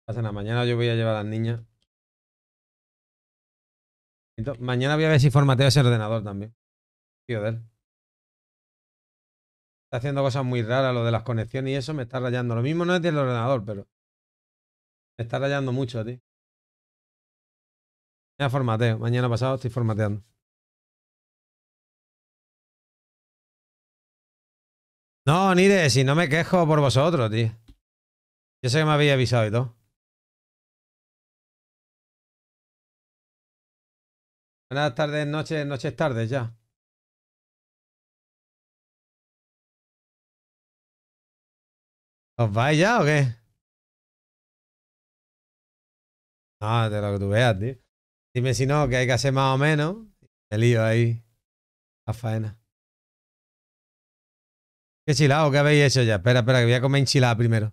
Pasa nada, mañana yo voy a llevar a las niñas. Mañana voy a ver si formateo ese ordenador también. Tío, de él. Está haciendo cosas muy raras, lo de las conexiones y eso me está rayando. Lo mismo no es del ordenador, pero me está rayando mucho, tío. Mañana formateo. Mañana pasado estoy formateando. No, Nire, si no me quejo por vosotros, tío. Yo sé que me habéis avisado y todo. Buenas tardes, noches, noches tardes ya. ¿Os vais ya o qué? No, de lo que tú veas, tío. Dime si no, que hay que hacer más o menos. Me lío ahí a faena. ¿Qué chilado? ¿Qué habéis hecho ya? Espera, espera, que voy a comer enchilada primero.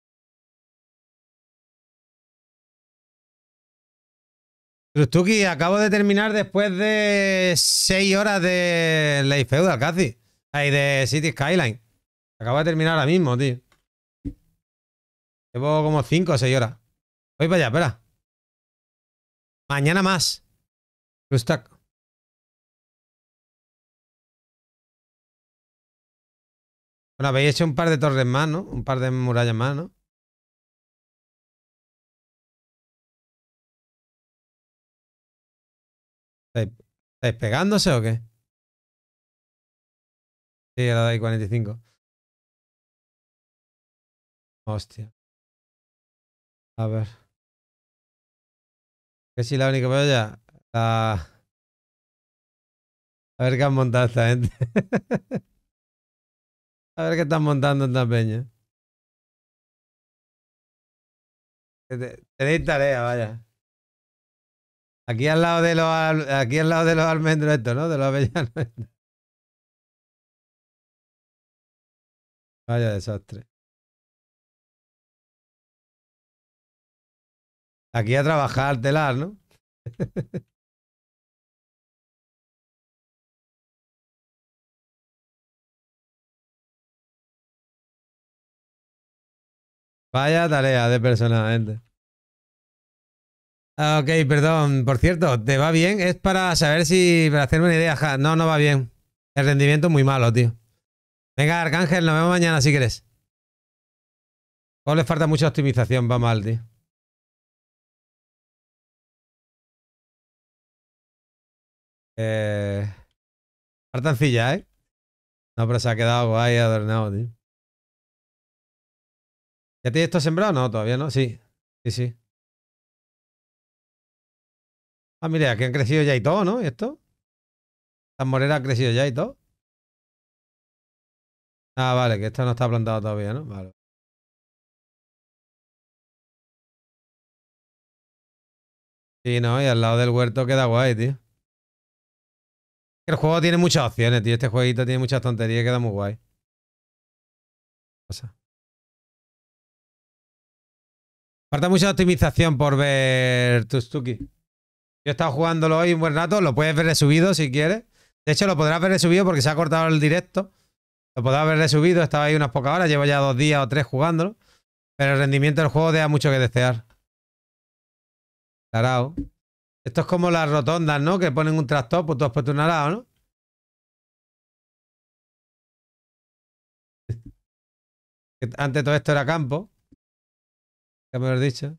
Trustuki, acabo de terminar después de 6 horas de Ley Feudal, casi. Ahí de City Skyline. Acabo de terminar ahora mismo, tío. Llevo como 5 o 6 horas. Voy para allá, espera. Mañana más. Trustak. Bueno, habéis hecho un par de torres más, ¿no? Un par de murallas más, ¿no? ¿Estáis pegándose o qué? Sí, la de 45. Hostia. A ver. Que si la única veo ya. A ver qué han montado esta gente. A ver qué están montando esta peña. Tenéis tarea, vaya. Aquí al lado de aquí al lado de los almendros estos, ¿no? De los avellanos. Vaya desastre. Aquí a trabajar al telar, ¿no? Vaya tarea de personal, gente. Ah, ok, perdón. Por cierto, ¿te va bien? Es para saber si, para hacerme una idea. No, no va bien. El rendimiento es muy malo, tío. Venga, Arcángel, nos vemos mañana si quieres. O le falta mucha optimización, va mal, tío. Eh, Hartancilla, ¿eh? No, pero se ha quedado guay adornado, tío. ¿Ya tienes esto sembrado? No, todavía no. Sí, sí, sí. Ah, mira, aquí han crecido ya y todo, ¿no? ¿Y esto? Las moreras han crecido ya y todo. Ah, vale, que esto no está plantado todavía, ¿no? Vale. Sí, no, y al lado del huerto queda guay, tío. El juego tiene muchas opciones, tío. Este jueguito tiene muchas tonterías y queda muy guay. O sea, falta mucha optimización por ver Tustuki. Yo he estado jugándolo hoy un buen rato, lo puedes ver resubido si quieres. De hecho, lo podrás ver resubido porque se ha cortado el directo. Lo podrás ver resubido, estaba ahí unas pocas horas, llevo ya 2 días o 3 jugándolo. Pero el rendimiento del juego deja mucho que desear. Tarao. Esto es como las rotondas, ¿no? Que ponen un tractor, pues tú has puesto un arao, ¿no? Que antes todo esto era campo, que me lo has dicho.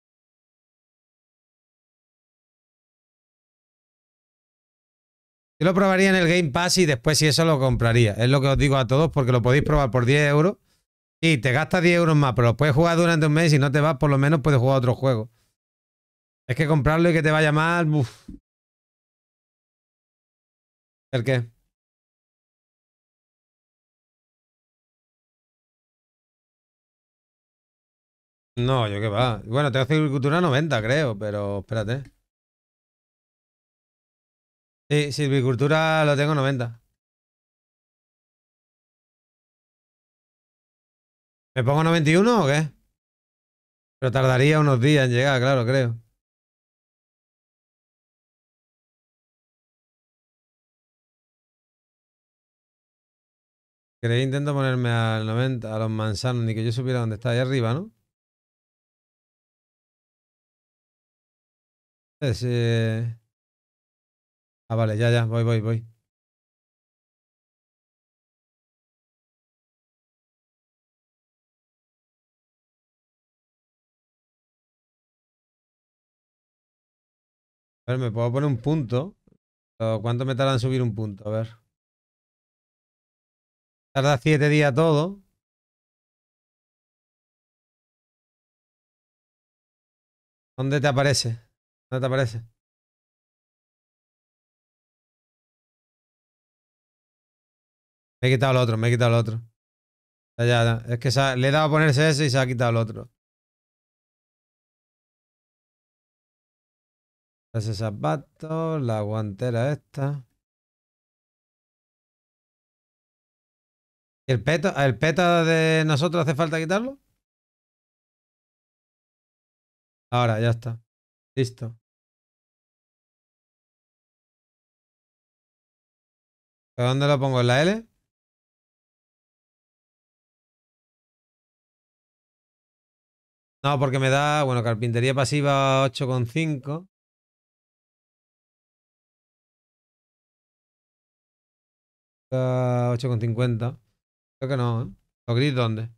Yo lo probaría en el Game Pass y después si eso lo compraría. Es lo que os digo a todos porque lo podéis probar por 10 euros y te gastas 10 euros más, pero lo puedes jugar durante un mes y si no te vas, por lo menos puedes jugar otro juego. Es que comprarlo y que te vaya mal, uff. ¿El qué? No, yo qué va. Bueno, tengo agricultura 90, creo, pero espérate. Sí, silvicultura lo tengo 90. ¿Me pongo 91 o qué? Pero tardaría unos días en llegar, claro, creo. ¿Queréis intento ponerme al 90, a los manzanos, ni que yo supiera dónde está ahí arriba, ¿no? Ah, vale, ya, voy. A ver, me puedo poner un punto. Pero ¿cuánto me tarda en subir un punto? A ver. Tarda 7 días todo. ¿Dónde te aparece? ¿Dónde te aparece? Me he quitado el otro, me he quitado el otro. Ya. Es que le he dado a ponerse ese y se ha quitado el otro. Ese zapato, la guantera esta. ¿Y el peta de nosotros hace falta quitarlo? Ahora, ya está. Listo. ¿Pero dónde lo pongo? ¿En la L? No, porque me da, bueno, carpintería pasiva 8,5. 8,50. Creo que no, ¿eh? ¿Lo gris dónde?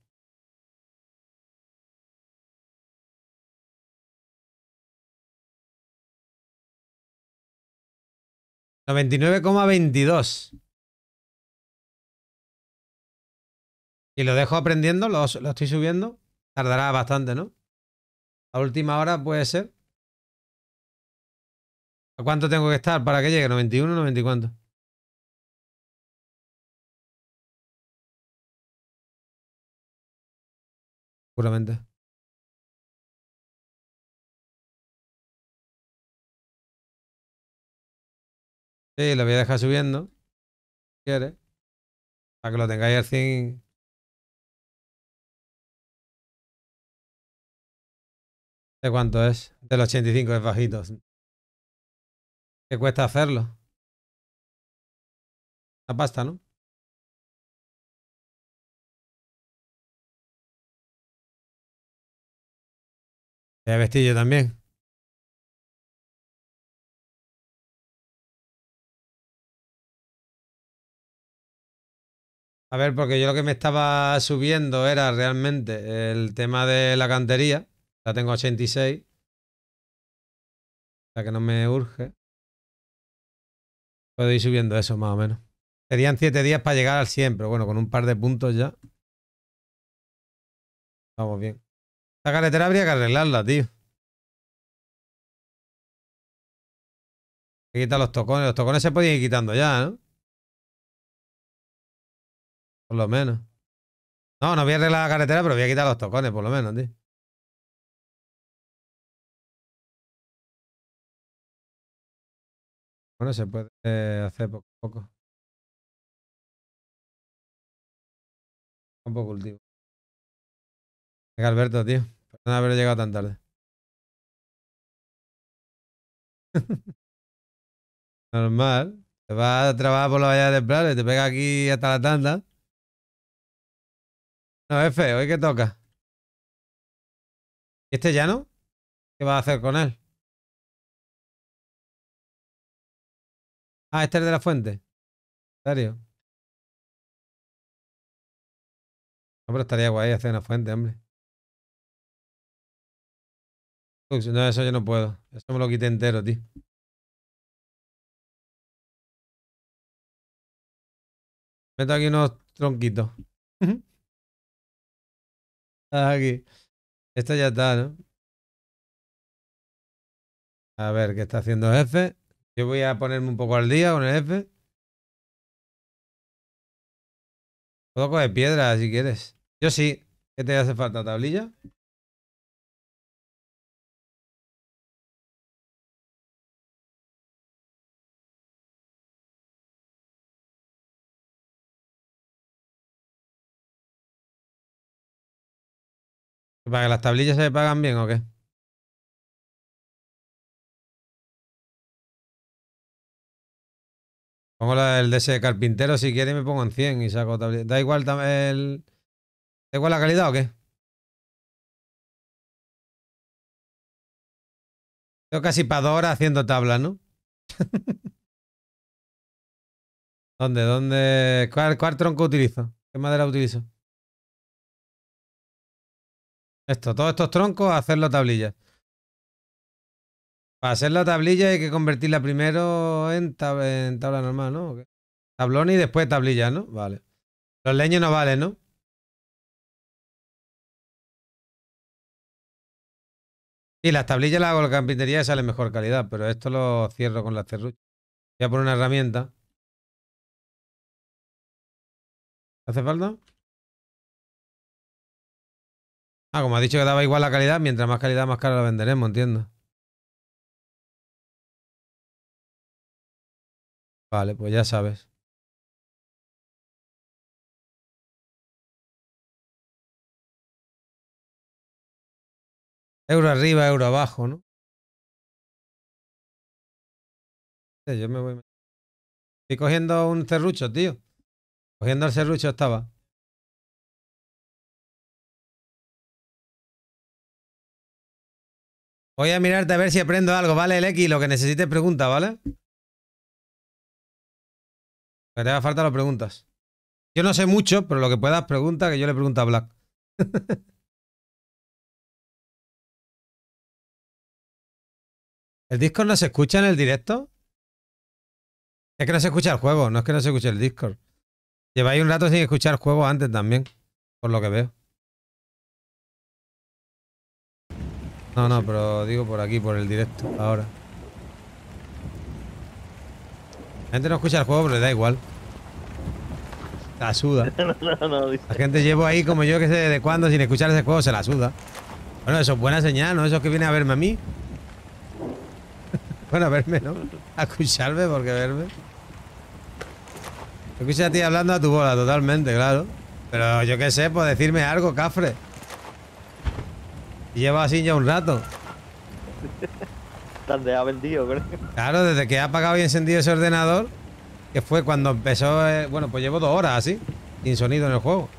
Noventa y nueve coma veintidós. Y lo dejo aprendiendo, lo estoy subiendo. Tardará bastante, ¿no? A última hora puede ser. ¿A cuánto tengo que estar para que llegue? 91, 90 y cuánto. Seguramente. Sí, lo voy a dejar subiendo. Si ¿quieres? Para que lo tengáis al 100. ¿De cuánto es? Del 85 es bajito. ¿Qué cuesta hacerlo? La pasta, ¿no? El vestillo también. A ver, porque yo lo que me estaba subiendo era realmente el tema de la cantería. La tengo a 86, o sea que no me urge. Puedo ir subiendo eso más o menos. Serían 7 días para llegar al 100, pero bueno, con un par de puntos ya. Vamos bien. Esta carretera habría que arreglarla, tío. Hay que quitar los tocones. Los tocones se podían ir quitando ya, ¿no? Por lo menos. No, no voy a arreglar la carretera, pero voy a quitar los tocones, por lo menos, tío. Bueno, se puede hacer poco a poco. Un poco cultivo. Venga, Alberto, tío. Perdón haber llegado tan tarde. Normal. Te vas a trabajar por la valla de Prado y te pega aquí hasta la tanda. No, es feo. ¿Hoy qué toca? ¿Y este ya no? ¿Qué vas a hacer con él? Ah, este es de la fuente. ¿En serio? No, pero estaría guay hacer una fuente, hombre. Uy, no, eso yo no puedo. Eso me lo quité entero, tío. Meto aquí unos tronquitos. Aquí. Esto ya está, ¿no? A ver, ¿qué está haciendo F? Yo voy a ponerme un poco al día con el F. Puedo coger piedra si quieres. Yo sí. ¿Qué te hace falta? ¿Tablilla? ¿Para que las tablillas se pagan bien o qué? Pongo el de ese carpintero si quiere y me pongo en 100 y saco tablillas. ¿Da igual, ¿Da igual la calidad o qué? Tengo casi para 2 horas haciendo tablas, ¿no? ¿Dónde? ¿Cuál tronco utilizo? ¿Qué madera utilizo? Todos estos troncos, hacerlo tablillas. Para hacer la tablilla hay que convertirla primero en tabla normal, ¿no? ¿O qué? Tablones y después tablillas, ¿no? Vale. Los leños no valen, ¿no? Sí, las tablillas las hago en la carpintería y salen mejor calidad, pero esto lo cierro con las serruchas. Voy a poner una herramienta. ¿Hace falta? Ah, como ha dicho que daba igual la calidad, mientras más calidad, más cara la venderemos, entiendo. Vale, pues ya sabes. Euro arriba, euro abajo, ¿no? Yo me voy. Estoy cogiendo un serrucho, tío. Cogiendo el serrucho estaba. Voy a mirarte a ver si aprendo algo, ¿vale, el X? Lo que necesites pregunta, ¿vale? Que te haga falta lo preguntas. Yo no sé mucho, pero lo que puedas pregunta, que yo le pregunto a Black. ¿El Discord no se escucha en el directo? Es que no se escucha el juego, no es que no se escuche el Discord. Lleváis un rato sin escuchar el juego antes también, por lo que veo. No, pero digo por aquí, por el directo, ahora. La gente no escucha el juego, pero le da igual. La suda. La gente llevo ahí como yo que sé de cuándo sin escuchar ese juego, se la suda. Bueno, eso es buena señal, ¿no? Eso es que viene a verme a mí. Bueno, a verme, ¿no? A escucharme, porque verme. Escucha a ti hablando a tu bola, totalmente, claro. Pero yo qué sé, pues decirme algo, cafre. Y llevo así ya un rato. Tan de ha vendido, creo. Claro, desde que he apagado y encendido ese ordenador, que fue cuando empezó. Bueno, pues llevo 2 horas así, sin sonido en el juego.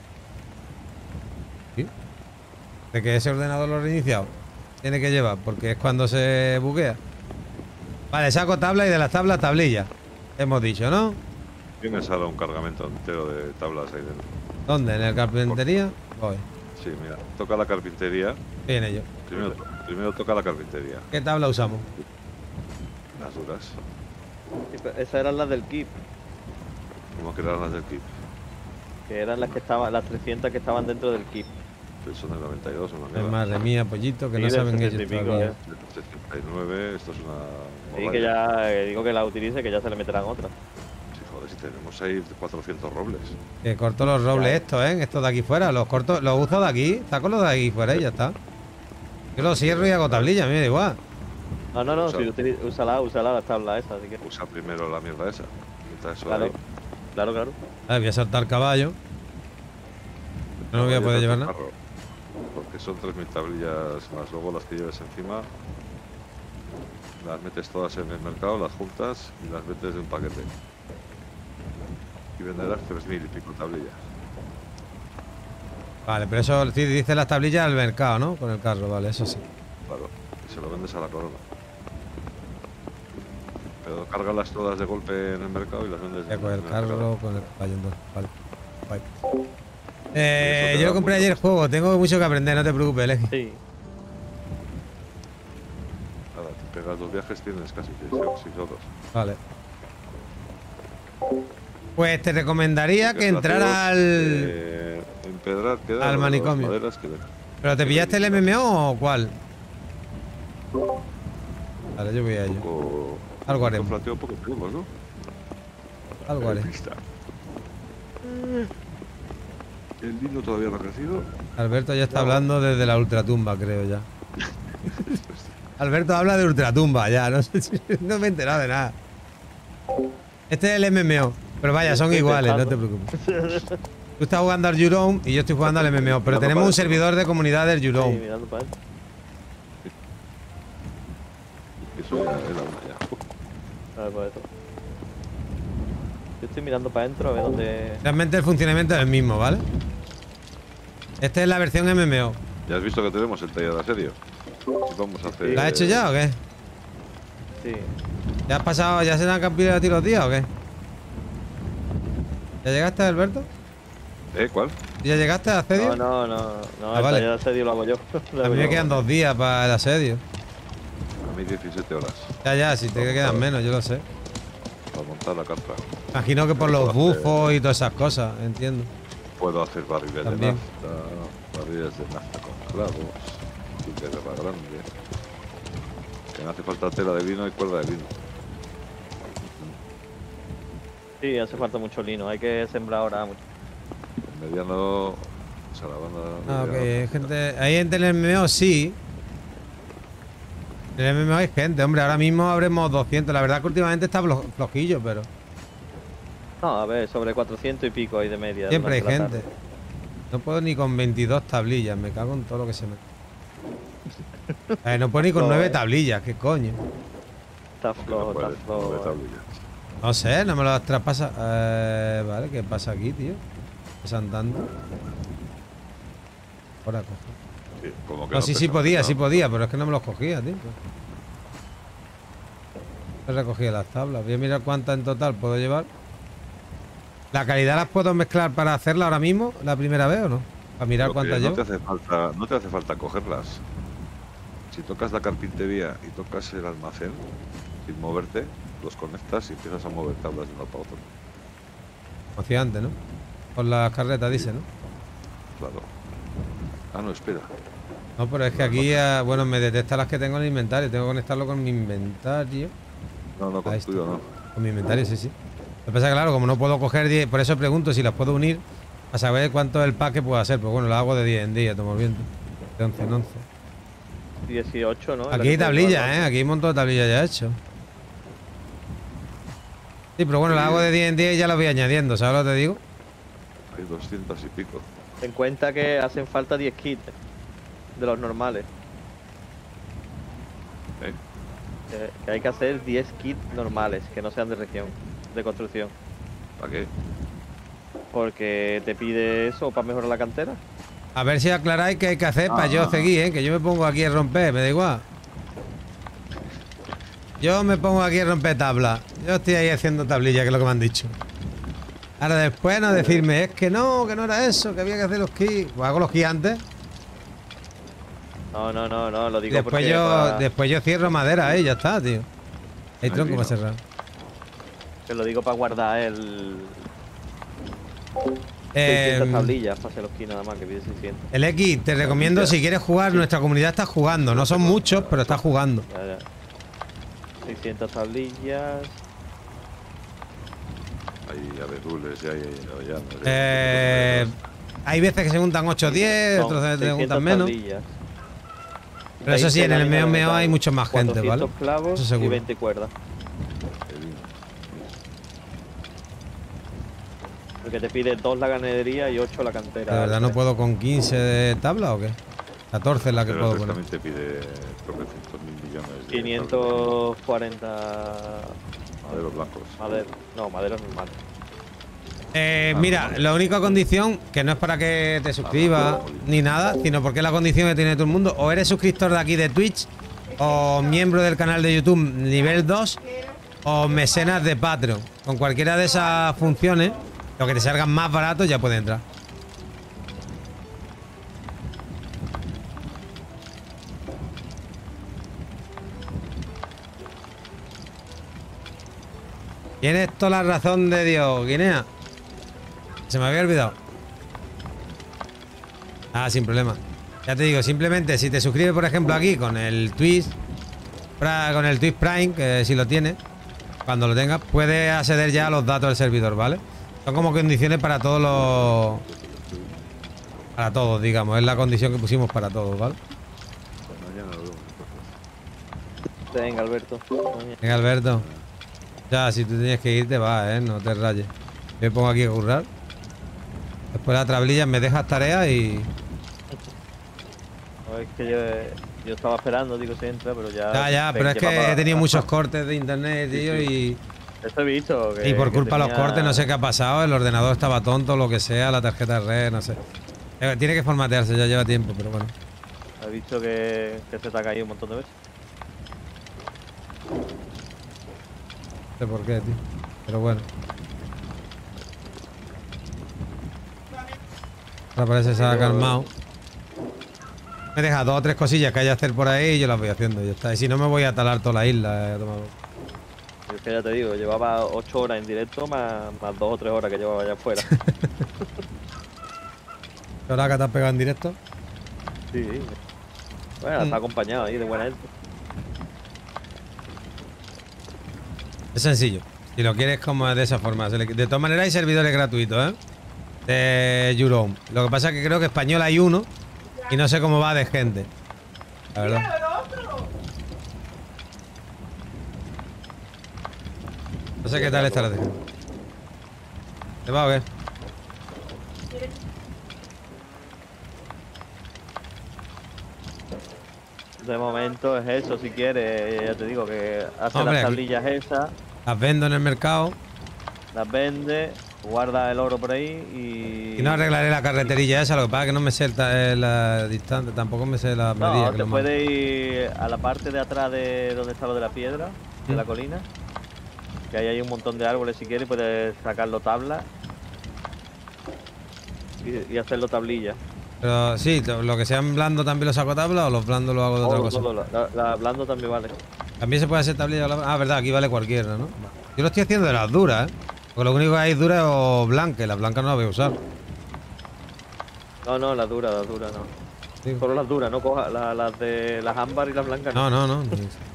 ¿Sí? De que ese ordenador lo he reiniciado. Tiene que llevar, porque es cuando se buguea. Vale, saco tabla y de las tablas, tablilla. Hemos dicho, ¿no? Tienes ahora un cargamento entero de tablas ahí dentro. ¿Dónde? ¿En el carpintería? Voy. Sí, mira, toca la carpintería. Bien, ello. Primero toca la carpintería. ¿Qué tabla usamos? Las duras. Esas eran las del Keep, Como que eran las del Keep. que eran las que estaban, las 300 que estaban dentro del Keep. Pero son del 92 o Es madre mía, pollito, que Sí, no del saben ellos 60 y pico, todavía. ¿eh? Del 79, esto es una. Sí, que ya digo que la utilice, que ya se le meterán otras. Sí, joder, si tenemos ahí 400 robles. Que corto los robles estos, ¿eh? Estos de aquí fuera. Los corto, los uso de aquí. Saco los de aquí fuera y ya está. Yo los cierro y hago tablilla, a mí me da igual. No, si úsala las tablas esas, si quieres. Usa primero la mierda esa. Quita eso de Claro, ahí. claro. A ver, voy a saltar caballo. No voy a poder llevar nada. Porque son 3000 tablillas más luego las que lleves encima. Las metes todas en el mercado, las juntas y las metes de un paquete. Y venderás 3000 y pico tablillas. Vale, pero eso sí dice las tablillas al mercado, ¿no? Con el carro, vale, eso sí. Claro, y se lo vendes a la corona. Pero cárgalas todas de golpe en el mercado y las vendes. Voy a coger el carro con el caballo entonces. Vale. Guay. te Yo da compré mucho ayer el más. juego, tengo mucho que aprender, no te preocupes, Legi. Sí. Nada, te pegas 2 viajes, tienes casi 6 horas. Vale. Pues te recomendaría que entrara al... Empedrar, queda al manicomio. ¿Pero te pillaste el MMO o cuál? Vale, yo voy a ello. Algo haremos. Un poco tenemos, ¿no? Algo haré. El lino todavía no ha crecido. Alberto ya está hablando desde la ultratumba, creo ya. Alberto habla de ultratumba ya, no sé si no me he enterado de nada. Este es el MMO, pero vaya, son iguales, no te preocupes. Tú estás jugando al Eurome y yo estoy jugando al MMO, pero tenemos un servidor de comunidad del Sí, Eurome. mirando para adentro. Eso ya era una ya. A ver, por esto. Yo estoy mirando para adentro a ver dónde. Realmente el funcionamiento es el mismo, ¿vale? Esta es la versión MMO. Ya has visto que tenemos el taller de asedio. Y vamos a hacer... ¿Lo has hecho ya o qué? Sí. ¿Ya has pasado, ya se te han cambiado a ti los días o qué? ¿Ya llegaste, Alberto? ¿Cuál? ¿Ya llegaste al asedio? No, Ah, vale. el asedio lo hago yo. A mí me quedan 2 días para el asedio. A mí 17 horas. Ya, si te quedan menos, yo lo sé. Para montar la carta. Imagino que por los bufos y todas esas cosas, entiendo. Puedo hacer barriles También. de nafta, barriles de nafta con clavos, de guerra grande. Que me hace falta tela de vino y cuerda de vino. Sí, hace falta mucho lino. Hay que sembrar ahora mucho. El mediano, o sea, la banda Ah, ok, mediana, hay gente. Hay gente en el MMO, sí. En el MMO hay gente, hombre. Ahora mismo habremos 200. La verdad que últimamente está flojillo, pero. No, a ver, sobre 400 y pico hay de media. Siempre hay durante la gente. tarde. No puedo ni con 22 tablillas. Me cago en todo lo que se me. No puedo ni con No, 9 tablillas. ¿Qué coño? Está que no flojo, puede, está no flojo. de tablillas. No sé, no me lo traspasa. Vale, ¿qué pasa aquí, tío? ¿Estás andando? Ahora cojo. Sí, como que No, sí pesa, podía, ¿no? sí podía, pero es que no me los cogía, tío. He recogido las tablas. Voy a mirar cuántas en total puedo llevar. ¿La calidad las puedo mezclar para hacerla ahora mismo, la primera vez o no? Para mirar Lo que cuántas no llevo. no te hace falta cogerlas. Si tocas la carpintería y tocas el almacén, sin moverte, los conectas y empiezas a mover tablas de uno para otro. Como hacía antes, ¿no? Con las carretas, dice, ¿no? Claro. Ah, no, espera. No, pero es que aquí, bueno, me detecta las que tengo en el inventario. Tengo que conectarlo con mi inventario. No, no, con Ahí tuyo está. no. Con mi inventario, sí, sí. Lo que pasa es que, claro, como no puedo coger 10, por eso pregunto si las puedo unir a saber cuánto es el pack que puedo hacer. Pues bueno, lo hago de 10 en día, tomo el viento. De 11 en 11. 18, ¿no? Aquí hay tablillas, ¿eh? Aquí hay un montón de tablillas ya hechas. Sí, pero bueno, las hago de 10 en 10 y ya las voy añadiendo, ¿sabes lo que te digo? Hay 200 y pico. Ten en cuenta que hacen falta 10 kits de los normales. ¿Eh? Que hay que hacer 10 kits normales, que no sean de región, de construcción. ¿Para qué? Porque te pide eso para mejorar la cantera. A ver si aclaráis qué hay que hacer para yo seguir, ¿eh? Que yo me pongo aquí a romper, me da igual. Yo me pongo aquí a romper tablas. Yo estoy ahí haciendo tablillas, que es lo que me han dicho. Ahora después no decirme, es que no era eso, que había que hacer los kits. Pues hago los kits antes. No, lo digo Después porque después yo cierro madera, ya está, tío. Hay No, tronco tío. para cerrar. te lo digo para guardar el 600 tablillas para hacer los kits nada más, que pide 600. El X, te recomiendo si quieres jugar, nuestra comunidad está jugando. No son muchos, pero está jugando. Ya. 600 tablillas. Hay abedules y hay avellanos. Hay veces que se juntan 8 o 10, Son otras veces se 600 juntan menos. tablillas. Pero eso sí, en el MMO hay mucha más gente, 400 ¿vale? clavos Eso seguro. y 20 cuerdas. El vino. Porque te pide 2 la ganadería y 8 la cantera. ¿De verdad no puedo con 15 de tabla o qué? 14 es la que Pero puedo poner. también te pide tropecientos mil millones de 540 maderos blancos. madera. No, madera normal. Mira, la única condición, que no es para que te suscribas ni nada, sino porque es la condición que tiene todo el mundo, o eres suscriptor de aquí de Twitch, o miembro del canal de YouTube nivel 2, o mecenas de Patreon. Con cualquiera de esas funciones, lo que te salgan más barato ya puede entrar. Tienes toda la razón de Dios, Guinea. Se me había olvidado. Ah, sin problema. Ya te digo, simplemente si te suscribes, por ejemplo, aquí con el Twitch, con el Twitch Prime, que si lo tienes, cuando lo tengas, puedes acceder ya a los datos del servidor, ¿vale? Son como condiciones para todos los... Para todos, digamos. Es la condición que pusimos para todos, ¿vale? Mañana lo vemos. Venga, Alberto. Venga, Alberto. Ya, si tú tienes que irte, va, no te rayes. Me pongo aquí a currar. Después la tablilla me dejas tareas y... No, es que yo estaba esperando, digo, si entra, pero ya... Ya, pero es que he tenido muchos cortes de internet, tío, y... Eso he visto. Y por culpa de los cortes, no sé qué ha pasado. El ordenador estaba tonto, lo que sea, la tarjeta de red, no sé. Tiene que formatearse, ya lleva tiempo, pero bueno. He visto que se te ha caído un montón de veces. No sé por qué, tío. Pero bueno. Ahora parece que se ha calmado. Me deja 2 o 3 cosillas que hay que hacer por ahí y yo las voy haciendo y ya está. Y si no, me voy a talar toda la isla. Es que ya te digo, llevaba 8 horas en directo más 2 o 3 horas que llevaba allá afuera. ¿Qué hora que te has pegado en directo? Sí. Bueno, está acompañado ahí de buena gente. Es sencillo. Si lo quieres como de esa forma. De todas maneras hay servidores gratuitos, ¿eh? De Eurome. Lo que pasa es que creo que español hay uno y no sé cómo va de gente. La verdad. No sé qué tal está la de gente. ¿Te va o qué? De momento es eso, si quieres, ya te digo que hace Hombre, las aquí. tablillas esas, Las vendo en el mercado las vende, guarda el oro por ahí y no arreglaré la carreterilla esa. Lo que pasa es que no me sé la distancia, tampoco me sé la medida. No, que te lo puedes ir a la parte de atrás de donde está lo de la piedra, de la colina, que ahí hay un montón de árboles si quieres, puedes sacarlo tabla y hacerlo tablilla. Pero sí, lo que sean blandos también lo saco a tabla o los blandos lo hago de otra cosa. La blando también vale. También se puede hacer tablilla. Ah, verdad, aquí vale cualquiera, ¿no? Yo lo estoy haciendo de las duras, ¿eh? Porque lo único que hay dura es o blanca, y las blancas no las voy a usar. No, las duras no. Sí. Solo las duras, no coja las de las ámbar y las blancas. No.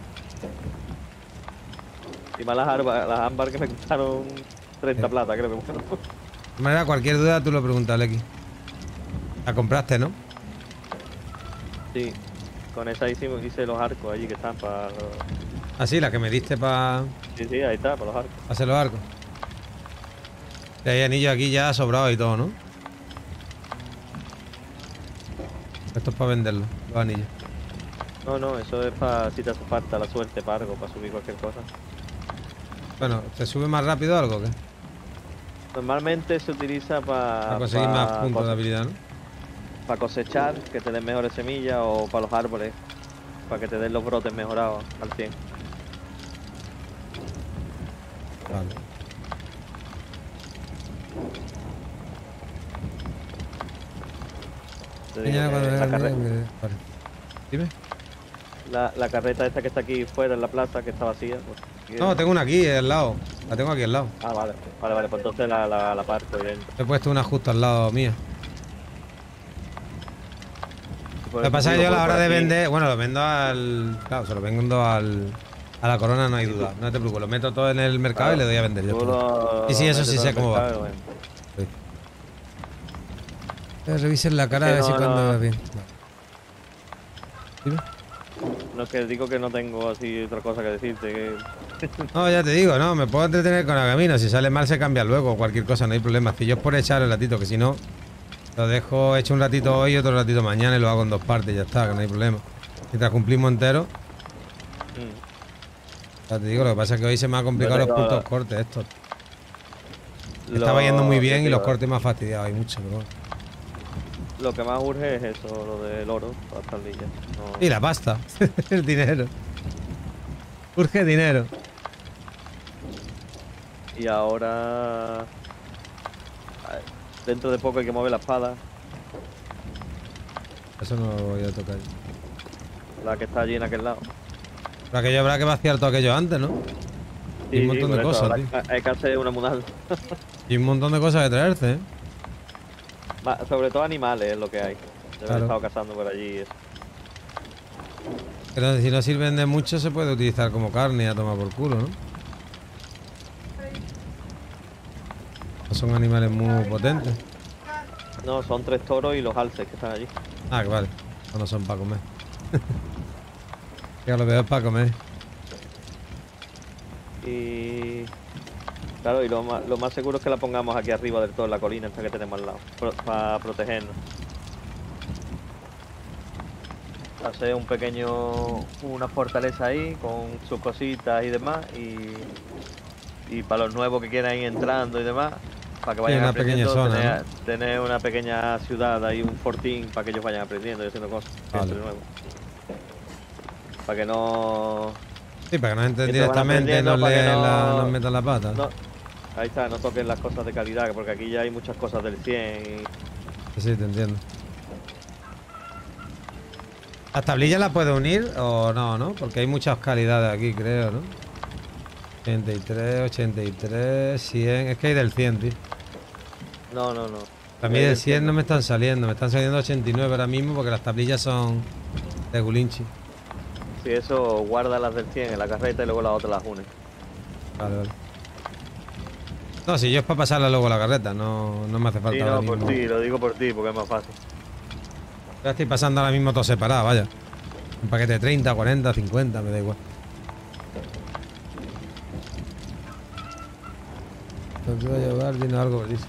Y más las ámbar que me costaron 30 plata, creo que bueno. De manera, cualquier duda tú lo preguntas, Lecky. La compraste, ¿no? Sí, con esa hice los arcos allí que están para... Ah, sí, la que me diste para Sí, ahí está, para los arcos. hacer los arcos. Y hay anillos aquí ya sobrados y todo, ¿no? Esto es para venderlo, los anillos. No, eso es para si te hace falta la suerte para algo, para subir cualquier cosa. Bueno, ¿te sube más rápido algo o qué? Normalmente se utiliza Para conseguir más puntos de habilidad, ¿no? Para cosechar, que te den mejores semillas, o para los árboles, para que te den los brotes mejorados al 100. Vale. Te digo que Vale. Dime. la carreta esta que está aquí fuera en la plaza, que está vacía. Pues, No, tengo una aquí al lado. La tengo aquí al lado. Ah, vale, pues entonces la parto dentro. He puesto una justo al lado mía. Lo que pasa es que yo a la hora de vender, bueno, lo vendo al... Claro, se lo vendo a la corona, no hay duda. No te preocupes, lo meto todo en el mercado y le doy a vender yo. Y sí, eso sí sé cómo va. Revisen la cara a ver si cuando va bien. Dime. No es que digo que no tengo así otra cosa que decirte. No, ya te digo, no, me puedo entretener con el camino. Si sale mal se cambia luego, cualquier cosa, no hay problema. Si yo es por echar el ratito, que si no, lo dejo hecho un ratito hoy y otro ratito mañana y lo hago en 2 partes, ya está, que no hay problema. Mientras cumplimos entero. Ya te digo, lo que pasa es que hoy se me ha complicado los putos cortes estos. Estaba yendo muy bien y los cortes me han fastidiado, hay mucho, pero bueno. Lo que más urge es eso, lo del oro, las tablillas. No. Y la pasta, el dinero. Urge dinero. Y ahora... Dentro de poco hay que mover la espada. Eso no lo voy a tocar. La que está allí en aquel lado. Pero aquello habrá que vaciar todo aquello antes, ¿no? Y un montón de cosas, tío. Hay que hacer una mudanza. Y un montón de cosas que traerse, ¿eh? Sobre todo animales es lo que hay. Yo Claro. he estado cazando por allí y eso. Pero si no sirven de mucho se puede utilizar como carne y a tomar por culo, ¿no? No son animales muy potentes. No, son 3 toros y los alces que están allí. Ah, que vale. No son para comer. Ya lo veo es para comer. Y... Claro, y lo más seguro es que la pongamos aquí arriba del todo en la colina esta que tenemos al lado. Para protegernos. Hacer un pequeño... Una fortaleza ahí con sus cositas y demás. Y para los nuevos que quieran ir entrando y demás, Para que Sí, vayan una aprendiendo, pequeña zona, tener una pequeña ciudad ahí, un fortín, para que ellos vayan aprendiendo y haciendo cosas. Vale. De nuevo. Para que no... Sí, para que nos entren Mientras van directamente y nos, aprendiendo, para que nos metan la pata. no... Ahí está, no toquen las cosas de calidad, porque aquí ya hay muchas cosas del 100 y... Sí, te entiendo. ¿Las tablillas las puedo unir o no, no? Porque hay muchas calidades aquí, creo, ¿no? 83, 83, 100... Es que hay del 100, tío. No. A mí del 100 no me están saliendo. Me están saliendo 89 ahora mismo porque las tablillas son de Gulinchi. Sí, eso guarda las del 100 en la carreta y luego las otras las unes. Vale, vale. No, si yo es para pasarla luego a la carreta, no me hace falta Sí, ahora no, por mismo. ti, lo digo por ti, porque es más fácil. Ya estoy pasando ahora mismo todo separado, vaya. Un paquete de 30, 40, 50, me da igual. Lo que voy a llevar tiene algo, dice.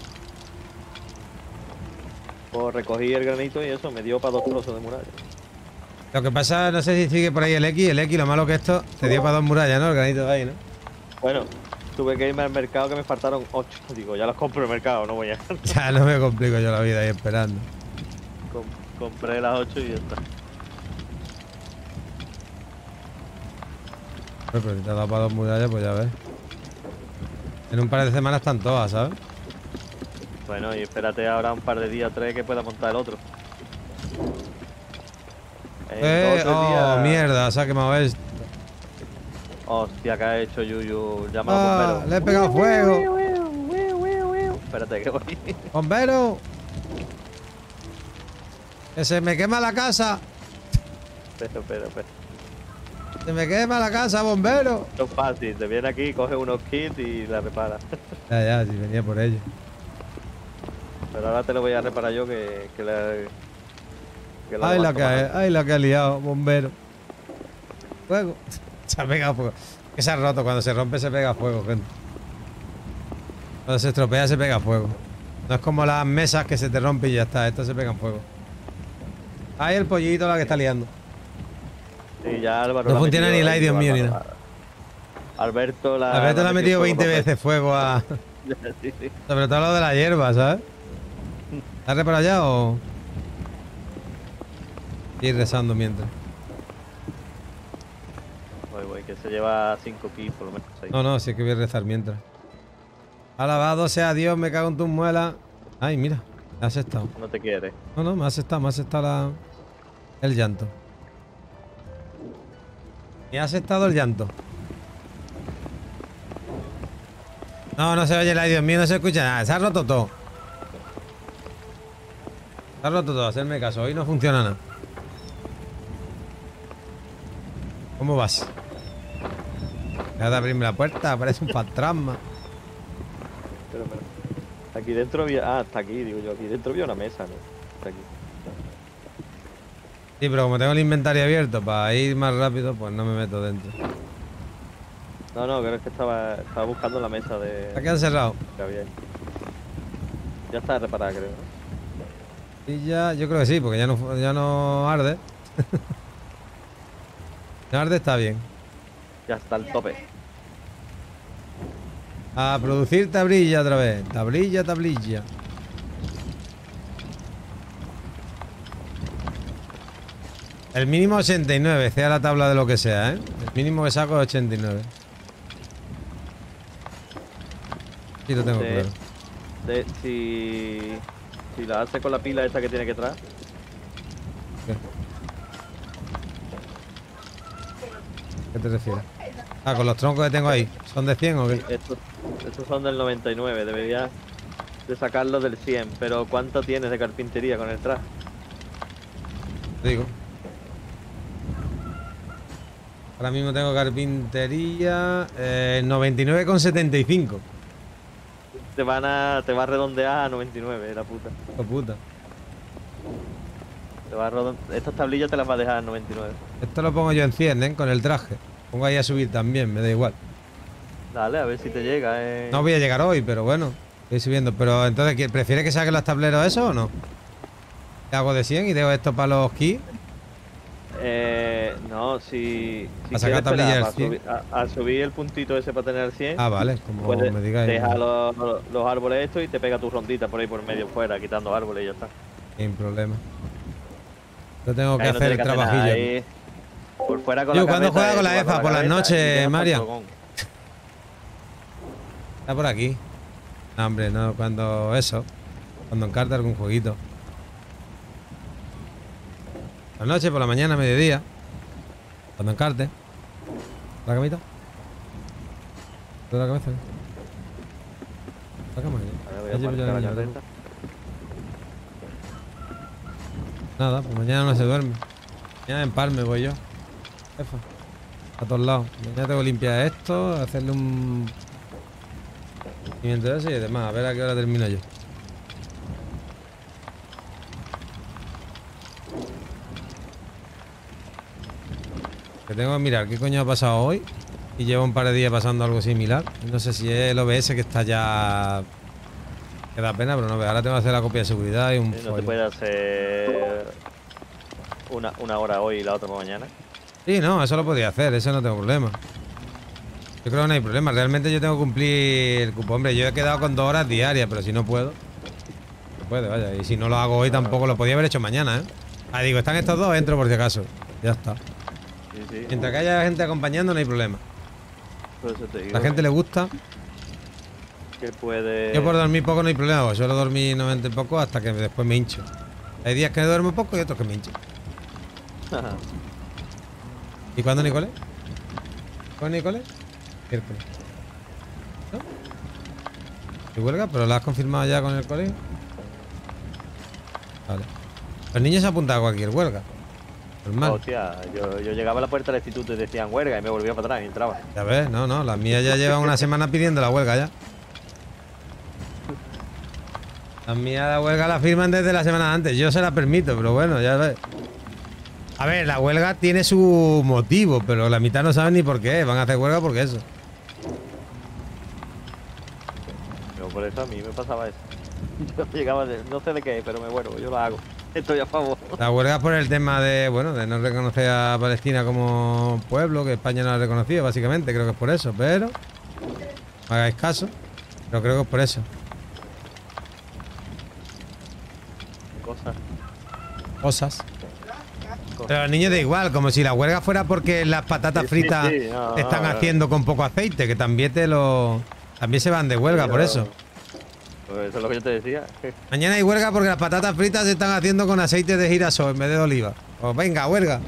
Pues recogí el granito y eso me dio para 2 trozos de muralla. Lo que pasa, no sé si sigue por ahí el X, lo malo que esto te dio para 2 murallas, ¿no? El granito de ahí, ¿no? Bueno, tuve que irme al mercado que me faltaron 8. Digo, ya los compro en el mercado, no voy a... Ya no me complico yo la vida ahí esperando. Compré las 8 y ya está. Pero si te ha dado para 2 murallas, pues ya ves. En un par de semanas están todas, ¿sabes? Bueno, y espérate ahora un par de días, 3, que pueda montar el otro. En 2 o 3 días... mierda, se ha quemado esto. Hostia, que ha hecho Yuyu. Llama a los bomberos. Le he pegado fuego. Espérate que voy. ¡Bombero! ¡Que se me quema la casa! Espera. ¡Se me quema la casa, bombero! Esto es fácil, te viene aquí, coge unos kits y la repara. Ya, si venía por ello. Pero ahora te lo voy a reparar yo que Ay, la que ha liado, bombero. Fuego. Se ha pegado fuego. Que se ha roto. Cuando se rompe se pega fuego, gente. Cuando se estropea se pega fuego. No es como las mesas que se te rompen y ya está. Estas se pegan fuego. Ahí el pollito la que está liando. Sí, ya Álvaro No la funciona metió ni el ahí, Dios mío ni Álvaro. nada. Alberto la Le ha metido 20 fuego, veces fuego a... Sí. Sobre todo lo de la hierba, ¿sabes? ¿Has reparado ya o...? Ir rezando mientras. Voy, que se lleva 5 kits por lo menos. 6. No, si es que voy a rezar mientras. Alabado sea Dios, me cago en tus muelas. Ay, mira, me has estado. No te quiere. No, me has estado el llanto. Me has estado el llanto. No se oye Dios mío, no se escucha nada. Se ha roto todo. Se ha roto todo, hacerme caso. Hoy no funciona nada. ¿Cómo vas? Deja de abrirme la puerta, parece un fantasma. Pero. Aquí dentro había... Ah, está aquí, digo yo. Aquí dentro había una mesa, ¿no? Está aquí. Sí, pero como tengo el inventario abierto para ir más rápido, pues no me meto dentro. No, creo que estaba buscando la mesa de... ¿Ha quedado cerrado? Que había ahí. Ya está reparada, creo, ¿no? Y ya, yo creo que sí, porque ya no arde. No arde, está bien. Ya está el tope. A producir tablilla otra vez. Tablilla. El mínimo 89, sea la tabla de lo que sea, ¿eh? El mínimo que saco es 89. Sí, lo tengo claro. Si la hace con la pila esa que tiene que traer. ¿Qué te refieres? Ah, con los troncos que tengo ahí. ¿Son de 100 o qué? Estos son del 99, debería de sacarlos del 100. Pero ¿cuánto tienes de carpintería con el traje? Te digo. Ahora mismo tengo carpintería 99,75. Te va a redondear a 99, la puta. ¡Oh, puta! Estas tablillas te las va a dejar a 99. Esto lo pongo yo en 100, ¿eh? Con el traje. Pongo ahí a subir también, me da igual. Dale, a ver si te llega, No voy a llegar hoy, pero bueno. Estoy subiendo. Pero entonces, ¿prefieres que saque los tableros eso o no? ¿Te hago de 100 y dejo esto para los keys? No, si A sacar quieres tablilla esperar del a subir el puntito ese para tener el 100, Ah, vale, como puedes me digáis. dejar los árboles estos y te pega tu rondita por ahí por medio fuera, quitando árboles y ya está. Sin problema. Yo tengo que Ahí no hacer tienes el que hacer nada, trabajillo. ahí por fuera con Yo, la ¿cuándo cabeza, juega con la tú vas EFA? Por las cabeza y noches, dejas para María. el fogón. Está por aquí. No, hombre, no, cuando eso. Cuando encarte algún jueguito. Por la noche, por la mañana, mediodía. Cuando encarte. ¿La camita? ¿De la cabeza? La cama. A ver, Ya voy llevo a ya marcar la la niña, carreta. Nada, pues mañana no se duerme. Mañana en Palme voy yo. Jefa. A todos lados. Mañana tengo que limpiar esto, hacerle un pimiento de eso y demás. A ver a qué hora termino yo. Que tengo que mirar qué coño ha pasado hoy. Y llevo un par de días pasando algo similar. No sé si es el OBS que está ya... Que da pena, pero no veo. Ahora tengo que hacer la copia de seguridad y un No te folio. puedes hacer una hora hoy y la otra para mañana. Sí, no, eso lo podía hacer, eso no tengo problema. Yo creo que no hay problema. Realmente yo tengo que cumplir el cupo. Hombre, yo he quedado con 2 horas diarias, pero si no puedo, no puede, vaya. Y si no lo hago hoy tampoco lo podía haber hecho mañana, ¿eh? Ah, digo, están estos dos, entro por si acaso. Ya está. Sí, sí. Mientras que haya gente acompañando, no hay problema. Por eso te digo. A la gente le gusta. que puede. Yo por dormir poco no hay problema, pues suelo dormir 90 y poco hasta que después me hincho. Hay días que duermo poco y otros que me hincho. ¿Y cuándo, Nicolás? ¿Cuándo, Nicolás? Miércoles. ¿No? ¿Y huelga? ¿Pero la has confirmado ya con el colegio? Vale. Los niños se apuntan a cualquier huelga. Normal. Hostia, yo llegaba a la puerta del instituto y decían huelga y me volvía para atrás y entraba. Ya ves, no, las mías ya llevan una semana pidiendo la huelga ya. Las mías la huelga la firman desde la semana antes. Yo se la permito, pero bueno, ya ves. A ver, la huelga tiene su motivo, pero la mitad no saben ni por qué. Van a hacer huelga porque eso. Pero por eso a mí me pasaba eso. Yo llegaba no sé de qué, pero me vuelvo, yo lo hago. Estoy a favor. La huelga es por el tema de, bueno, de no reconocer a Palestina como pueblo, que España no la ha reconocido, básicamente. Creo que es por eso, pero no hagáis caso. Pero creo que es por eso. Cosas. Pero a los niños da igual, como si la huelga fuera porque las patatas fritas no, están haciendo con poco aceite, que también también se van de huelga por eso. Pues eso es lo que yo te decía. Mañana hay huelga porque las patatas fritas se están haciendo con aceite de girasol en vez de oliva. Pues venga, huelga.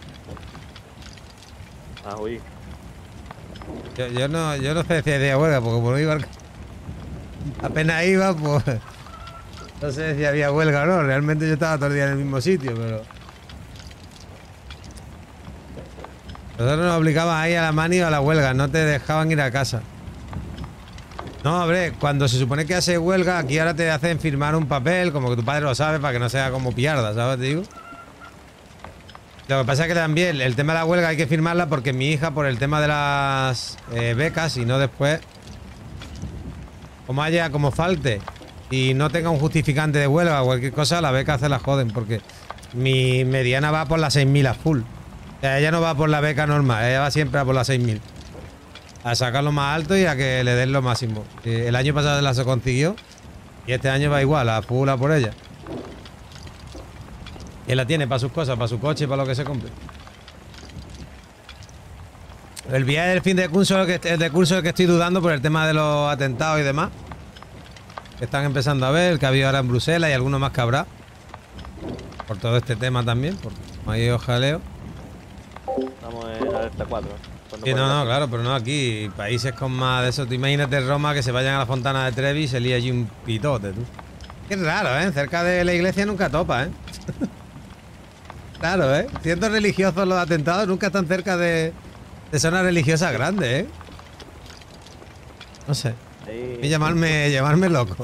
Ah, uy. Yo no sé si había huelga, porque por iba apenas iba, pues no sé si había huelga o no. Realmente yo estaba todo el día en el mismo sitio, pero nosotros nos obligaban ahí a la mani o a la huelga, no te dejaban ir a casa. No, a ver, cuando se supone que hace huelga, aquí ahora te hacen firmar un papel, como que tu padre lo sabe, para que no sea como piarda, ¿sabes? Te digo. Lo que pasa es que también el tema de la huelga hay que firmarla porque mi hija, por el tema de las becas, y no después, como falte y no tenga un justificante de huelga o cualquier cosa, la beca se la joden, porque mi mediana va por las 6.000 a full. O sea, ella no va por la beca normal, ella va siempre a por las 6.000. A sacar lo más alto y a que le den lo máximo. El año pasado la se consiguió y este año va igual, a full a por ella. Y él la tiene para sus cosas, para su coche y para lo que se compre. El viaje del fin de curso, el de curso es que estoy dudando por el tema de los atentados y demás. Que están empezando a ver, el que ha habido ahora en Bruselas y alguno más que habrá. Por todo este tema también, porque hay jaleo. Estamos en alerta 4. Sí, no, claro, pero no aquí. Países con más de eso. Tú imagínate Roma que se vayan a la Fontana de Trevi y se lía allí un pitote, tú. Qué raro, ¿eh? Cerca de la iglesia nunca topa, ¿eh? Claro, ¿eh? Siendo religiosos los atentados nunca están cerca de zonas religiosas grandes, ¿eh? No sé. Y llamarme loco.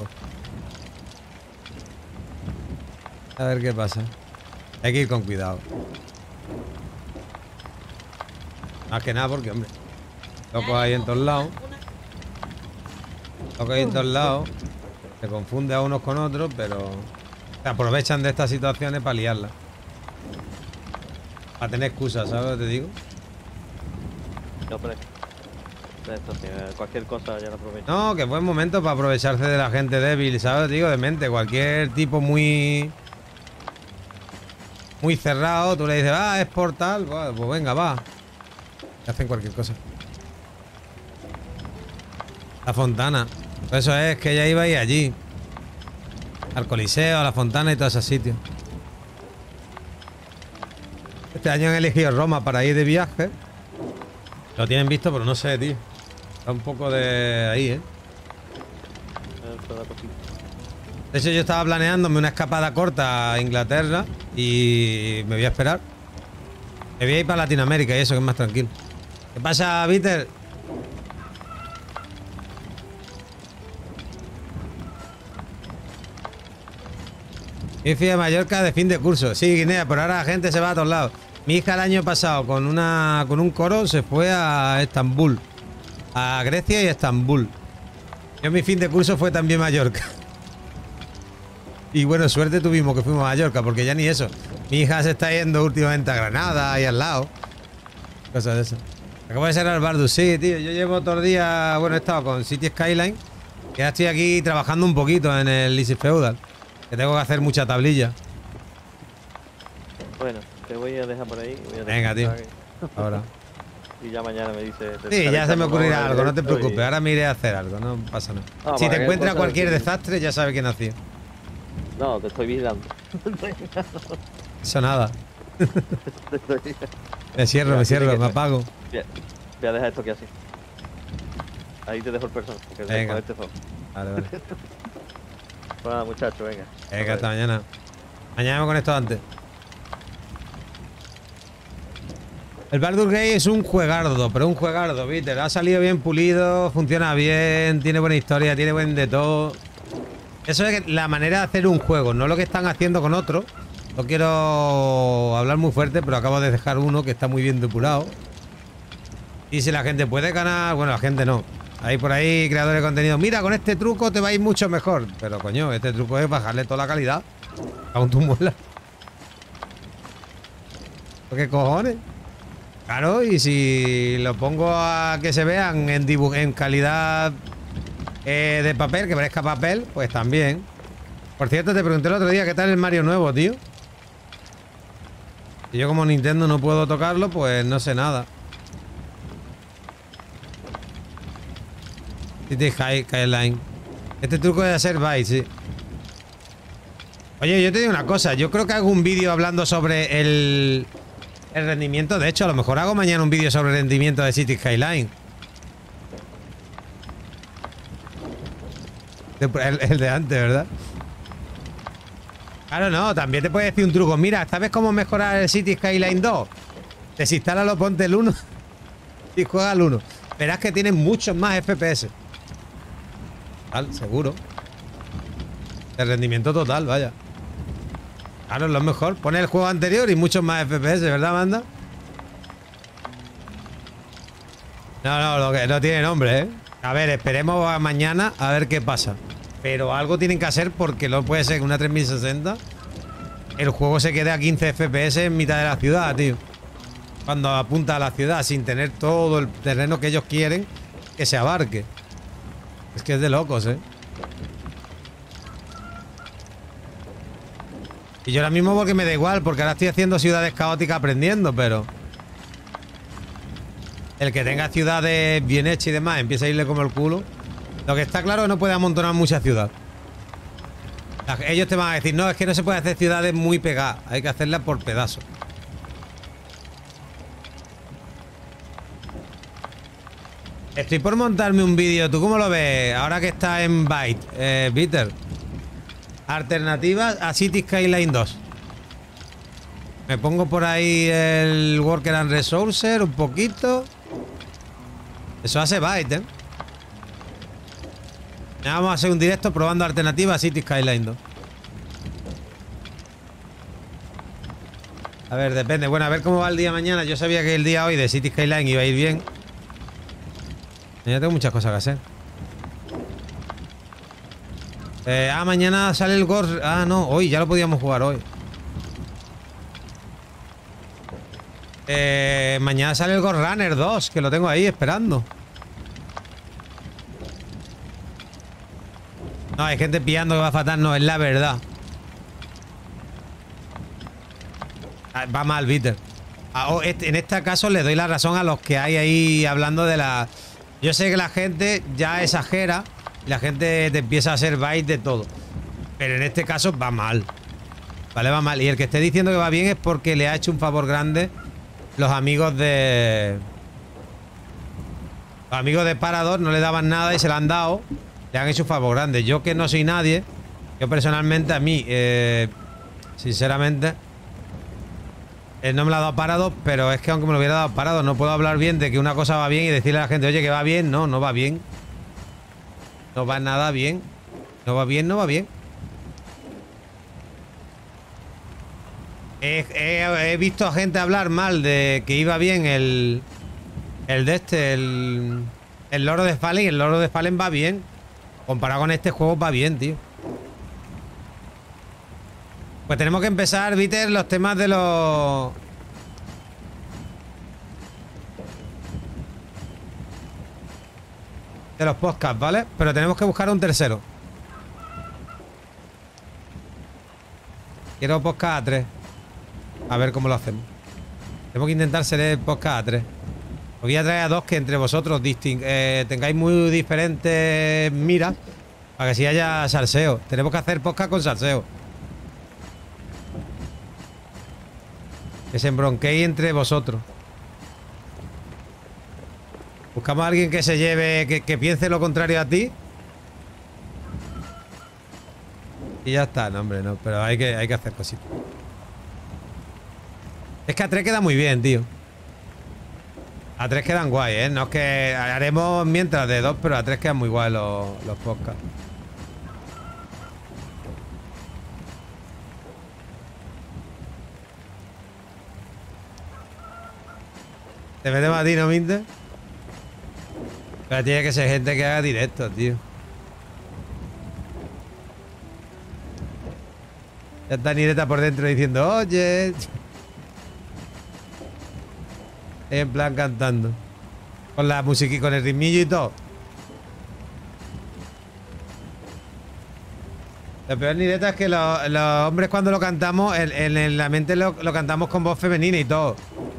A ver qué pasa. Hay que ir con cuidado. Más que nada porque, hombre, locos hay en todos lados. Locos hay en todos lados. Se confunde a unos con otros, pero se aprovechan de estas situaciones para liarla. Para tener excusas, ¿sabes lo que te digo? No, pero esto, sí, cualquier cosa ya lo aprovecho. No, que buen momento para aprovecharse de la gente débil, ¿sabes? Digo, de mente. Cualquier tipo muy cerrado, tú le dices, ah, es portal, pues venga, va. Y hacen cualquier cosa. La Fontana. Pues eso es que ella iba a ir allí. Al Coliseo, a la Fontana y todos esos sitios. Este año han elegido Roma para ir de viaje. Lo tienen visto, pero no sé, tío. Está un poco de ahí, ¿eh? De hecho, yo estaba planeándome una escapada corta a Inglaterra y me voy a esperar. Me voy a ir para Latinoamérica y eso, que es más tranquilo. ¿Qué pasa, Peter? Mi hija de Mallorca de fin de curso. Sí, Guinea, pero ahora la gente se va a todos lados. Mi hija el año pasado con un coro se fue a Estambul. A Grecia y a Estambul. Yo mi fin de curso fue también Mallorca. Y bueno, suerte tuvimos que fuimos a Mallorca, porque ya ni eso. Mi hija se está yendo últimamente a Granada, ahí al lado. Cosas de eso. Acabo de ser al Bardus, sí, tío. Yo llevo todo el día, bueno, he estado con City Skyline. Que ya estoy aquí trabajando un poquito en el Leasing Feudal. Que tengo que hacer mucha tablilla. Bueno, te voy a dejar por ahí. Voy a Venga, tío. Ahora. Y ya mañana me dice... Sí, ya se me ocurrirá algo, no te preocupes. Ahora me iré a hacer algo, no pasa nada. Ah, Si te vale, encuentras cosas cualquier así. desastre, ya sabes quién ha sido. No, te estoy vigilando. Eso nada. Te estoy vigilando. Me cierro, Ya, me tiene cierro, que me ser. apago. Bien, voy a dejar esto aquí así. Ahí te dejo el personal. Que Venga. con este fue. Vale, vale. Pues nada, muchachos, venga. Venga, hasta mañana. Mañana me conecto antes. El Baldur's Gate es un juegardo, pero un juegardo, ¿viste? Ha salido bien pulido, funciona bien, tiene buena historia, tiene buen de todo. Eso es la manera de hacer un juego, no lo que están haciendo con otros. No quiero hablar muy fuerte, pero acabo de dejar uno que está muy bien depurado. Y si la gente puede ganar, bueno, la gente no. Hay por ahí creadores de contenido. Mira, con este truco te va a ir mucho mejor. Pero coño, este truco es bajarle toda la calidad a un tumula. ¿Qué cojones? Claro, y si lo pongo a que se vean en calidad de papel, que parezca papel, pues también. Por cierto, te pregunté el otro día qué tal el Mario nuevo, tío. Y yo como Nintendo no puedo tocarlo, pues no sé nada. City Skyline. Este truco de hacer bytes, sí. Oye, yo te digo una cosa. Yo creo que hago un vídeo hablando sobre el rendimiento. De hecho, a lo mejor hago mañana un vídeo sobre el rendimiento de City Skyline. El de antes, ¿verdad? Claro, no. También te puede decir un truco. Mira, ¿sabes cómo mejorar el City Skyline 2? Desinstálalo, ponte el 1 y juega al 1. Verás que tiene muchos más FPS. Total, seguro. El rendimiento total, vaya. Claro, es lo mejor. Pone el juego anterior y muchos más FPS, ¿verdad, Amanda? No, lo que no tiene nombre, ¿eh? A ver, esperemos a mañana a ver qué pasa. Pero algo tienen que hacer porque no puede ser que una 3060 el juego se quede a 15 FPS en mitad de la ciudad, tío. Cuando apunta a la ciudad sin tener todo el terreno que ellos quieren que se abarque. Es que es de locos, ¿eh? Y yo ahora mismo porque me da igual, porque ahora estoy haciendo ciudades caóticas aprendiendo, pero... El que tenga ciudades bien hechas y demás empieza a irle como el culo. Lo que está claro es que no puede amontonar mucha ciudad. Ellos te van a decir, no, es que no se puede hacer ciudades muy pegadas. Hay que hacerlas por pedazos. Estoy por montarme un vídeo. ¿Tú cómo lo ves? Ahora que está en Byte, Peter. Alternativas a City Skyline 2. Me pongo por ahí el Worker and Resourcer un poquito. Eso hace Byte, ¿eh? Ya vamos a hacer un directo probando alternativas a City Skyline 2. A ver, depende. Bueno, a ver cómo va el día mañana. Yo sabía que el día hoy de City Skyline iba a ir bien. Ya tengo muchas cosas que hacer. Mañana sale el Ghost. Ah, no, hoy ya lo podíamos jugar hoy. Mañana sale el Ghost Runner 2, que lo tengo ahí esperando. No, hay gente pillando que va fatal, no, es la verdad. Va mal, Peter. En este caso le doy la razón a los que hay ahí hablando de la... Yo sé que la gente ya exagera y la gente te empieza a hacer bait de todo. Pero en este caso va mal. Vale, va mal. Y el que esté diciendo que va bien es porque le ha hecho un favor grande los amigos de... Los amigos de Parador no le daban nada y se lo han dado. Le han hecho un favor grande. Yo que no soy nadie, yo personalmente a mí, sinceramente, no me lo ha dado Parador, pero es que aunque me lo hubiera dado Parador, no puedo hablar bien de que una cosa va bien y decirle a la gente, oye, que va bien. No, no va bien. No va nada bien. No va bien, no va bien. He visto a gente hablar mal de que iba bien el Lord of the Fallen, y el Lord of the Fallen va bien. Comparado con este juego va bien, tío. Pues tenemos que empezar, Viter, los temas de los... De los podcasts, ¿vale? Pero tenemos que buscar un tercero. Quiero podcast a 3. A ver cómo lo hacemos. Tenemos que intentar ser el podcast a 3. Os voy a traer a 2 que entre vosotros tengáis muy diferentes miras. Para que si haya salseo. Tenemos que hacer podcast con salseo. Que se embronquéis entre vosotros. Buscamos a alguien que se lleve, que piense lo contrario a ti. Y ya está, no, hombre, no. Pero hay que hacer cositas. Es que a 3 queda muy bien, tío. A 3 quedan guay, ¿eh? No es que haremos mientras de 2, pero a 3 quedan muy guay los podcasts. ¿Te metemos a ti, no, Minte? Pero tiene que ser gente que haga directo, tío. Ya está Nireta por dentro diciendo, oye. En plan cantando. Con la música y con el ritmillo y todo. Lo peor, Nireta, es que los hombres cuando lo cantamos, en la mente lo cantamos con voz femenina y todo.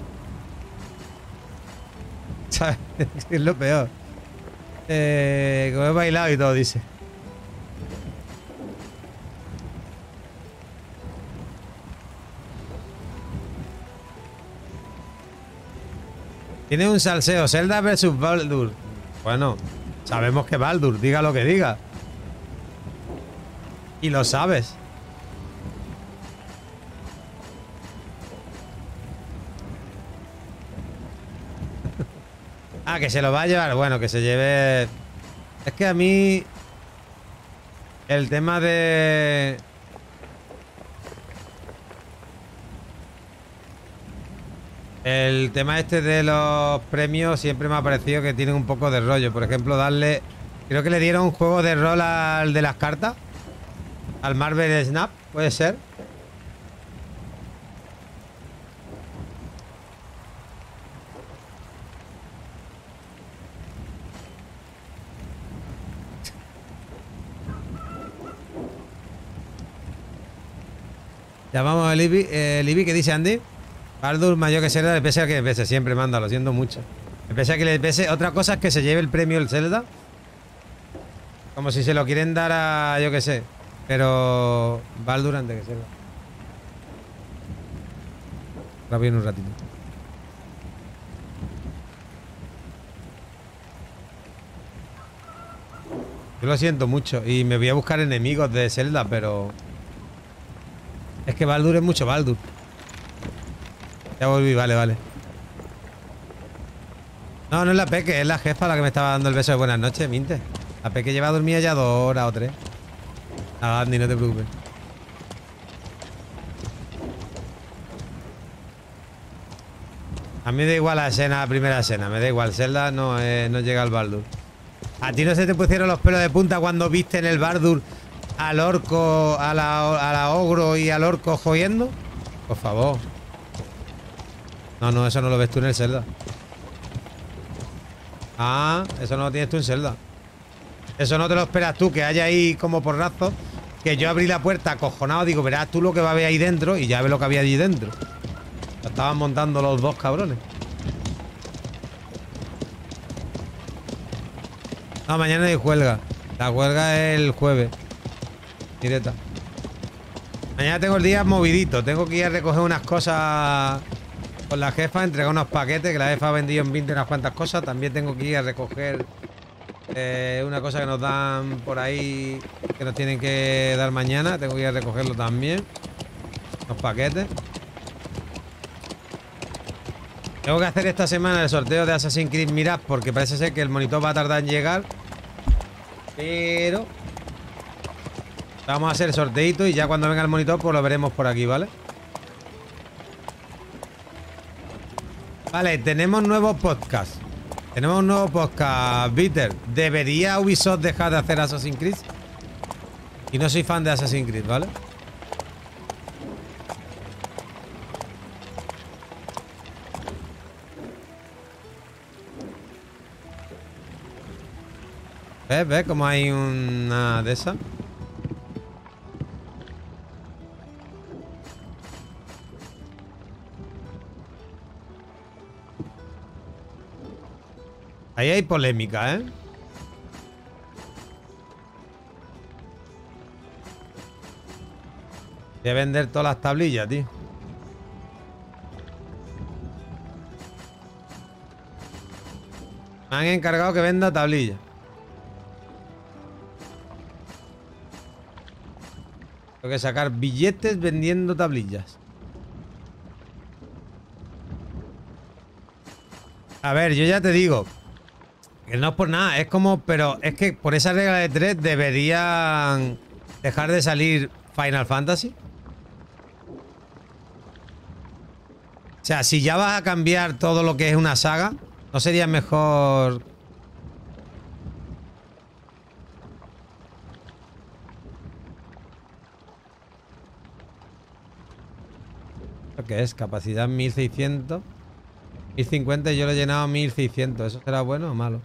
¿Sabes? Es lo peor. Como he bailado y todo, dice. Tiene un salseo, Zelda versus Baldur. Bueno, sabemos que Baldur, diga lo que diga. Y lo sabes. Ah, que se lo va a llevar. Bueno, que se lleve... Es que a mí... El tema de... El tema este de los premios siempre me ha parecido que tienen un poco de rollo. Por ejemplo, darle... Creo que le dieron un juego de rol al de las cartas. Al Marvel Snap, puede ser. Llamamos a Libby. Libby, ¿qué dice Andy? Baldur mayor que Zelda, le pese a que le pese. Siempre manda, lo siento mucho. Le pese a que le pese. Otra cosa es que se lleve el premio el Zelda. Como si se lo quieren dar a... yo qué sé. Pero... Baldur antes que Zelda. Rápido en un ratito. Yo lo siento mucho. Y me voy a buscar enemigos de Zelda, pero... Es que Baldur es mucho Baldur. Ya volví, vale. No, no es la Peque, es la jefa la que me estaba dando el beso de buenas noches, Minte. La Peque lleva dormida ya 2 horas o 3. Nada, Andy, no te preocupes. A mí me da igual la escena, la primera escena. Me da igual, Zelda no llega al Baldur. ¿A ti no se te pusieron los pelos de punta cuando viste en el Baldur al orco, a la ogro y al orco jodiendo? Por favor. No, no, eso no lo ves tú en el Zelda. Ah, eso no lo tienes tú en Zelda. Eso no te lo esperas tú, que haya ahí como porrazo. Que yo abrí la puerta acojonado, digo, verás tú lo que va a haber ahí dentro. Y ya ves lo que había allí dentro. Lo estaban montando los dos cabrones. No, mañana hay huelga. La huelga es el jueves. Directa. Mañana tengo el día movidito. Tengo que ir a recoger unas cosas con la jefa, entregar unos paquetes, que la jefa ha vendido en 20 unas cuantas cosas. También tengo que ir a recoger una cosa que nos dan por ahí, que nos tienen que dar mañana. Tengo que ir a recogerlo también. Los paquetes. Tengo que hacer esta semana el sorteo de Assassin's Creed Mirage, porque parece ser que el monitor va a tardar en llegar. Pero vamos a hacer el sorteito y ya cuando venga el monitor pues lo veremos por aquí, ¿vale? Vale, tenemos nuevos podcasts. Tenemos un nuevo podcast, Bitter. ¿Debería Ubisoft dejar de hacer Assassin's Creed? Y no soy fan de Assassin's Creed, ¿vale? ¿Ves cómo hay una de esas? Ahí hay polémica, ¿eh? Voy a vender todas las tablillas, tío. Me han encargado que venda tablillas. Tengo que sacar billetes vendiendo tablillas. A ver, yo ya te digo que no es por nada, es como, pero es que por esa regla de 3 deberían dejar de salir Final Fantasy. O sea, si ya vas a cambiar todo lo que es una saga, ¿no sería mejor? ¿Lo que es? Capacidad 1600. 1050 y yo lo he llenado a 1600. ¿Eso será bueno o malo?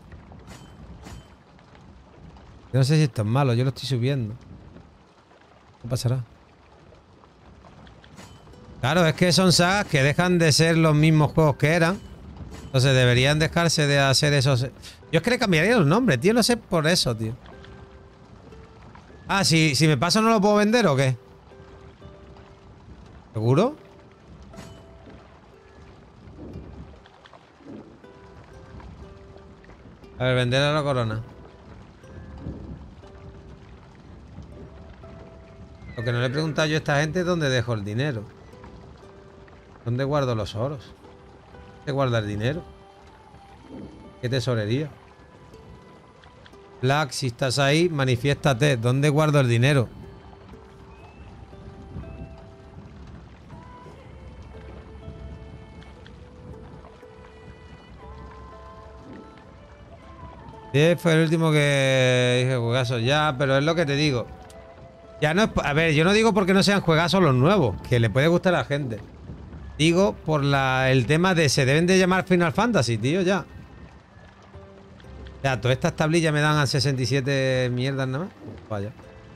Yo no sé si esto es malo, yo lo estoy subiendo. ¿Qué pasará? Claro, es que son sagas que dejan de ser los mismos juegos que eran. Entonces deberían dejarse de hacer esos... Yo es que le cambiaría los nombres, tío. No sé por eso, tío. Ah, si me paso no lo puedo vender ¿o qué? ¿Seguro? A ver, vender a la corona. Lo que no le he preguntado yo a esta gente es dónde dejo el dinero. ¿Dónde guardo los oros? ¿Dónde guarda el dinero? ¿Qué tesorería? Black, si estás ahí, manifiéstate. ¿Dónde guardo el dinero? Sí, fue el último que dije juegazo. Ya, pero es lo que te digo. Ya no es... A ver, yo no digo porque no sean juegazos los nuevos, que le puede gustar a la gente. Digo por el tema de se deben de llamar Final Fantasy, tío, ya. O sea, todas estas tablillas me dan a 67 mierdas nada más. Vaya.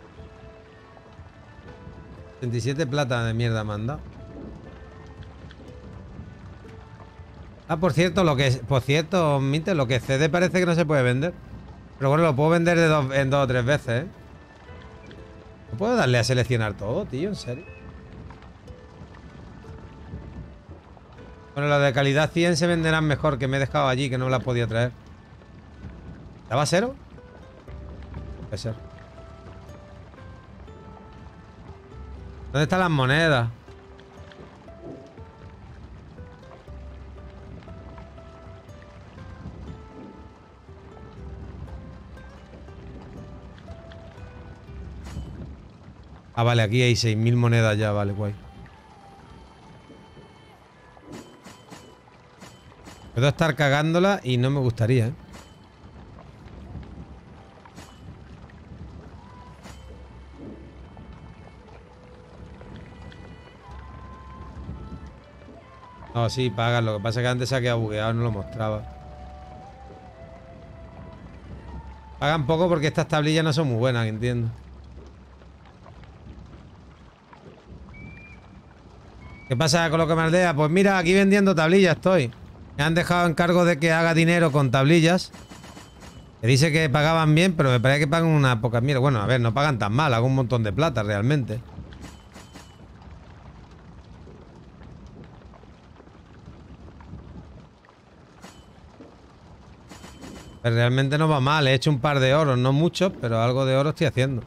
67 plata de mierda me han dado. Ah, por cierto, Minte, lo que CD parece que no se puede vender. Pero bueno, lo puedo vender en dos o tres veces, ¿eh? No puedo darle a seleccionar todo, tío, en serio. Bueno, las de calidad 100 se venderán mejor, que me he dejado allí, que no me las podía traer. ¿Estaba a cero? Puede ser. ¿Dónde están las monedas? Ah, vale, aquí hay 6000 monedas ya, vale, guay. Puedo estar cagándola y no me gustaría, ¿eh? No, sí, pagan. Lo que pasa es que antes se ha quedado bugueado, no lo mostraba. Pagan poco porque estas tablillas no son muy buenas, entiendo. ¿Qué pasa con lo que me aldea? Pues mira, aquí vendiendo tablillas estoy. Me han dejado encargo de que haga dinero con tablillas. Me dice que pagaban bien, pero me parece que pagan una poca mierda. Bueno, a ver, no pagan tan mal, hago un montón de plata realmente. Pero realmente no va mal, he hecho un par de oros, no muchos, pero algo de oro estoy haciendo.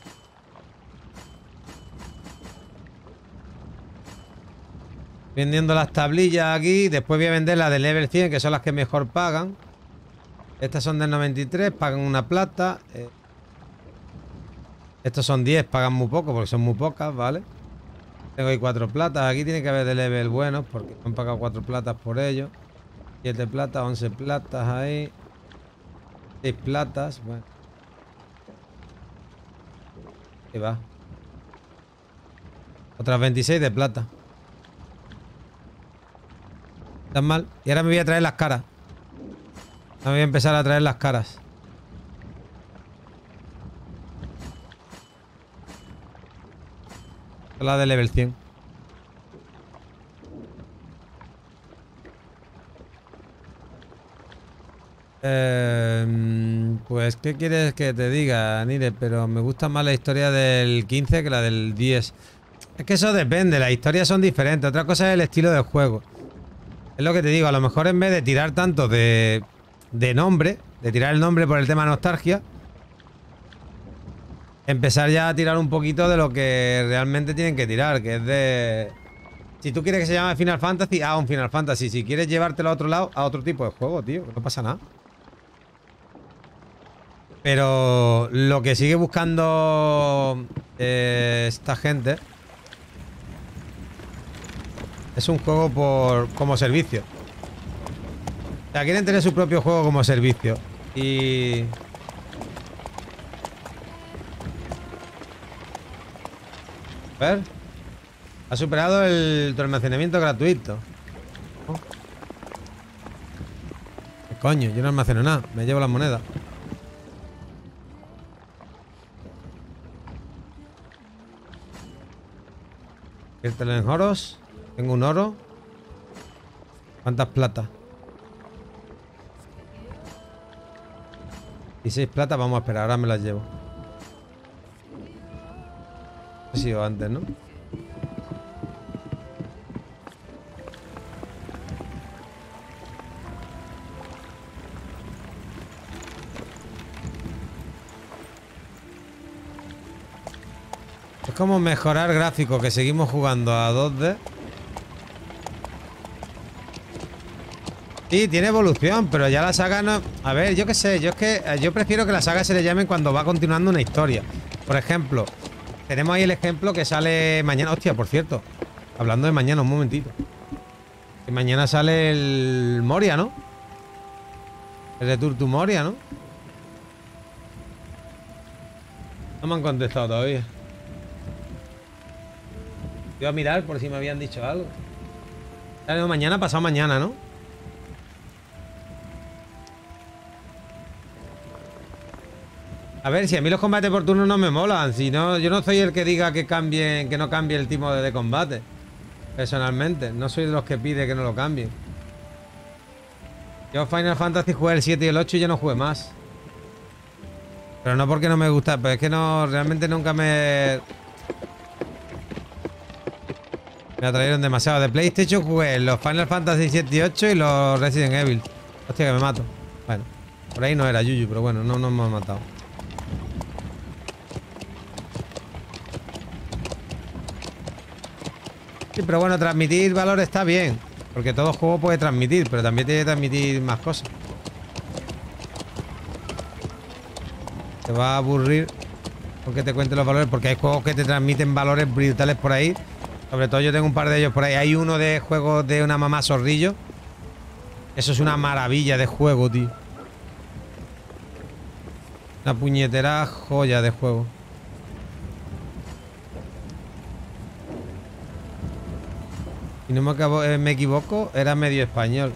Vendiendo las tablillas aquí, después voy a vender las de level 100, que son las que mejor pagan. Estas son del 93, pagan una plata. Estos son 10, pagan muy poco porque son muy pocas, ¿vale? Tengo ahí 4 platas. Aquí tiene que haber de level buenos porque me han pagado 4 platas por ello. 7 platas, 11 platas ahí. 6 platas, bueno. Ahí va. Otras 26 de plata. Tan mal. Y ahora me voy a traer las caras. Me voy a empezar a traer las caras. La de level 100. Pues, ¿qué quieres que te diga, Nire? Pero me gusta más la historia del 15 que la del 10. Es que eso depende, las historias son diferentes. Otra cosa es el estilo de juego. Es lo que te digo, a lo mejor en vez de tirar tanto de nombre, de tirar el nombre por el tema nostalgia, empezar ya a tirar un poquito de lo que realmente tienen que tirar, que es de... Si tú quieres que se llame Final Fantasy, un Final Fantasy. Si quieres llevártelo a otro lado, a otro tipo de juego, tío, no pasa nada. Pero lo que sigue buscando esta gente es un juego como servicio. O sea, quieren tener su propio juego como servicio. Y... A ver. Ha superado tu almacenamiento gratuito. Oh. ¿Qué coño? Yo no almaceno nada. Me llevo las monedas. Inviértelo en oros. Tengo un oro. ¿Cuántas platas? 16 platas. Vamos a esperar. Ahora me las llevo. Ha sido antes, ¿no? Es como mejorar gráficos, que seguimos jugando a 2D. Sí, tiene evolución, pero ya la saga no... A ver, yo qué sé, yo prefiero que la saga se le llamen cuando va continuando una historia. Por ejemplo, tenemos ahí el ejemplo que sale mañana. Hostia, por cierto, hablando de mañana, un momentito. Que mañana sale el Moria, ¿no? El Return to Moria, ¿no? No me han contestado todavía. Iba a mirar por si me habían dicho algo. Claro, mañana, pasado mañana, ¿no? A ver, si a mí los combates por turno no me molan. Si no, yo no soy el que diga que cambien, que no cambie el tipo de combate. Personalmente. No soy de los que pide que no lo cambien. Yo Final Fantasy jugué el 7 y el 8 y ya no jugué más. Pero no porque no me gusta, pero es que no, realmente nunca me atrayeron demasiado. De PlayStation jugué los Final Fantasy 7 y 8 y los Resident Evil. Hostia, que me mato. Bueno, por ahí no era Yuyu, pero bueno, no me ha matado. Sí, pero bueno, transmitir valor está bien. Porque todo juego puede transmitir, pero también tiene que transmitir más cosas. Te va a aburrir porque te cuente los valores, porque hay juegos que te transmiten valores brutales por ahí. Sobre todo yo tengo un par de ellos por ahí. Hay uno de juegos de una mamá zorrillo. Eso es una maravilla de juego, tío. Una puñetera joya de juego. Y no me equivoco, era medio español.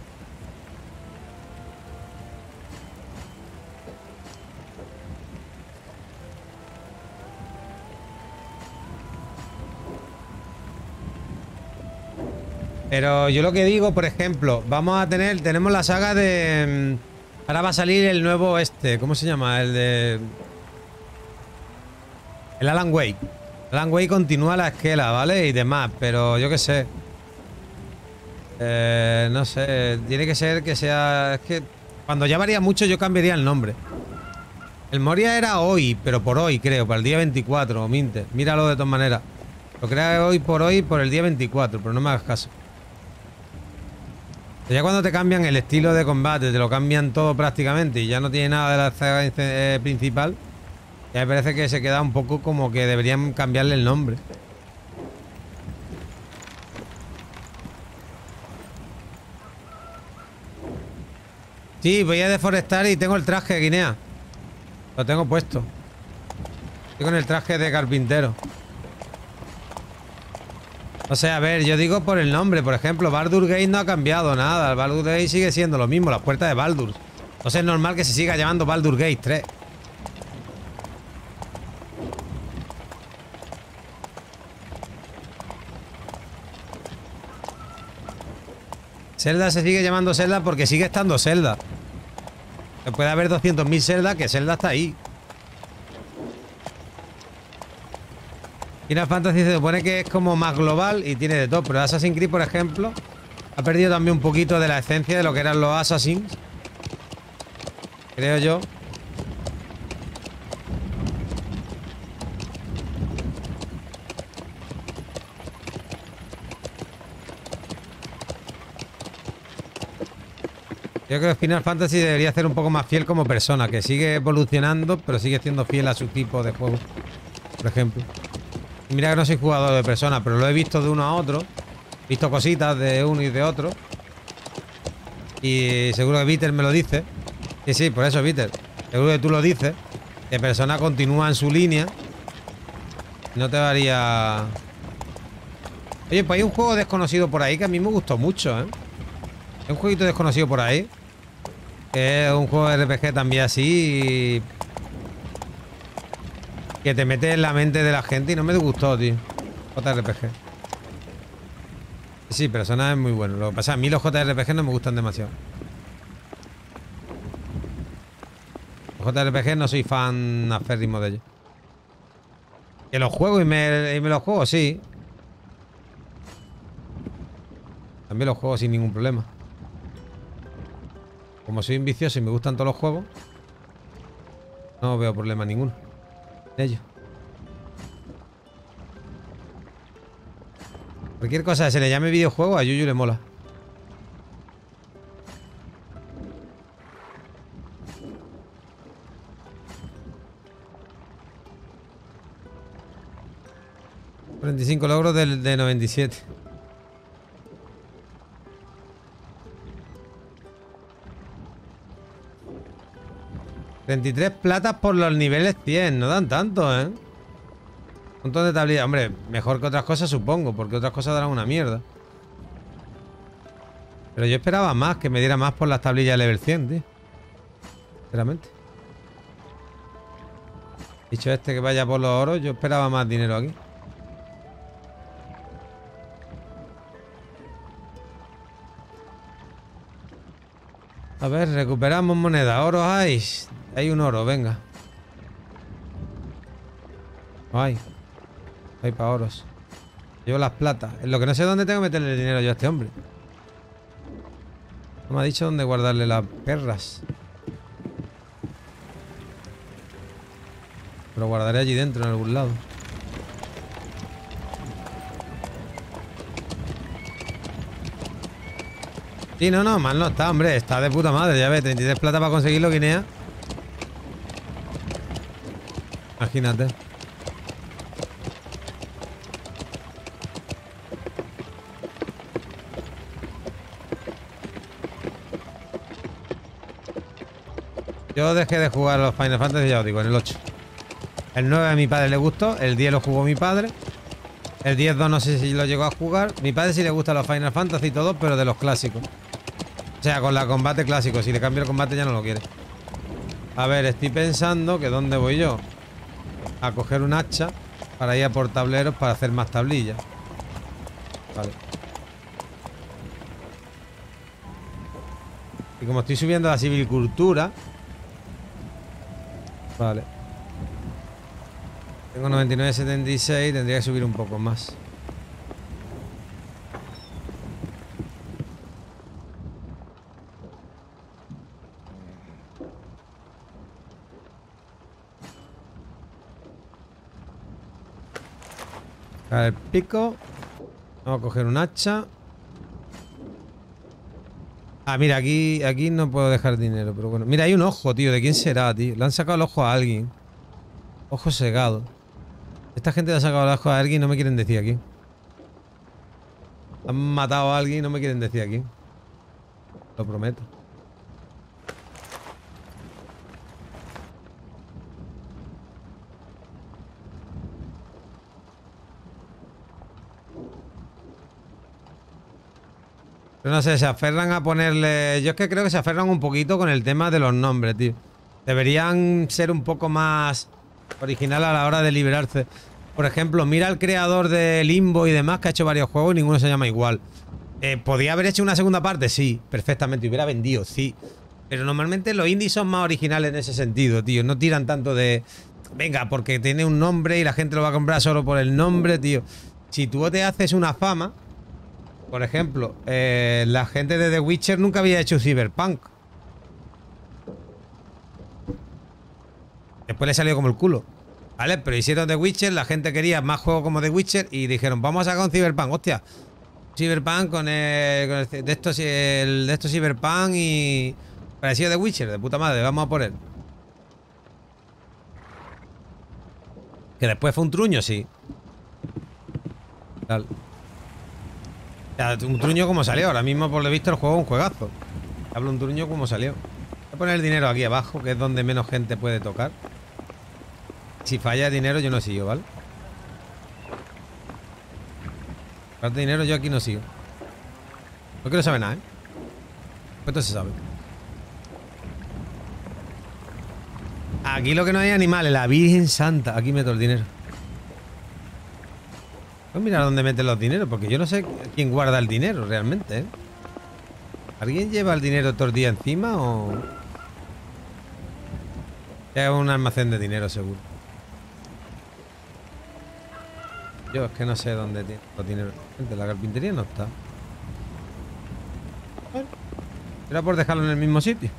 Pero yo lo que digo, por ejemplo, tenemos la saga de... Ahora va a salir el nuevo ¿cómo se llama? El de... El Alan Wake. Alan Wake continúa la esquela, ¿vale? Y demás, pero yo qué sé. No sé, tiene que ser que sea... Es que cuando ya varía mucho yo cambiaría el nombre. El Moria era hoy, pero por hoy creo, para el día 24, o minte. Míralo de todas maneras. Lo crea hoy, por el día 24, pero no me hagas caso. Ya cuando te cambian el estilo de combate, te lo cambian todo prácticamente y ya no tiene nada de la saga principal, ya me parece que se queda un poco como que deberían cambiarle el nombre. Sí, voy a deforestar y tengo el traje de Guinea. Lo tengo puesto. Estoy con el traje de carpintero. O sea, a ver, yo digo por el nombre. Por ejemplo, Baldur Gate no ha cambiado nada. El Baldur Gate sigue siendo lo mismo, las puertas de Baldur. Entonces es normal que se siga llamando Baldur Gate 3. Zelda se sigue llamando Zelda porque sigue estando Zelda. Puede haber 200.000 Zelda, que Zelda está ahí. Final Fantasy se supone que es como más global y tiene de todo, pero Assassin's Creed, por ejemplo, ha perdido también un poquito de la esencia de lo que eran los Assassins. Creo yo. Yo creo que Final Fantasy debería ser un poco más fiel como persona, que sigue evolucionando, pero sigue siendo fiel a su tipo de juego, por ejemplo. Y mira que no soy jugador de persona, pero lo he visto de uno a otro. He visto cositas de uno y de otro. Y seguro que Víter me lo dice. Sí, sí, por eso, Víter. Seguro que tú lo dices. Que persona continúa en su línea. No te varía... Oye, pues hay un juego desconocido por ahí que a mí me gustó mucho, ¿eh? Hay un jueguito desconocido por ahí. Que es un juego de RPG también así. Que te mete en la mente de la gente y no me gustó, tío. JRPG. Sí, Persona es muy bueno. Lo que pasa, a mí los JRPG no me gustan demasiado. Los JRPG no soy fan aférrimo de ellos. Que los juego y me los juego, sí. También los juego sin ningún problema. Como soy un vicioso y me gustan todos los juegos, no veo problema ninguno de ello. Cualquier cosa que se le llame videojuego, a Yuyu le mola. $45 logros de 97. $33 platas por los niveles 100. No dan tanto, ¿eh? Un montón de tablillas. Hombre, mejor que otras cosas, supongo, porque otras cosas darán una mierda. Pero yo esperaba más, que me diera más por las tablillas de level 100, tío. Sinceramente. Dicho que vaya por los oros, yo esperaba más dinero aquí. A ver, recuperamos moneda. Oro hay. Hay un oro, venga. Ay. Hay para oros. Llevo las platas. En lo que no sé dónde tengo que meterle el dinero yo a este hombre. No me ha dicho dónde guardarle las perras. Lo guardaré allí dentro, en algún lado. Sí, no, mal no está, hombre. Está de puta madre, ya ves. 33 plata para conseguirlo, Guinea. Imagínate. Yo dejé de jugar a los Final Fantasy, ya os digo, en el 8. El 9 a mi padre le gustó, el 10 lo jugó mi padre. El 10-2 no sé si lo llegó a jugar. Mi padre sí le gustan los Final Fantasy y todo, pero de los clásicos. O sea, con la combate clásico. Si le cambio el combate ya no lo quiere. A ver, estoy pensando que ¿dónde voy yo? A coger un hacha para ir a por tableros para hacer más tablillas. Vale. Y como estoy subiendo la silvicultura... Vale. Tengo 99,76, tendría que subir un poco más. A ver, pico. Vamos a coger un hacha. Ah, mira, aquí no puedo dejar dinero, pero bueno. Mira, hay un ojo, tío. ¿De quién será, tío? Le han sacado el ojo a alguien. Ojo cegado. Esta gente le ha sacado el ojo a alguien y no me quieren decir aquí. Han matado a alguien y no me quieren decir aquí. Lo prometo. Pero no sé, se aferran a ponerle... Yo es que creo que se aferran un poquito con el tema de los nombres, tío. Deberían ser un poco más original a la hora de liberarse. Por ejemplo, mira al creador de Limbo y demás, que ha hecho varios juegos y ninguno se llama igual. ¿Podía haber hecho una segunda parte? Sí, perfectamente. Hubiera vendido, sí. Pero normalmente los indies son más originales en ese sentido, tío. No tiran tanto de... Venga, porque tiene un nombre y la gente lo va a comprar solo por el nombre, tío. Si tú te haces una fama... Por ejemplo, la gente de The Witcher nunca había hecho Cyberpunk. Después le salió como el culo. ¿Vale? Pero hicieron The Witcher, la gente quería más juegos como The Witcher y dijeron, vamos a sacar un Cyberpunk. Hostia, Cyberpunk con el de estos Cyberpunk y... Parecido a The Witcher, de puta madre, vamos a por él. Que después fue un truño, sí. Tal. Un truño como salió. Ahora mismo, por lo visto, el juego es un juegazo. Hablo un truño como salió. Voy a poner el dinero aquí abajo, que es donde menos gente puede tocar. Si falla el dinero, yo no sigo, ¿vale? Falta dinero, yo aquí no sigo. No quiero saber nada, ¿eh? Esto se sabe. Aquí lo que no hay animales, la Virgen Santa. Aquí meto el dinero. Pues mira dónde meten los dineros, porque yo no sé quién guarda el dinero realmente, ¿eh? ¿Alguien lleva el dinero todo el día encima o...? Es un almacén de dinero, seguro. Yo es que no sé dónde tiene los dineros. Gente, la carpintería no está. Bueno, era por dejarlo en el mismo sitio.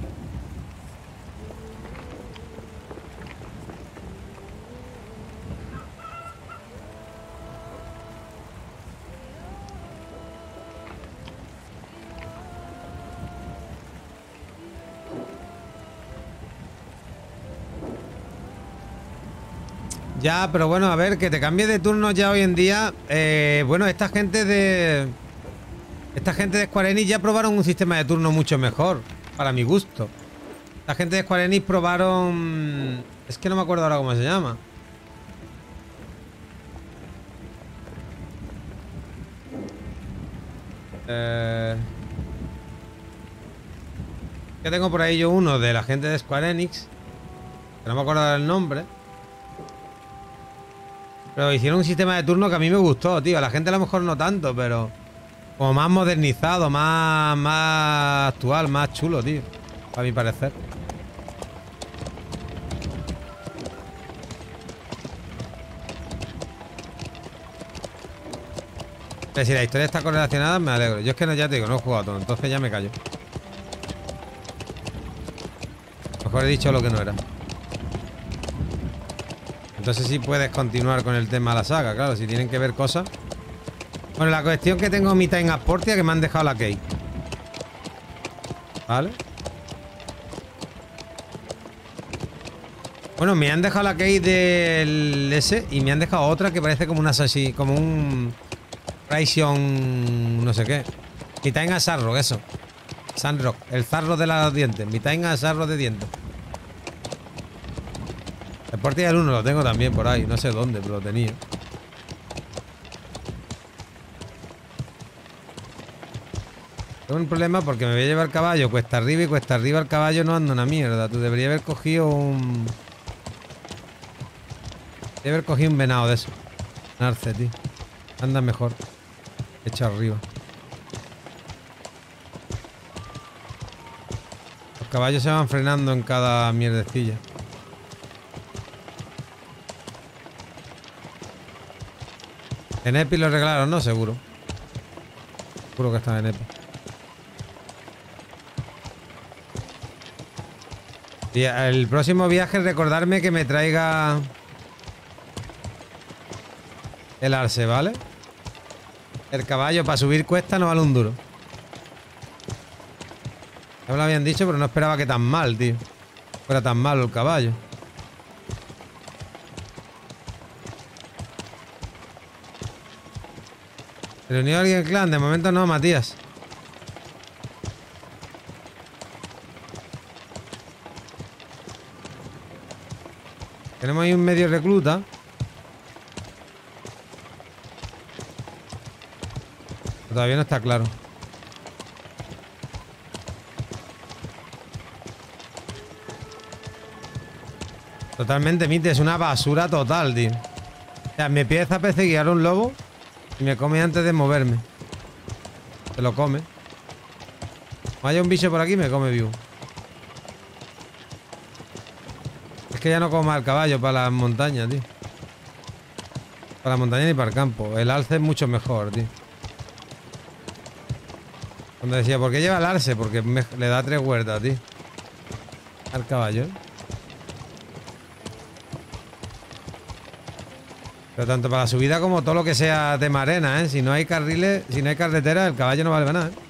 Ya, pero bueno, a ver, que te cambie de turno ya hoy en día. Bueno, esta gente de Square Enix ya probaron un sistema de turno mucho mejor, para mi gusto. La gente de Square Enix probaron... Es que no me acuerdo ahora cómo se llama. Que tengo por ahí yo uno de la gente de Square Enix, que no me acuerdo del nombre. Pero hicieron un sistema de turno que a mí me gustó, tío. A la gente a lo mejor no tanto, pero... Como más modernizado, más actual, más chulo, tío. A mi parecer. Pero si la historia está correlacionada, me alegro. Yo es que no, ya te digo, no he jugado todo, entonces ya me callo. Mejor he dicho lo que no era. Entonces sí puedes continuar con el tema de la saga, claro, si tienen que ver cosas. Bueno, la cuestión que tengo mitad en Asportia, que me han dejado la key. ¿Vale? Bueno, me han dejado la key del S y me han dejado otra que parece como una Sashi, como un Raison no sé qué. Mitad en Asarro, eso. Sandrock, el zarro de los dientes. Mitad en Asarro de dientes. El Portia del 1 lo tengo también por ahí, no sé dónde, pero lo tenía. Tengo un problema porque me voy a llevar caballo cuesta arriba y cuesta arriba el caballo no anda una mierda. Tú deberías haber cogido un... Debería haber cogido un venado de eso. Un arce, tío. Anda mejor. Hecho arriba. Los caballos se van frenando en cada mierdecilla. En Epi lo arreglaron, ¿no? Seguro. Seguro que está en Epi. Y el próximo viaje recordarme que me traiga el arce, ¿vale? El caballo para subir cuesta no vale un duro. Ya me lo habían dicho, pero no esperaba que tan mal, tío. Fuera tan malo el caballo. ¿Se reunió alguien en clan? De momento no, Matías. Tenemos ahí un medio recluta. Pero todavía no está claro. Totalmente, Mite, es una basura total, tío. O sea, me empieza a perseguir un lobo y me come antes de moverme. Se lo come. Como haya un bicho por aquí, me come vivo. Es que ya no como al caballo para las montañas, tío. Para las montañas ni para el campo. El alce es mucho mejor, tío. Cuando decía, ¿por qué lleva el alce? Porque le da 3 huertas, tío. Al caballo. Pero tanto para la subida como todo lo que sea tema arena, ¿eh? Si no hay carriles, si no hay carretera, el caballo no vale para nada, ¿eh?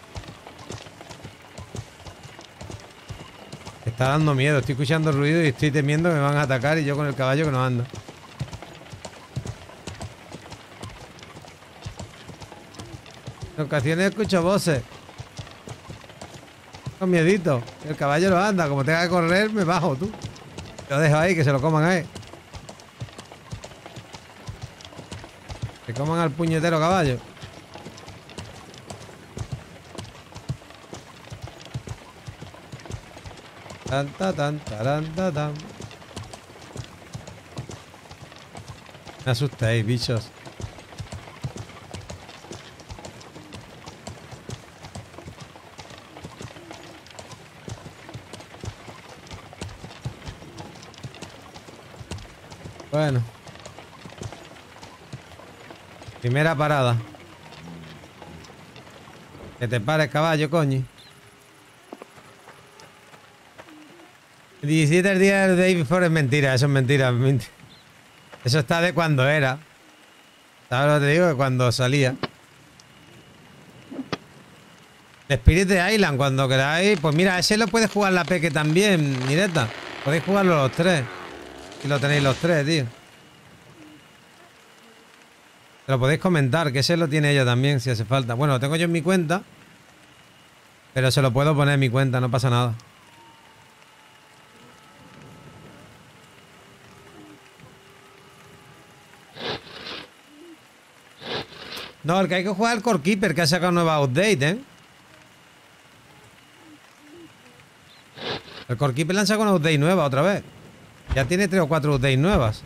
Está dando miedo, estoy escuchando ruido y estoy temiendo que me van a atacar y yo con el caballo que no anda. En ocasiones escucho voces. Con miedito. El caballo no anda, como tenga que correr, me bajo, tú. Lo dejo ahí, que se lo coman ahí. Que coman al puñetero caballo. Tan. Me asustáis, bichos. Bueno. Primera parada. Que te pares, caballo, coño. 17 el día del Day Before es mentira, eso es mentira. Eso está de cuando era. ¿Sabes lo que te digo? De cuando salía. El Spirit Island, cuando queráis. Pues mira, ese lo puedes jugar la Peque también, Mireta. Podéis jugarlo los 3. Si lo tenéis los 3, tío. Te lo podéis comentar, que ese lo tiene ella también, si hace falta. Bueno, lo tengo yo en mi cuenta. Pero se lo puedo poner en mi cuenta, no pasa nada. No, el que hay que jugar es el Core Keeper, que ha sacado nueva update, ¿eh? El Core Keeper le han sacado una update nueva otra vez. Ya tiene 3 o 4 updates nuevas.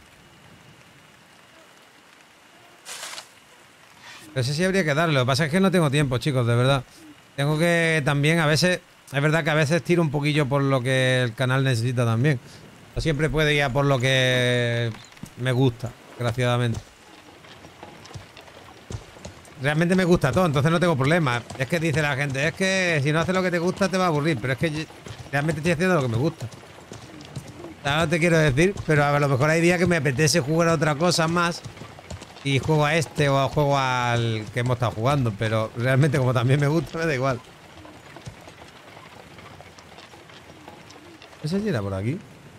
No sé si habría que darle. Lo que pasa es que no tengo tiempo, chicos, de verdad. Tengo que también a veces... Es verdad que a veces tiro un poquillo por lo que el canal necesita también. No siempre puedo ir a por lo que me gusta, desgraciadamente. Realmente me gusta todo, entonces no tengo problema. Es que dice la gente, es que si no haces lo que te gusta te va a aburrir. Pero es que realmente estoy haciendo lo que me gusta. No te quiero decir, pero a lo mejor hay días que me apetece jugar a otra cosa más y juego a este o juego al que hemos estado jugando, pero realmente como también me gusta, me da igual. ¿No sé si era por aquí?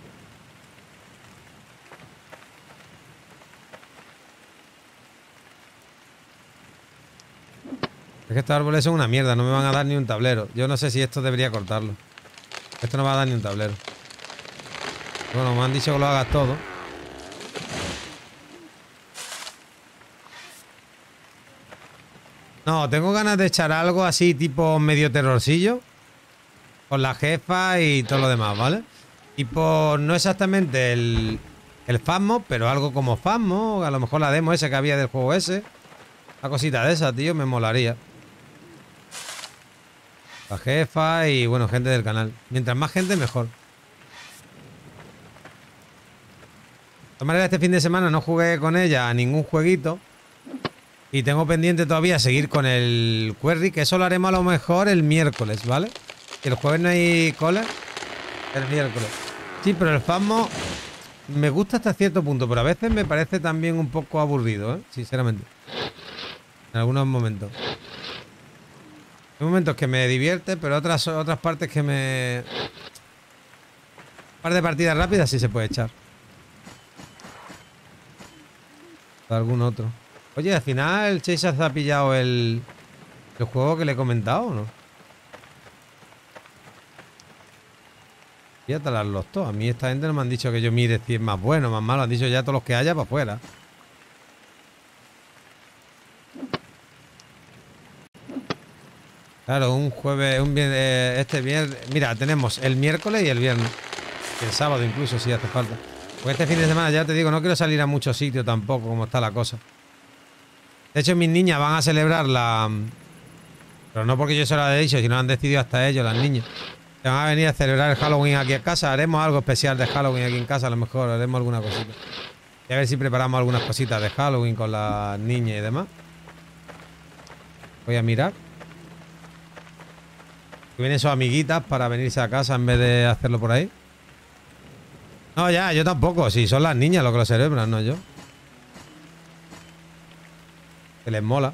Es que estos árboles son una mierda, no me van a dar ni un tablero. Yo no sé si esto debería cortarlo. Esto no va a dar ni un tablero. Bueno, me han dicho que lo hagas todo. No, tengo ganas de echar algo así tipo medio terrorcillo. Con la jefa y todo lo demás, ¿vale? Tipo, no exactamente el Phasmo, pero algo como Phasmo. A lo mejor la demo esa que había del juego ese. Una cosita de esa, tío, me molaría. La jefa y, bueno, gente del canal. Mientras más gente, mejor. De todas maneras, este fin de semana no jugué con ella a ningún jueguito. Y tengo pendiente todavía seguir con el Query, que eso lo haremos a lo mejor el miércoles, ¿vale? Que el jueves no hay cole, el miércoles. Sí, pero el Phasmo me gusta hasta cierto punto, pero a veces me parece también un poco aburrido, ¿eh? Sinceramente. En algunos momentos. Hay momentos que me divierte, pero otras partes que me... Un par de partidas rápidas sí se puede echar. O algún otro. Oye, al final Chase ha pillado el juego que le he comentado, ¿o no? Ya te las los todos. A mí esta gente no me han dicho que yo mire si es más bueno, más malo. Han dicho ya todos los que haya para afuera. Claro, un jueves, un viernes, este viernes. Mira, tenemos el miércoles y el viernes. Y el sábado incluso, si hace falta. Porque este fin de semana, ya te digo, no quiero salir a muchos sitios tampoco, como está la cosa. De hecho, mis niñas van a celebrar la... Pero no porque yo se lo haya dicho, sino han decidido hasta ellos, las niñas. Que van a venir a celebrar el Halloween aquí en casa. Haremos algo especial de Halloween aquí en casa, a lo mejor haremos alguna cosita. Y a ver si preparamos algunas cositas de Halloween con las niñas y demás. Voy a mirar. Que vienen sus amiguitas para venirse a casa en vez de hacerlo por ahí. No, ya, yo tampoco. Si son las niñas lo que lo celebran, no yo. Que les mola.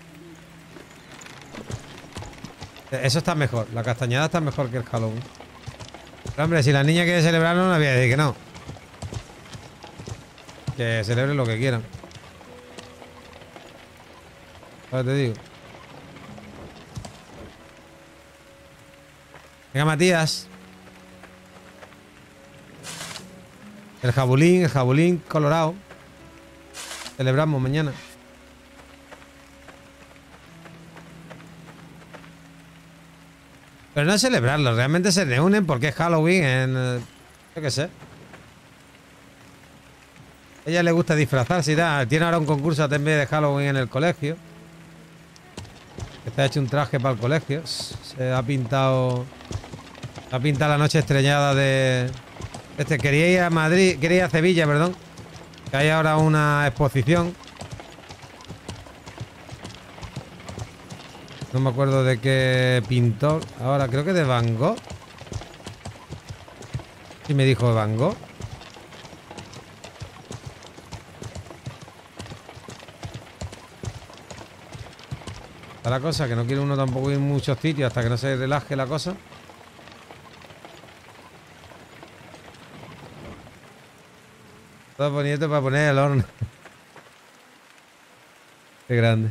Eso está mejor. La castañada está mejor que el Halloween. Pero hombre, si la niña quiere celebrarlo, no le voy a decir que no. Que celebren lo que quieran. ¿Sabes? Te digo. Venga, Matías. El jabulín colorado. Celebramos mañana. Pero no es celebrarlo, realmente se reúnen porque es Halloween en... yo qué sé. A ella le gusta disfrazarse y tal. Tiene ahora un concurso también de Halloween en el colegio. Está hecho un traje para el colegio. Se ha pintado... Ha pintado la noche estrellada de... quería ir a Madrid, quería ir a Sevilla, perdón. Que hay ahora una exposición. No me acuerdo de qué pintor. Ahora creo que de Van Gogh. Sí me dijo Van Gogh. Está la cosa, que no quiere uno tampoco ir a muchos sitios hasta que no se relaje la cosa. Todo bonito para poner el horno. Qué grande.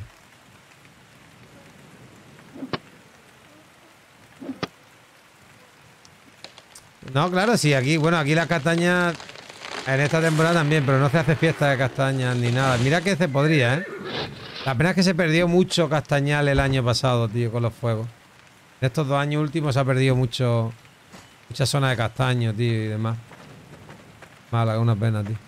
No, claro, sí, aquí, bueno, aquí las castañas en esta temporada también, pero no se hace fiesta de castañas ni nada. Mira que se podría, ¿eh? La pena es que se perdió mucho castañal el año pasado, tío, con los fuegos. En estos 2 años últimos se ha perdido mucha zona de castaño, tío, y demás. Mala, es una pena, tío.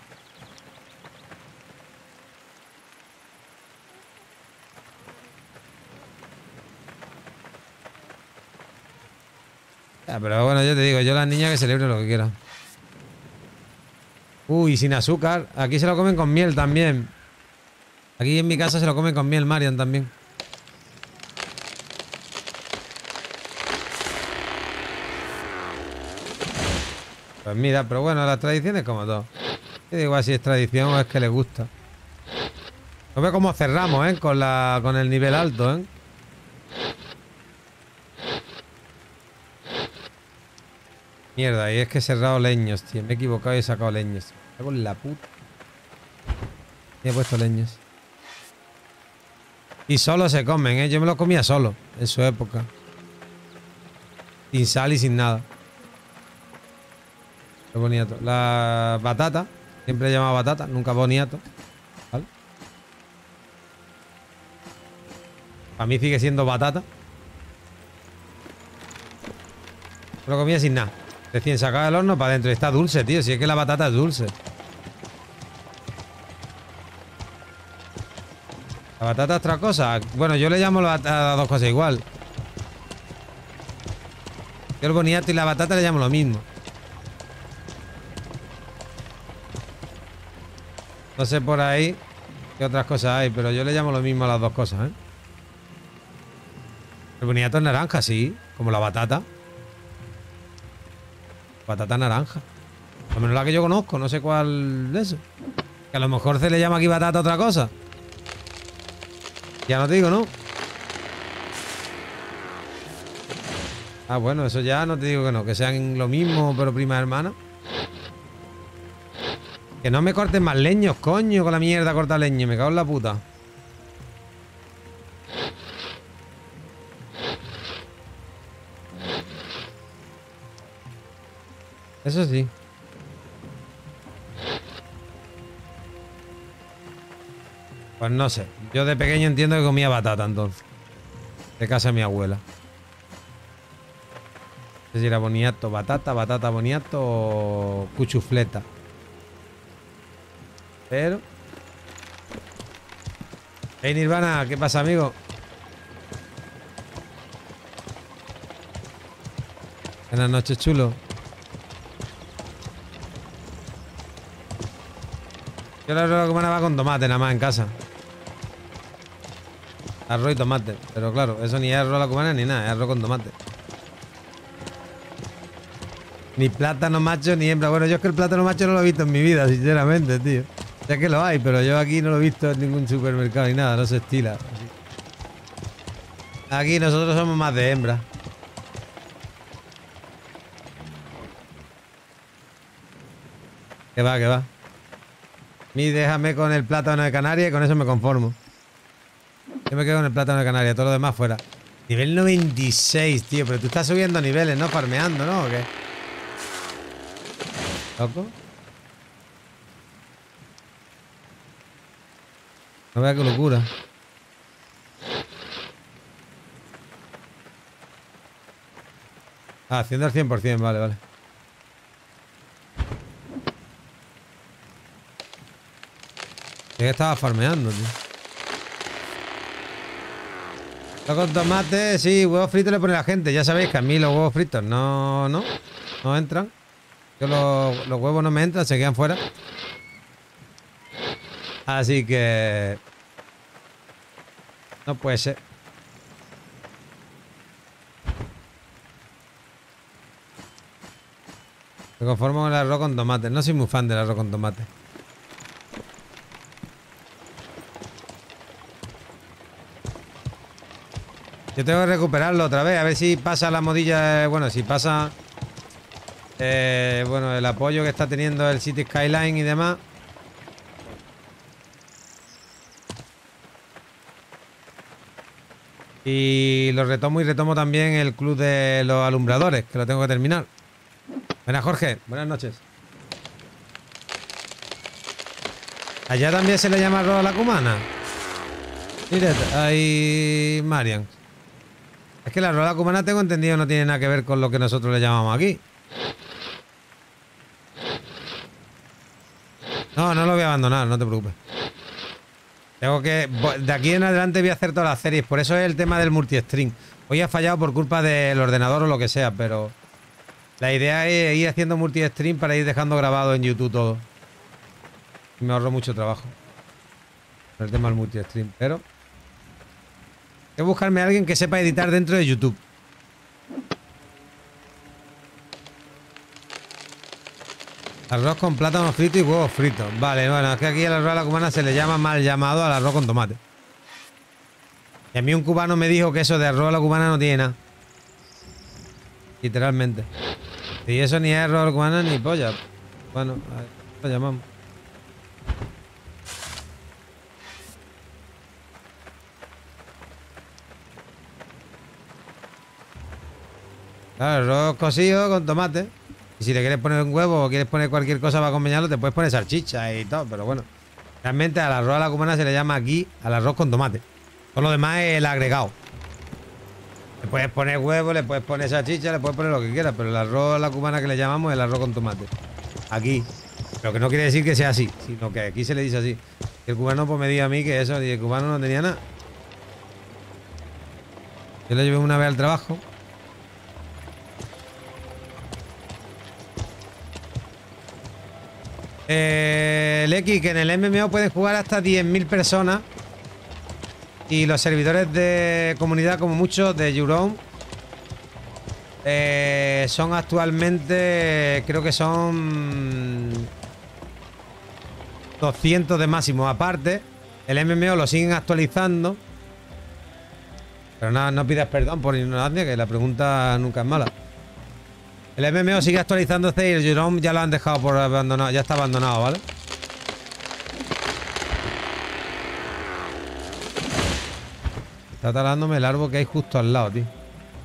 Ya, pero bueno, yo te digo, yo las niñas que celebren lo que quieran. Uy, sin azúcar. Aquí se lo comen con miel también. Aquí en mi casa se lo comen con miel, Marian, también. Pues mira, pero bueno, las tradiciones como todo. Yo digo, si es tradición o es que le gusta. No ve cómo cerramos, ¿eh? Con el nivel alto, ¿eh? Mierda, y es que he cerrado leños, tío. Me he equivocado y he sacado leños. Me cago en la puta. Y he puesto leños. Y solo se comen, ¿eh? Yo me lo comía solo, en su época. Sin sal y sin nada. Qué boniato. La batata. Siempre he llamado batata, nunca boniato. ¿Vale? Para mí sigue siendo batata. Lo comía sin nada. Recién sacado del horno para adentro. Está dulce, tío. Si es que la batata es dulce. La batata es otra cosa. Bueno, yo le llamo a las dos cosas igual. Yo el boniato y la batata le llamo lo mismo. No sé por ahí qué otras cosas hay, pero yo le llamo lo mismo a las dos cosas, ¿eh? El boniato es naranja, sí, como la batata. Batata naranja. Al menos la que yo conozco, no sé cuál de eso. Que a lo mejor se le llama aquí batata a otra cosa. Ya no te digo, ¿no? Ah, bueno, eso ya no te digo que no. Que sean lo mismo, pero prima hermana. Que no me corten más leños, coño, con la mierda corta leño. Me cago en la puta. Eso sí. Pues no sé. Yo de pequeño entiendo que comía batata entonces. De casa de mi abuela. No sé si era boniato, batata, batata boniato o cuchufleta. Pero... Hey Nirvana, ¿qué pasa, amigo? Buenas noches, chulo. Yo la arroz cubana va con tomate nada más en casa. Arroz y tomate. Pero claro, eso ni es arroz a la cubana ni nada, es arroz con tomate. Ni plátano macho ni hembra. Bueno, yo es que el plátano macho no lo he visto en mi vida, sinceramente, tío. Ya que lo hay, pero yo aquí no lo he visto en ningún supermercado ni nada, no se estila. Aquí nosotros somos más de hembra. Que va, que va. Mi déjame con el plátano de Canarias y con eso me conformo. Yo me quedo con el plátano de Canarias, todo lo demás fuera. Nivel 96, tío, pero tú estás subiendo niveles, ¿no? Farmeando, ¿no? ¿O qué? ¿Loco? No veas qué locura. Ah, haciendo al 100%, vale, vale. Es que estaba farmeando, tío. Con tomate, sí, huevos fritos le pone la gente. Ya sabéis que a mí los huevos fritos no entran. Yo los huevos no me entran, se quedan fuera. Así que... no puede ser. Me conformo con el arroz con tomate. No soy muy fan del arroz con tomate. Yo tengo que recuperarlo otra vez. A ver si pasa la modilla... bueno, si pasa... bueno, el apoyo que está teniendo el City Skyline y demás. Y lo retomo y retomo también el club de los alumbradores, que lo tengo que terminar. Buenas, Jorge. Buenas noches. Allá también se le llama arroz a la cubana. Mira, ahí Marian. Es que la arroz a la cubana tengo entendido no tiene nada que ver con lo que nosotros le llamamos aquí. No, no lo voy a abandonar, no te preocupes. Tengo que... de aquí en adelante voy a hacer todas las series. Por eso es el tema del multi-stream. Hoy ha fallado por culpa del ordenador o lo que sea, pero... la idea es ir haciendo multi-stream para ir dejando grabado en YouTube todo. Y me ahorro mucho trabajo. El tema del multi-stream, pero... hay que buscarme a alguien que sepa editar dentro de YouTube. Arroz con plátano frito y huevos fritos. Vale, bueno, es que aquí al arroz a la cubana se le llama mal llamado al arroz con tomate. Y a mí un cubano me dijo que eso de arroz a la cubana no tiene nada. Literalmente. Y eso ni es arroz a la cubana ni polla. Bueno, a ver, lo llamamos. Claro, arroz cocido con tomate. Y si le quieres poner un huevo o quieres poner cualquier cosa para acompañarlo, te puedes poner salchicha y todo, pero bueno. Realmente al arroz a la cubana se le llama aquí al arroz con tomate. Todo lo demás es el agregado. Le puedes poner huevo, le puedes poner salchicha, le puedes poner lo que quieras, pero el arroz a la cubana que le llamamos es el arroz con tomate. Aquí. Pero que no quiere decir que sea así, sino que aquí se le dice así. El cubano pues me dijo a mí que eso, y el cubano no tenía nada. Yo le llevé una vez al trabajo. El X, que en el MMO pueden jugar hasta 10.000 personas. Y los servidores de comunidad, como muchos, de Euron, son actualmente, creo que son 200 de máximo. Aparte, el MMO lo siguen actualizando. Pero nada, no pidas perdón por ignorancia, que la pregunta nunca es mala. El MMO sigue actualizándose y el Euron ya lo han dejado por abandonado, ya está abandonado, ¿vale? Está talándome el árbol que hay justo al lado, tío.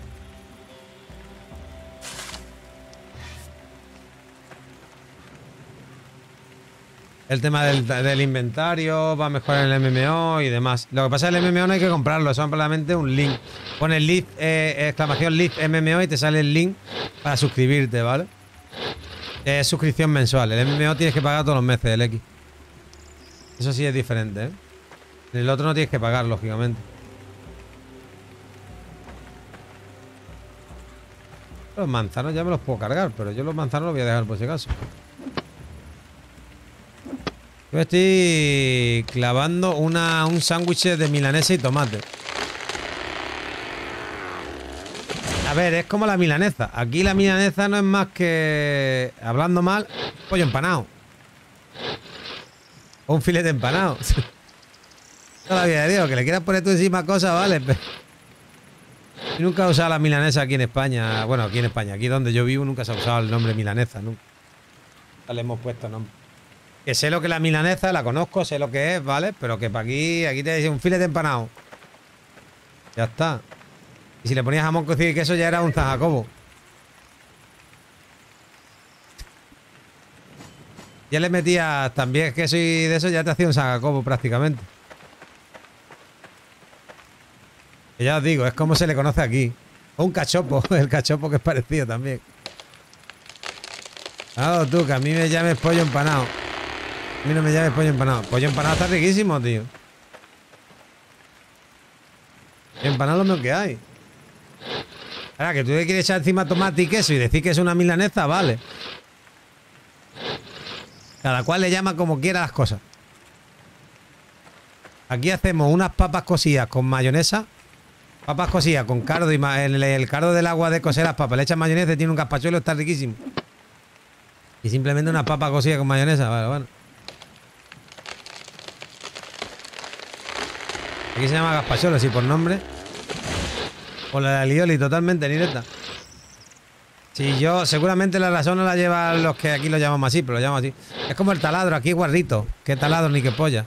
El tema del inventario va a mejorar en el MMO y demás. Lo que pasa es que el MMO no hay que comprarlo, es solamente un link. Pones list, exclamación list MMO y te sale el link para suscribirte, ¿vale? Es suscripción mensual. El MMO tienes que pagar todos los meses, el X. Eso sí es diferente, ¿eh? En el otro no tienes que pagar, lógicamente. Los manzanos ya me los puedo cargar, pero yo los manzanos los voy a dejar por si acaso. Yo estoy clavando un sándwich de milanesa y tomate. A ver, es como la milanesa. Aquí la milanesa no es más que, hablando mal, pollo empanado. O un filete empanado. Toda la vida de Dios, que le quieras poner tú encima cosas, vale. Pero yo nunca he usado la milanesa aquí en España. Bueno, aquí en España, aquí donde yo vivo, nunca se ha usado el nombre milanesa, nunca. Le hemos puesto nombre. Que sé lo que es la milanesa, la conozco, sé lo que es, ¿vale? Pero que para aquí te dice un filete empanado. Ya está. Y si le ponías jamón cocido y queso ya era un San Jacobo. Ya le metías también queso y de eso ya te hacía un San Jacobo prácticamente. Que ya os digo, es como se le conoce aquí. O un cachopo, el cachopo que es parecido también. Claro, tú, que a mí me llames pollo empanado. A mí no me llames pollo empanado. Pollo empanado está riquísimo, tío. Empanado es lo que hay. Ahora, que tú le quieres echar encima tomate y queso y decir que es una milanesa, vale. Cada cual le llama como quiera las cosas. Aquí hacemos unas papas cocidas con mayonesa. Papas cocidas con cardo y el cardo del agua de cocer las papas. Le echas mayonesa y tiene un gazpachuelo, está riquísimo. Y simplemente una papa cocida con mayonesa, vale, bueno. Aquí se llama gazpachuelo, sí, por nombre. O la de alioli, totalmente, ni neta. Sí, yo seguramente la razón no la llevan los que aquí lo llamamos así, pero lo llamamos así. Es como el taladro, aquí guarrito. ¿Qué taladro ni qué polla?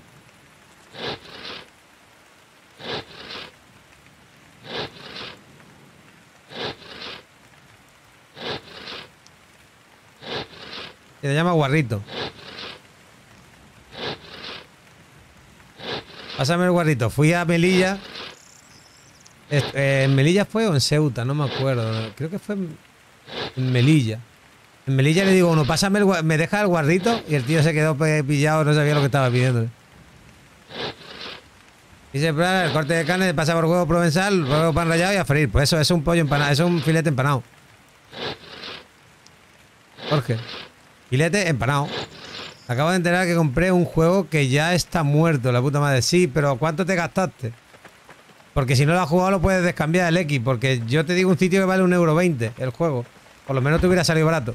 Se llama guarrito. Pásame el guarrito. Fui a Melilla. ¿En Melilla fue o en Ceuta? No me acuerdo. Creo que fue en Melilla. En Melilla le digo a uno, pásame me deja el guarrito. Y el tío se quedó pillado, no sabía lo que estaba pidiendo. Dice, el corte de carne pasa por huevo provenzal, huevo pan rallado y a freír. Pues eso es un pollo empanado, eso es un filete empanado. Jorge. Filete empanado. Acabo de enterar que compré un juego que ya está muerto, la puta madre. Sí, pero ¿cuánto te gastaste? Porque si no lo has jugado lo puedes descambiar el X. Porque yo te digo un sitio que vale 1,20 € el juego. Por lo menos te hubiera salido barato.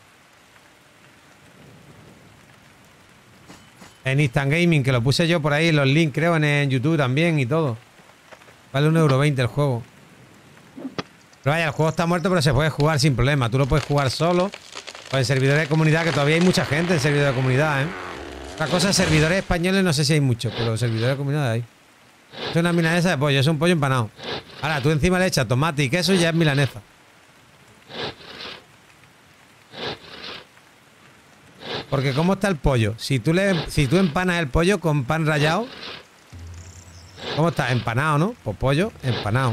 En Instant Gaming, que lo puse yo por ahí, los links creo en YouTube también y todo. Vale 1,20 € el juego. Pero vaya, el juego está muerto, pero se puede jugar sin problema. Tú lo puedes jugar solo. O en servidores de comunidad, que todavía hay mucha gente en servidores de comunidad, ¿eh? Otra cosa, servidores españoles no sé si hay muchos, pero servidores de comunidad hay. Esto es una milanesa de pollo, es un pollo empanado. Ahora, tú encima le echas tomate y queso y ya es milanesa. Porque ¿cómo está el pollo? Si tú empanas el pollo con pan rallado, ¿Cómo está? Empanado, ¿no? Pues pollo empanado.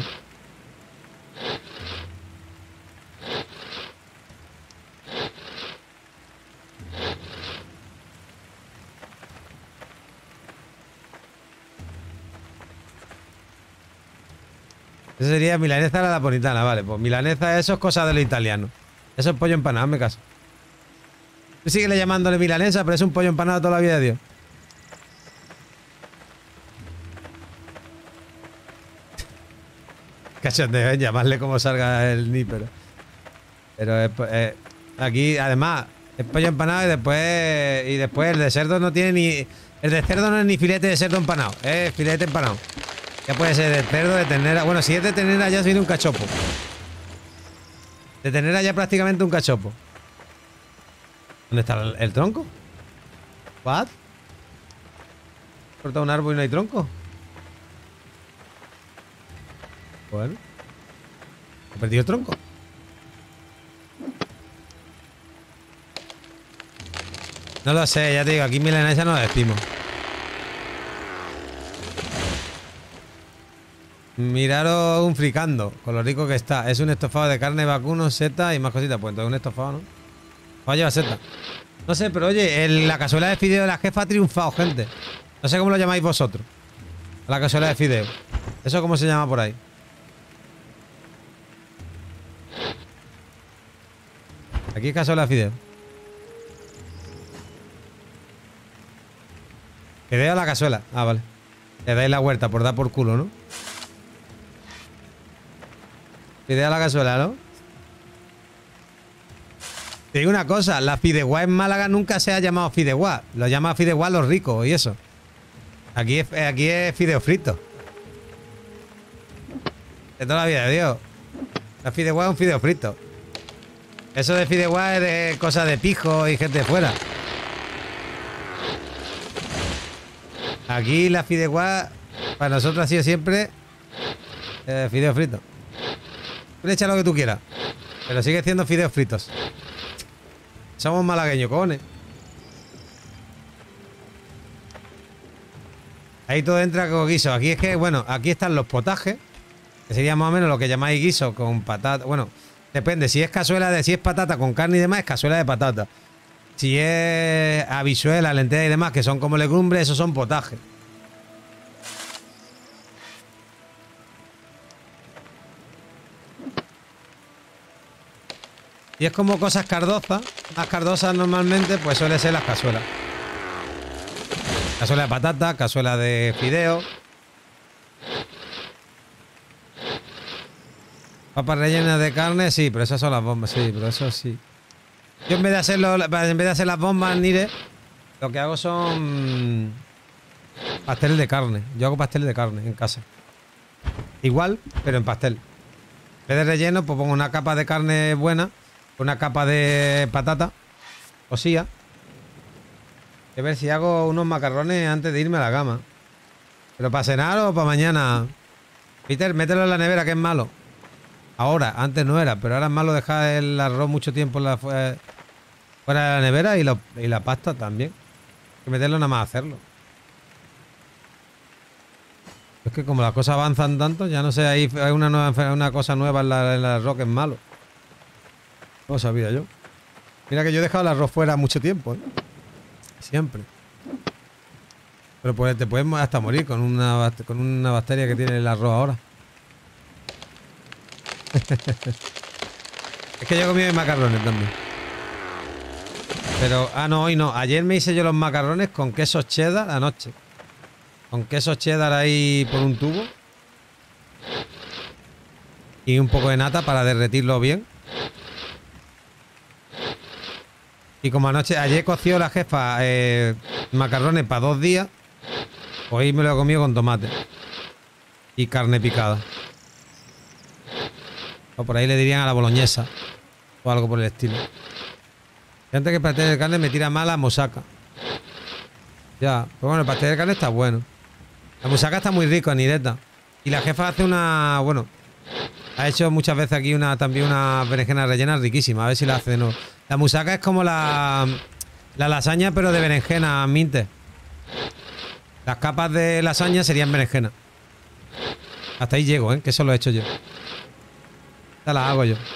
Eso sería milanesa a la napolitana, vale. Pues milanesa, eso es cosa de los italianos. Eso es pollo empanado, me caso. Tú síguele llamándole milanesa, pero es un pollo empanado toda la vida de Dios. Cachondeo, llamarle como salga el ni, pero aquí, además, es pollo empanado y después el de cerdo no tiene ni... El de cerdo no es ni filete de cerdo empanado, es filete empanado. Ya puede ser de cerdo, de ternera. Bueno, si es de ternera ya viene un cachopo. De ternera ya prácticamente un cachopo. ¿Dónde está el tronco? ¿What? ¿He cortado un árbol y no hay tronco? Bueno. He perdido el tronco. No lo sé, ya te digo, aquí milanesa no la decimos. Miraros un fricando, con lo rico que está. Es un estofado de carne vacuno, seta y más cositas. Pues entonces un estofado, ¿no? Va a llevar seta. No sé, pero oye, la cazuela de fideo de la jefa ha triunfado, gente. No sé cómo lo llamáis vosotros. La cazuela de fideo. ¿Eso cómo se llama por ahí? Aquí es cazuela de fideo. Fideo a la cazuela. Ah, vale. Le dais la huerta por dar por culo, ¿no? Fideo a la cazuela, ¿no? Te digo una cosa, la fideuá en Málaga nunca se ha llamado fideuá. Lo llama fideuá los ricos y eso. Aquí es fideo frito. De toda la vida de Dios. La fideuá es un fideo frito. Eso de fideuá es de cosas de pijo y gente de fuera. Aquí la fideuá para nosotros ha sido siempre fideo frito. Tú le echas lo que tú quieras, pero sigue siendo fideos fritos. Somos malagueños, cojones. Ahí todo entra con guiso. Aquí es que, bueno, aquí están los potajes, que sería más o menos lo que llamáis guiso con patata. Bueno, depende. Si es cazuela si es patata con carne y demás, es cazuela de patata. Si es habichuela, lentejas y demás, que son como legumbres, esos son potajes. Y es como cosas cardosas. Más cardosas normalmente, pues suele ser las cazuelas. Cazuela de patata, cazuela de fideo. Papas rellenas de carne, sí, pero esas son las bombas, sí, pero eso sí. Yo en vez de hacer las bombas, Nire, lo que hago son pasteles de carne. Yo hago pasteles de carne en casa. Igual, pero en pastel. En vez de relleno, pues pongo una capa de carne buena, una capa de patata, cosilla. A ver si hago unos macarrones antes de irme a la cama. ¿Pero para cenar o para mañana? Peter, mételo en la nevera, que es malo. Ahora, antes no era, pero ahora es malo dejar el arroz mucho tiempo fuera de la nevera y la pasta también. Hay que meterlo nada más a hacerlo. Es que como las cosas avanzan tanto, ya no sé, hay una cosa nueva en el arroz que es malo. No sabía yo. Mira que yo he dejado el arroz fuera mucho tiempo, ¿eh? Siempre. Pero pues te puedes hasta morir con una bacteria que tiene el arroz ahora. Es que yo he comido macarrones también. Pero, no, hoy no. Ayer me hice yo los macarrones con queso cheddar anoche. Con queso cheddar ahí por un tubo. Y un poco de nata para derretirlo bien. Y como ayer coció la jefa macarrones para 2 días, hoy me lo he comido con tomate. Y carne picada. O por ahí le dirían a la boloñesa. O algo por el estilo. Gente que el pastel de carne me tira mal a musaca. Ya, pues bueno, el pastel de carne está bueno. La musaca está muy rico, Nireta. Y la jefa hace bueno, ha hecho muchas veces aquí también una berenjena rellena riquísima. A ver si la hace de nuevo. La musaca es como la lasaña, pero de berenjena minte. Las capas de lasaña serían berenjena. Hasta ahí llego, ¿eh? Que eso lo he hecho yo. Esta la hago yo.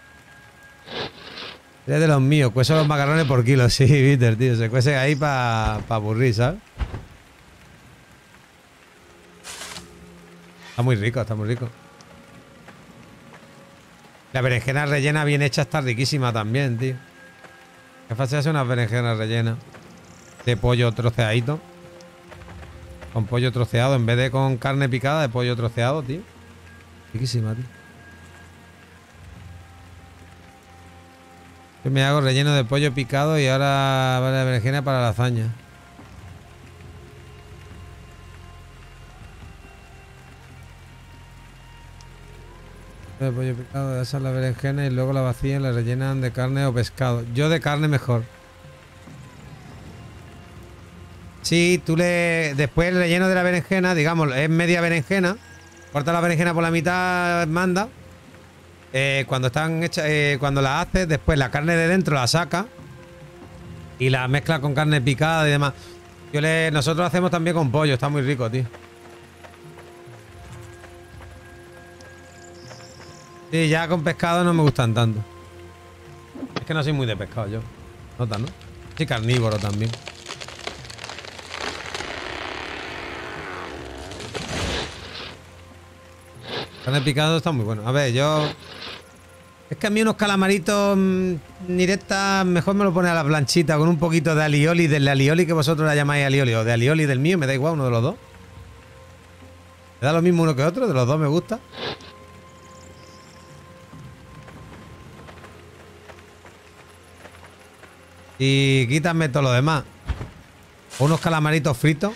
Es de los míos. Cueso los macarrones por kilo. Sí, Peter, tío. Se cuece ahí para aburrir, ¿sabes? Está muy rico, está muy rico. La berenjena rellena bien hecha está riquísima también, tío. Qué fácil hacer unas berenjenas rellenas. De pollo troceadito. Con pollo troceado. En vez de con carne picada, de pollo troceado, tío. Riquísima, tío. Yo me hago relleno de pollo picado y ahora la berenjena para la lasaña. De pollo picado, esa es la berenjena y luego la vacían y la rellenan de carne o pescado. Yo de carne mejor. Sí, tú después el relleno de la berenjena, digamos, es media berenjena. Corta la berenjena por la mitad, manda. Cuando están hechas, cuando la haces, después la carne de dentro la saca y la mezcla con carne picada y demás. Nosotros hacemos también con pollo, está muy rico, tío. Sí, ya con pescado no me gustan tanto. Es que no soy muy de pescado yo. Nota, ¿no? Soy carnívoro también. Carne picado está muy bueno. A ver, yo... Es que a mí unos calamaritos directas mejor me lo pone a la planchita con un poquito de alioli, del alioli que vosotros la llamáis alioli, o de alioli del mío, me da igual, uno de los dos. Me da lo mismo uno que otro, de los dos me gusta. Y quítame todo lo demás. O unos calamaritos fritos.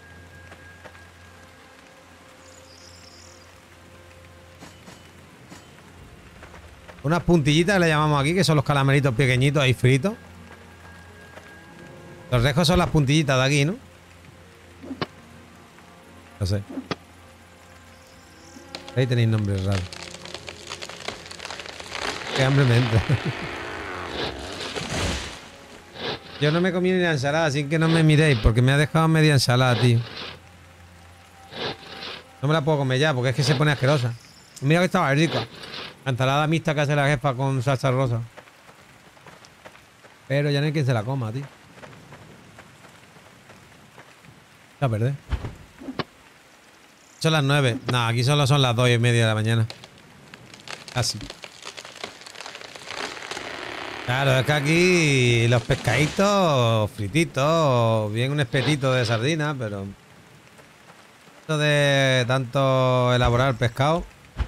Unas puntillitas que le llamamos aquí, que son los calamaritos pequeñitos ahí fritos. Los rejos son las puntillitas de aquí, ¿no? No sé. Ahí tenéis nombres raros. Qué hambre me entra. Yo no me comí ni la ensalada, así que no me miréis, porque me ha dejado media ensalada, tío. No me la puedo comer ya, porque es que se pone asquerosa. Mira que estaba rica. La ensalada mixta que hace la jefa con salsa rosa. Pero ya no hay quien se la coma, tío. Ya perdé. Son las 9. No, aquí solo son las 2:30 de la mañana. Casi. Claro, es que aquí los pescaditos frititos, bien un espetito de sardina, pero... Esto de tanto elaborar el pescado...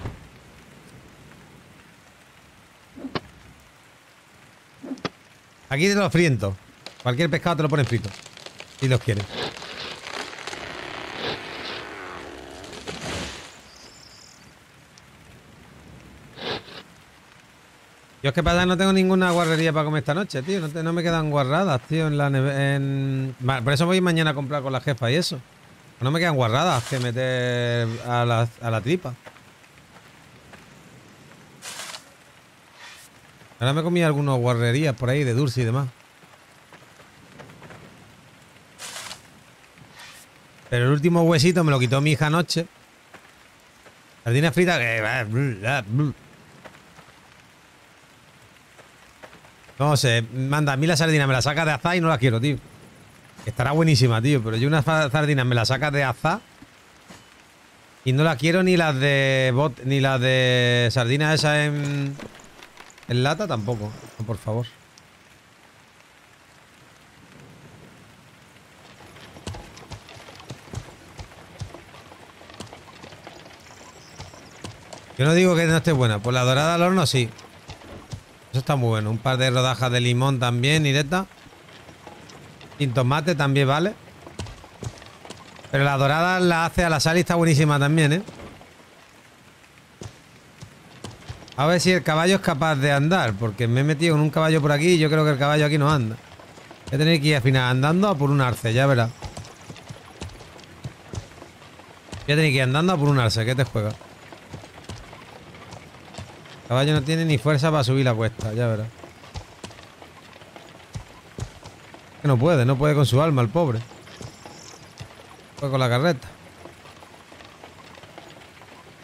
Aquí te lo friento. Cualquier pescado te lo ponen frito. Si los quieres. Yo es que pasa no tengo ninguna guarrería para comer esta noche, tío. No me quedan guarradas, tío, en la Por eso voy mañana a comprar con la jefa y eso. No me quedan guarradas que meter a la tripa. Ahora me comí algunas guarrerías por ahí de dulce y demás. Pero el último huesito me lo quitó mi hija anoche. Sardinas fritas que... No sé, manda a mí la sardina, me la saca de azar y no la quiero, tío. Estará buenísima, tío, pero yo unas sardinas me las sacas de azar y no la quiero ni las de sardinas esas en lata tampoco. No, por favor. Yo no digo que no esté buena, pues la dorada al horno sí. Eso está muy bueno. Un par de rodajas de limón también, directa. Sin tomate también vale. Pero la dorada la hace a la sal y está buenísima también, ¿eh? A ver si el caballo es capaz de andar, porque me he metido en un caballo por aquí y yo creo que el caballo aquí no anda. Voy a tener que ir al final andando a por un arce, ya verás. Voy a tener que ir andando a por un arce, ¿qué te juegas? El caballo no tiene ni fuerza para subir la cuesta, ya verás. Que no puede con su alma el pobre. Puede con la carreta.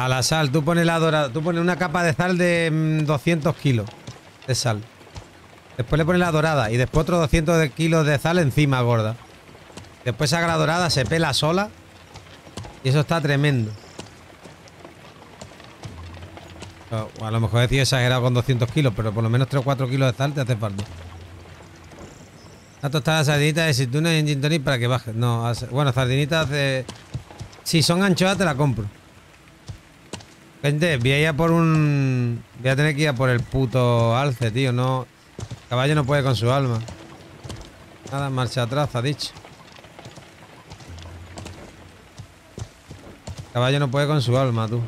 A la sal, tú pones la dorada, tú pones una capa de sal de 200 kilos de sal. Después le pones la dorada y después otros 200 kilos de sal encima, gorda. Después saca la dorada, se pela sola. Y eso está tremendo. O a lo mejor he sido exagerado con 200 kilos, pero por lo menos 3 o 4 kilos de sal te hace falta. Una tostada de sardinitas de aceituna y en gin tonic para que baje. No, bueno, sardinitas de... Si son anchoas te la compro. Gente, voy a ir a por un... Voy a tener que ir a por el puto alce, tío. No... El caballo no puede con su alma. Nada, marcha atrás, ha dicho. El caballo no puede con su alma, tú.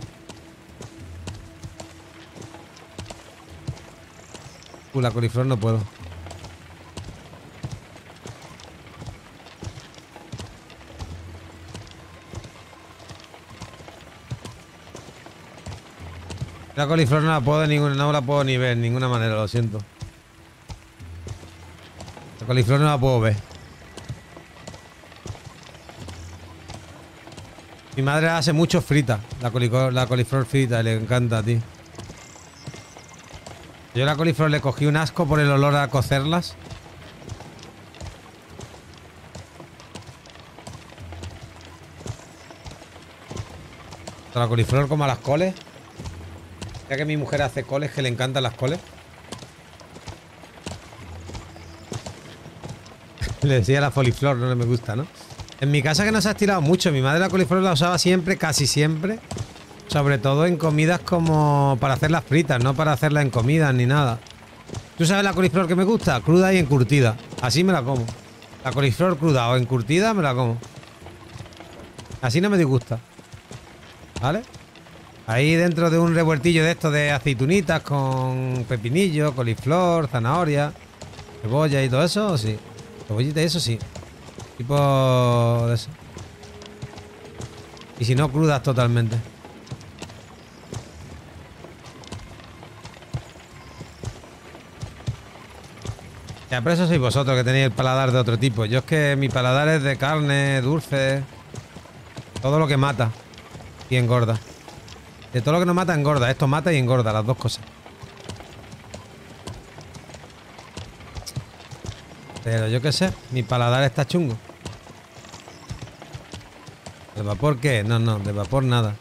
La coliflor no puedo. La coliflor no la puedo de ninguna, no la puedo ni ver de ninguna manera, lo siento. La coliflor no la puedo ver. Mi madre hace mucho frita, la coliflor frita, le encanta a ti. Yo a la coliflor le cogí un asco por el olor a cocerlas. A la coliflor como a las coles. Ya que mi mujer hace coles, que le encantan las coles. Le decía la coliflor, no me gusta, ¿no? En mi casa que no se ha estirado mucho. Mi madre la coliflor la usaba siempre, casi siempre. Sobre todo en comidas como para hacerlas fritas, no para hacerlas en comidas ni nada. ¿Tú sabes la coliflor que me gusta? Cruda y encurtida. Así me la como. La coliflor cruda o encurtida me la como. Así no me disgusta. ¿Vale? Ahí dentro de un revueltillo de estos de aceitunitas con pepinillo, coliflor, zanahoria, cebolla y todo eso, sí. Cebollita y eso sí. Tipo de eso. Y si no, crudas totalmente. Ya, pero eso sois vosotros que tenéis el paladar de otro tipo. Yo es que mi paladar es de carne, dulce. Todo lo que mata y engorda. De todo lo que no mata, engorda. Esto mata y engorda, las dos cosas. Pero yo qué sé, mi paladar está chungo. ¿El vapor qué? No, no, de vapor nada.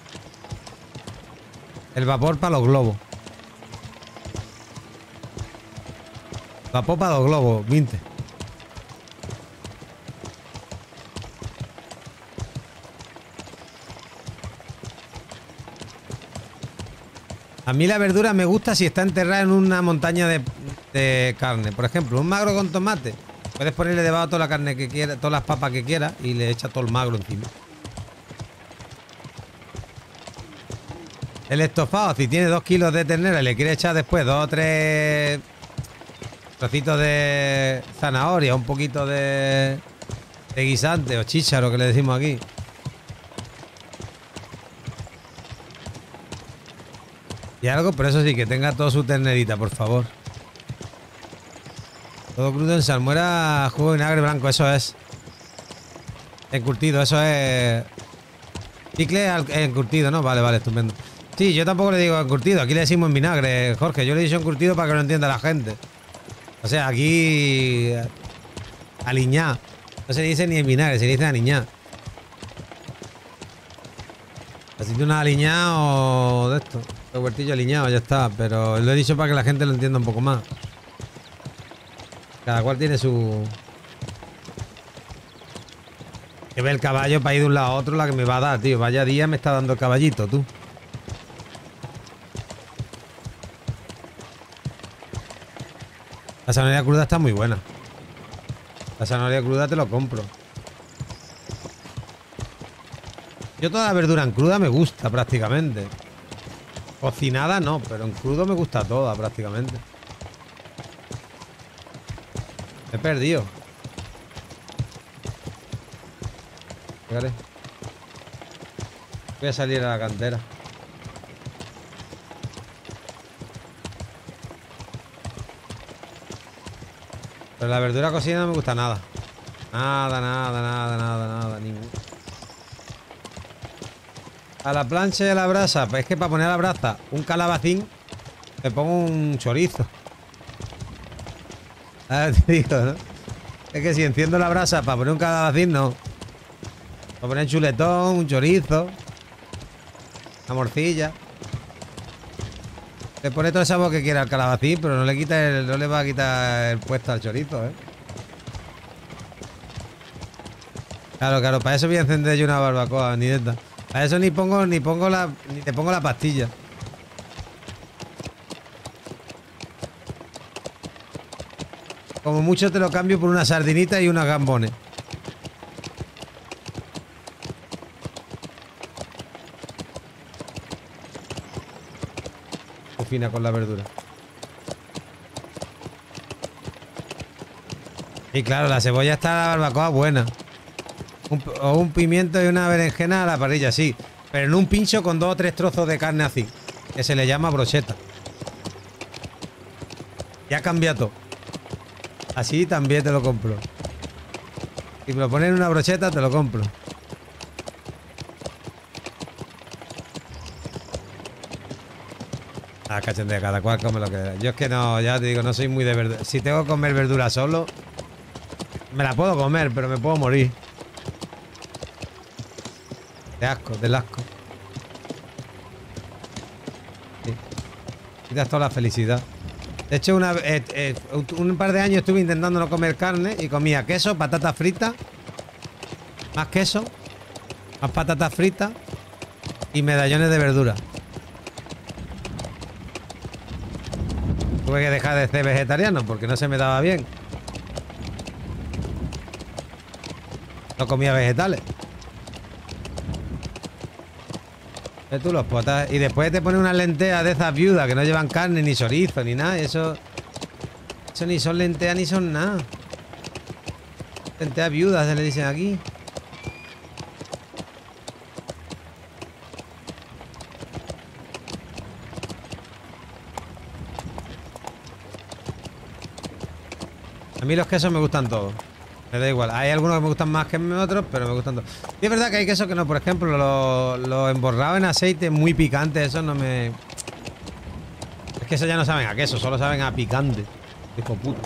El vapor para los globos. Vapor para los globos, 20. A mí la verdura me gusta si está enterrada en una montaña de carne. Por ejemplo, un magro con tomate. Puedes ponerle debajo toda la carne que quieras, todas las papas que quieras y le echas todo el magro encima. El estofado, si tiene 2 kilos de ternera y le quieres echar después 2 o 3 trocitos de zanahoria, un poquito de guisante o chícharo que le decimos aquí. Y algo, pero eso sí, que tenga toda su ternerita, por favor. Todo crudo en salmuera, jugo de vinagre blanco, eso es. Encurtido, eso es. Picle encurtido, ¿no? Vale, vale, estupendo. Sí, yo tampoco le digo encurtido, aquí le decimos en vinagre, Jorge. Yo le he dicho encurtido para que lo entienda la gente. O sea, aquí. Aliñá. No se dice ni en vinagre, se dice aliñá. Así que una aliñá o de esto. El huertillo aliñado, ya está. Pero lo he dicho para que la gente lo entienda un poco más. Cada cual tiene su... Que ve el caballo para ir de un lado a otro la que me va a dar, tío. Vaya día me está dando el caballito, tú. La zanahoria cruda está muy buena. La zanahoria cruda te lo compro. Yo toda la verdura en cruda me gusta prácticamente. Cocinada no, pero en crudo me gusta toda prácticamente. Me he perdido. Fíjate. Voy a salir a la cantera. Pero la verdura cocida no me gusta nada. Nada, nada, nada, nada, nada, ninguno. A la plancha y a la brasa. Pues es que para poner a la brasa un calabacín, me pongo un chorizo. Ah, te digo, ¿no? Es que si enciendo la brasa para poner un calabacín, no. Para poner chuletón, un chorizo, una morcilla. Le pone todo el sabor que quiera al calabacín, pero no le quita no le va a quitar el puesto al chorizo, ¿eh? Claro, claro, para eso voy a encender yo una barbacoa, ni de esta. Para eso ni te pongo la pastilla. Como mucho te lo cambio por una sardinita y unos gambones. Muy fina con la verdura. Y claro, la cebolla está a la barbacoa buena. O un pimiento y una berenjena a la parrilla, sí. Pero no un pincho con 2 o 3 trozos de carne así. Que se le llama brocheta. Ya cambia todo. Así también te lo compro. Si me lo ponen en una brocheta, te lo compro. Ah, cachondeo, cada cual come lo que... Yo es que no, ya te digo, no soy muy de verdura. Si tengo que comer verdura solo, me la puedo comer, pero me puedo morir. De asco, del asco. Sí. Quitas toda la felicidad. De hecho, un par de años estuve intentando no comer carne y comía queso, patatas fritas, más queso, más patatas fritas y medallones de verdura. Tuve que dejar de ser vegetariano porque no se me daba bien. No comía vegetales. Tú los potas. Y después te pones unas lentejas de esas viudas que no llevan carne, ni chorizo, ni nada. Eso ni son lentejas ni son nada. Lentejas viudas se le dicen aquí. A mí los quesos me gustan todos. Me da igual. Hay algunos que me gustan más que otros, pero me gustan todos. Y es verdad que hay quesos que no. Por ejemplo, los emborrados en aceite muy picantes, esos no me... Es que esos ya no saben a queso, solo saben a picante. Hijo puta.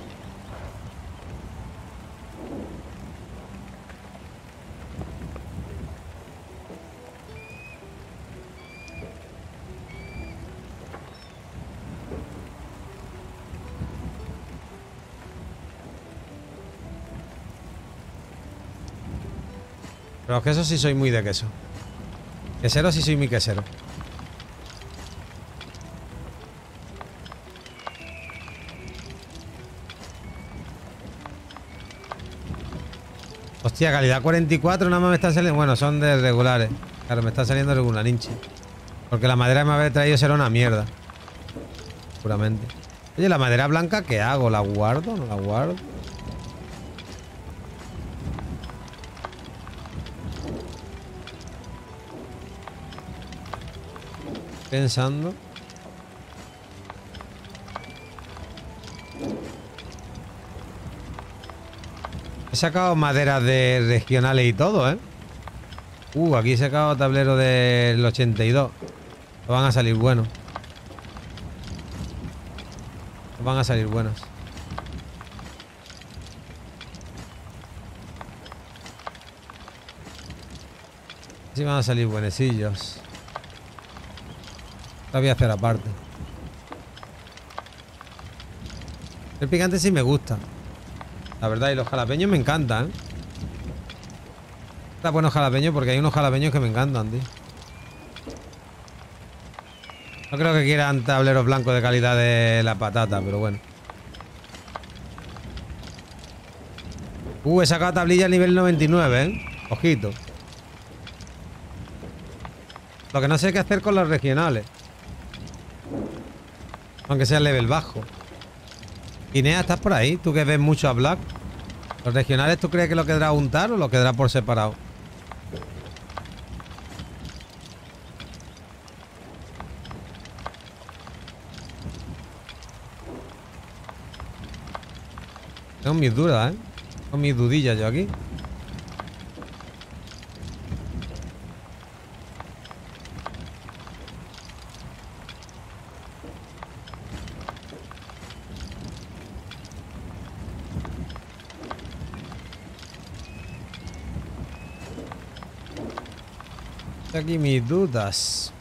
Pero los quesos sí soy muy de queso. Quesero sí soy muy quesero. Hostia, calidad 44 nada más me está saliendo. Bueno, son de regulares. Claro, me está saliendo regularinchi. Porque la madera me había traído será una mierda. Seguramente. Oye, la madera blanca, ¿qué hago? ¿La guardo? ¿No la guardo? Pensando. He sacado maderas de regionales y todo, ¿eh? Aquí he sacado tablero del 82. No van a salir buenos. No van a salir buenos. Sí van a salir buenecillos. La voy a hacer aparte. El picante sí me gusta. La verdad, y los jalapeños me encantan, ¿eh? Está buenos jalapeños porque hay unos jalapeños que me encantan, tío. No creo que quieran tableros blancos de calidad de la patata, pero bueno. He sacado tablilla al nivel 99, ¿eh? Ojito. Lo que no sé qué hacer con los regionales. Aunque sea level bajo. Guinea, ¿estás por ahí? ¿Tú que ves mucho a Black? ¿Los regionales tú crees que lo quedará untar o lo quedará por separado? Tengo mis dudas, ¿eh? Tengo mis dudillas yo aquí. Aquí mis dudas.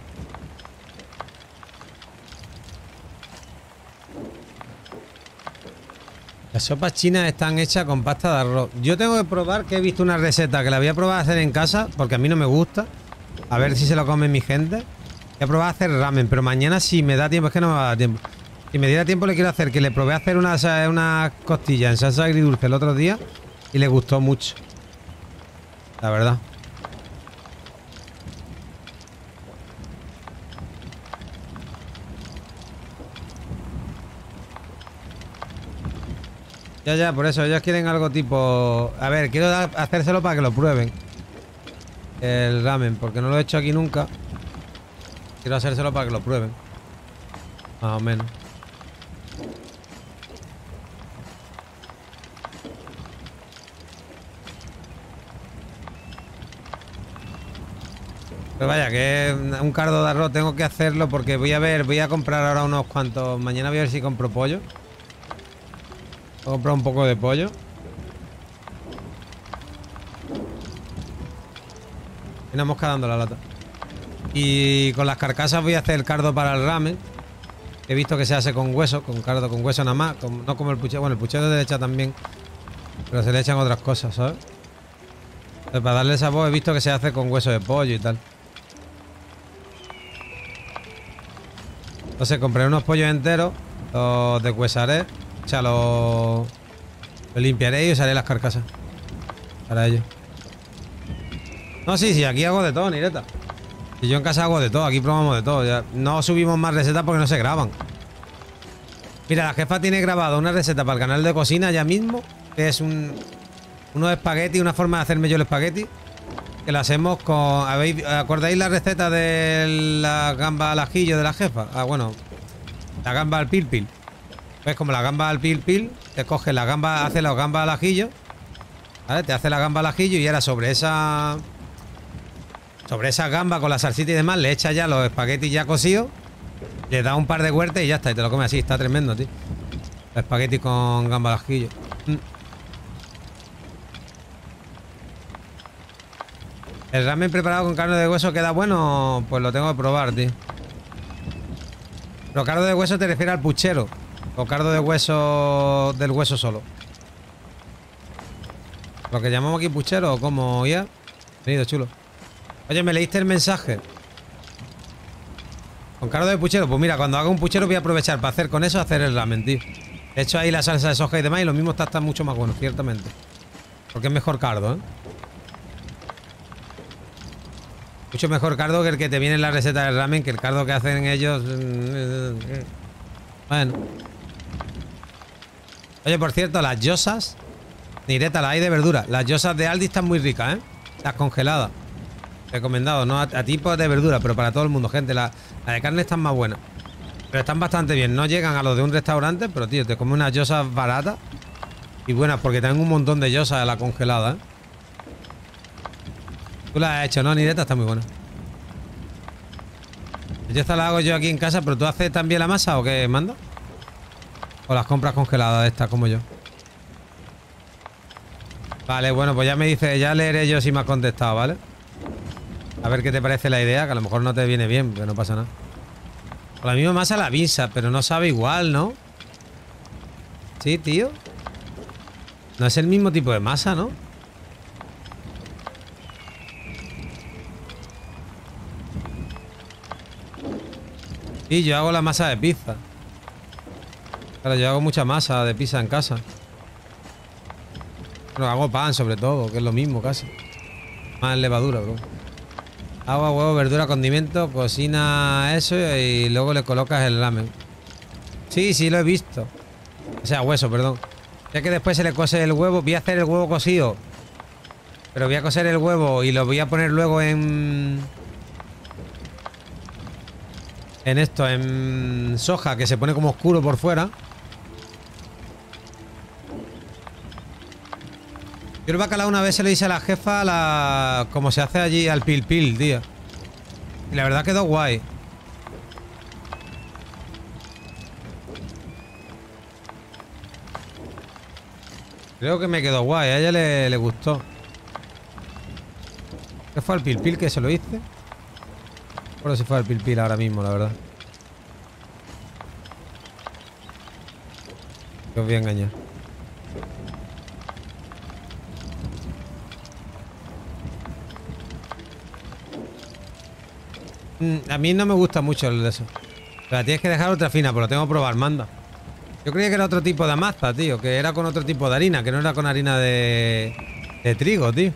Las sopas chinas están hechas con pasta de arroz. Yo tengo que probar, que he visto una receta que la voy a probar a hacer en casa, porque a mí no me gusta. A ver si se lo come mi gente. Voy a probar a hacer ramen, pero mañana si me da tiempo, es que no me va a dar tiempo. Si me diera tiempo le quiero hacer, que le probé a hacer una costilla en salsa agridulce el otro día y le gustó mucho. La verdad. Ya, por eso ellos quieren algo tipo... A ver, quiero hacérselo para que lo prueben. El ramen, porque no lo he hecho aquí nunca. Quiero hacérselo para que lo prueben. Más o menos. Pero vaya, que es un cardo de arroz, tengo que hacerlo porque voy a comprar ahora unos cuantos. Mañana voy a ver si compro pollo. Voy a comprar un poco de pollo. Y una mosca dando la lata. Y con las carcasas voy a hacer el cardo para el ramen. He visto que se hace con hueso, con cardo con hueso nada más. No como el puchero. Bueno, el puchero se le echa también. Pero se le echan otras cosas, ¿sabes? Entonces, para darle sabor he visto que se hace con hueso de pollo y tal. Entonces compré unos pollos enteros. Los deshuesaré. O sea, los limpiaré y usaré las carcasas para ello. No, sí, aquí hago de todo, Nireta. Si yo en casa hago de todo, aquí probamos de todo. Ya no subimos más recetas porque no se graban. Mira, la jefa tiene grabado una receta para el canal de cocina ya mismo, que es unos espaguetis, una forma de hacerme yo el espagueti, que lo hacemos con... ¿Acordáis la receta de la gamba al ajillo de la jefa? Ah, bueno, la gamba al pil pil. Pues como la gamba al pil pil, te coges la gamba, hace la gamba al ajillo, ¿vale? Te hace la gamba al ajillo y ahora sobre esa gamba con la salsita y demás le echas ya los espaguetis ya cocidos, le das un par de huertas y ya está, y te lo comes así. Está tremendo, tío. Los espaguetis con gamba al ajillo. El ramen preparado con carne de hueso queda bueno, pues lo tengo que probar, tío. Pero carne de hueso te refiere al puchero. O cardo de hueso del hueso solo. Lo que llamamos aquí puchero, o como ya. Venido, chulo. Oye, ¿me leíste el mensaje? Con cardo de puchero. Pues mira, cuando haga un puchero voy a aprovechar para hacer con eso, hacer el ramen, tío. De hecho ahí la salsa de soja y demás, y lo mismo está mucho más bueno, ciertamente. Porque es mejor cardo, ¿eh? Mucho mejor cardo que el que te viene en la receta del ramen, que el cardo que hacen ellos... Bueno. Oye, por cierto, las yosas, Nireta, las hay de verdura. Las yosas de Aldi están muy ricas, ¿eh? Las congeladas. Recomendado, no a tipos de verdura, pero para todo el mundo, gente. La de carne están más buenas. Pero están bastante bien. No llegan a los de un restaurante, pero tío, te comes unas yosas baratas y buenas, porque tienen un montón de yosas a la congelada, ¿eh? Tú las has hecho, ¿no, Nireta? Está muy buena. Yo esta la hago yo aquí en casa, pero ¿tú haces también la masa o qué, manda? ¿O las compras congeladas de estas como yo? Vale, bueno, pues ya me dice, ya leeré yo si me has contestado, ¿vale? A ver qué te parece la idea, que a lo mejor no te viene bien, pero no pasa nada. Con la misma masa la pizza, pero no sabe igual, ¿no? Sí, tío. No es el mismo tipo de masa, ¿no? Sí, yo hago la masa de pizza. Claro, yo hago mucha masa de pizza en casa. Bueno, hago pan sobre todo, que es lo mismo casi. Más levadura, bro. Agua, huevo, verdura, condimento, cocina eso y luego le colocas el ramen. Sí, sí, lo he visto. O sea, hueso, perdón. Ya que después se le cose el huevo. Voy a hacer el huevo cocido. Pero voy a cocer el huevo y lo voy a poner luego en esto, en soja, que se pone como oscuro por fuera. Yo el bacalao una vez se lo hice a la jefa como se hace allí al pil pil, tío. Y la verdad quedó guay. Creo que me quedó guay, a ella le gustó. ¿Qué fue al Pilpil que se lo hice? No recuerdo si fue al Pilpil ahora mismo, la verdad. Que os voy a engañar. A mí no me gusta mucho el de eso. Pero tienes que dejar otra fina, pero lo tengo que probar, manda. Yo creía que era otro tipo de amazta, tío. Que era con otro tipo de harina, que no era con harina de trigo, tío.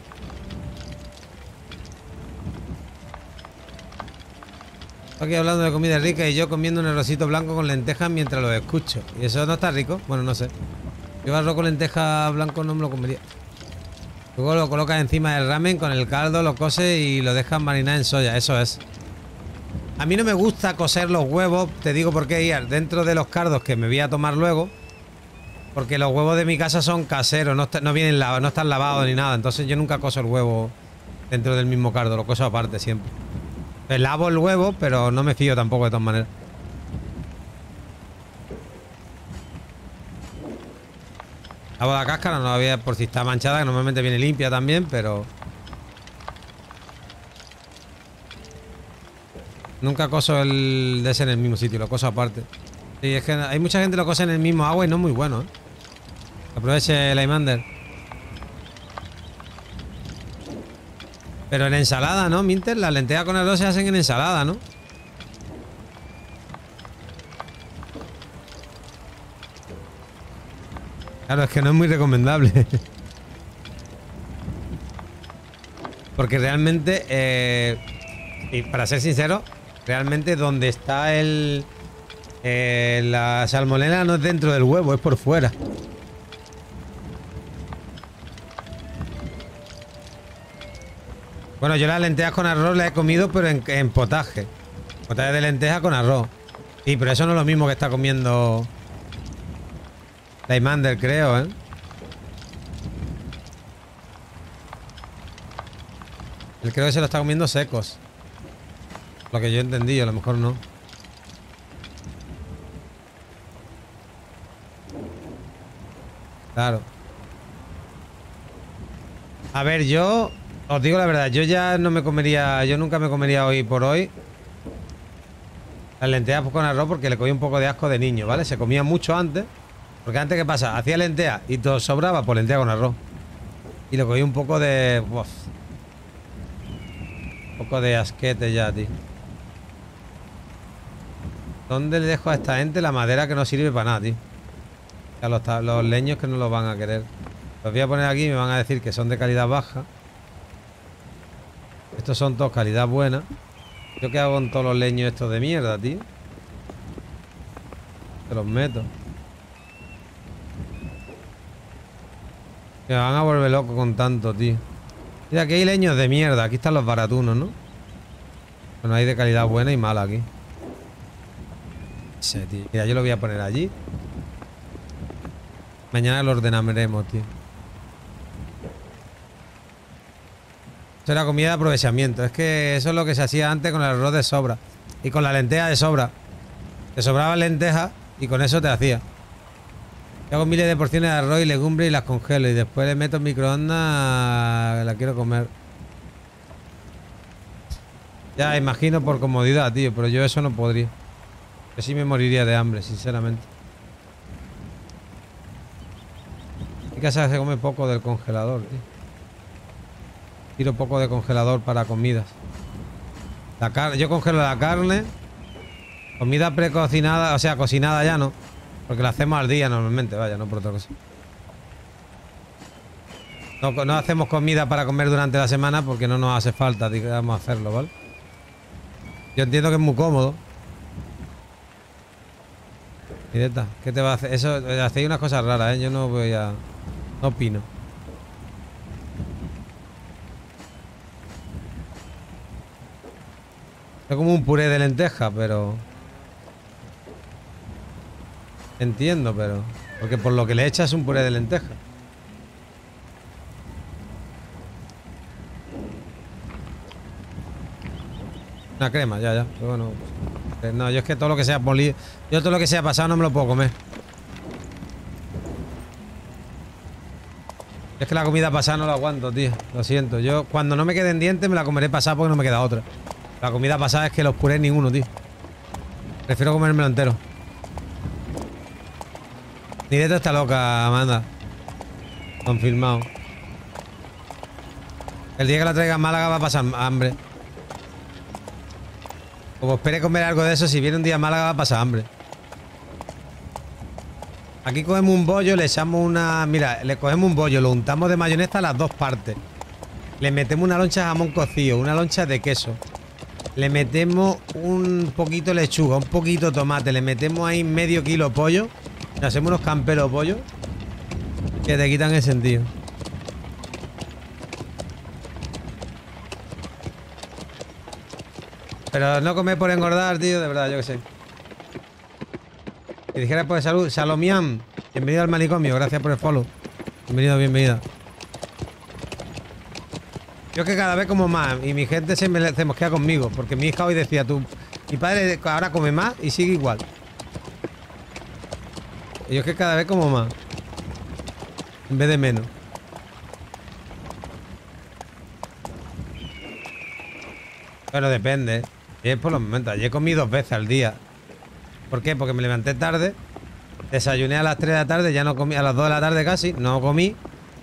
Estoy aquí hablando de comida rica y yo comiendo un arrocito blanco con lentejas mientras lo escucho. ¿Y eso no está rico? Bueno, no sé. Yo arroz con lentejas blanco no me lo comería. Luego lo colocas encima del ramen con el caldo, lo coses y lo dejas marinar en soya. Eso es. A mí no me gusta coser los huevos. Te digo por qué, ir dentro de los cardos que me voy a tomar luego. Porque los huevos de mi casa son caseros. No vienen lavados, no están lavados ni nada. Entonces yo nunca coso el huevo dentro del mismo cardo. Lo coso aparte siempre. Pues lavo el huevo, pero no me fío tampoco de todas maneras. Lavo la cáscara, no la voy a, por si está manchada, que normalmente viene limpia también, pero... Nunca coso el de ese en el mismo sitio, lo coso aparte. Sí, es que hay mucha gente que lo cose en el mismo agua y no es muy bueno, ¿eh? Aproveche el Aymander. Pero en ensalada, ¿no, Minter? Las lentejas con arroz se hacen en ensalada, ¿no? Claro, es que no es muy recomendable. Porque realmente, y para ser sincero, realmente donde está la salmonela no es dentro del huevo, es por fuera. Bueno, yo las lentejas con arroz las he comido, pero en potaje. Potaje de lentejas con arroz. Sí, pero eso no es lo mismo que está comiendo la Aymander, creo, ¿eh? Él creo que se lo está comiendo secos. Lo que yo he entendido, a lo mejor no. Claro. A ver, yo... Os digo la verdad, yo ya no me comería... Yo nunca me comería hoy por hoy las lentejas con arroz porque le cogí un poco de asco de niño, ¿vale? Se comía mucho antes. Porque antes, ¿qué pasa? Hacía lentejas y todo sobraba por lentejas con arroz. Y le cogí un poco de... Uf, un poco de asquete ya, tío. ¿Dónde le dejo a esta gente la madera que no sirve para nada, tío? A los leños que no los van a querer. Los voy a poner aquí y me van a decir que son de calidad baja. Estos son todos calidad buena. ¿Yo qué hago con todos los leños estos de mierda, tío? Te los meto. Me van a volver loco con tanto, tío. Mira, aquí hay leños de mierda. Aquí están los baratunos, ¿no? Bueno, hay de calidad buena y mala aquí. Sí, tío. Mira, yo lo voy a poner allí. Mañana lo ordenaremos, tío. Eso era comida de aprovechamiento. Es que eso es lo que se hacía antes con el arroz de sobra. Y con la lenteja de sobra. Te sobraban lentejas y con eso te hacía. Yo hago miles de porciones de arroz y legumbres y las congelo. Y después le meto en microondas. La quiero comer. Ya, imagino por comodidad, tío. Pero yo eso no podría. Yo sí me moriría de hambre, sinceramente. En casa se come poco del congelador, tío. Tiro poco de congelador para comidas. Yo congelo la carne. Comida precocinada, o sea, cocinada ya no. Porque la hacemos al día normalmente, vaya, no por otra cosa. No hacemos comida para comer durante la semana porque no nos hace falta, digamos, hacerlo, ¿vale? Yo entiendo que es muy cómodo. Directa, ¿qué te va a hacer? Eso, hacéis unas cosas raras, ¿eh? Yo no voy a... No opino. Es como un puré de lenteja, pero... Entiendo, pero... Porque por lo que le echas es un puré de lenteja. Una crema, ya. Pero bueno... No, yo es que todo lo que sea molido... Yo todo lo que sea pasado no me lo puedo comer. Es que la comida pasada no la aguanto, tío. Lo siento. Yo cuando no me queden dientes me la comeré pasada porque no me queda otra. La comida pasada es que los purés ninguno, tío. Prefiero comérmelo entero. Nireto está loca, Amanda. Confirmado. El día que la traiga a Málaga va a pasar hambre. Como espere comer algo de eso, si viene un día a Málaga va a pasar hambre. Aquí cogemos un bollo, le echamos una... Mira, le cogemos un bollo, lo untamos de mayonesa a las dos partes. Le metemos una loncha de jamón cocido, una loncha de queso. Le metemos un poquito de lechuga, un poquito de tomate. Le metemos ahí medio kilo de pollo. Le hacemos unos camperos de pollo que te quitan el sentido. Pero no comer por engordar, tío, de verdad, yo qué sé. Si dijeras por salud, Salomian, bienvenido al manicomio, gracias por el follow. Bienvenido, bienvenida. Yo es que cada vez como más y mi gente se mosquea conmigo, porque mi hija hoy decía, mi padre ahora come más y sigue igual. Y yo es que cada vez como más, en vez de menos. Pero depende, ¿eh? Es por los momentos. Ayer comí 2 veces al día. ¿Por qué? Porque me levanté tarde, desayuné a las 3 de la tarde, ya no comí, a las 2 de la tarde casi, no comí.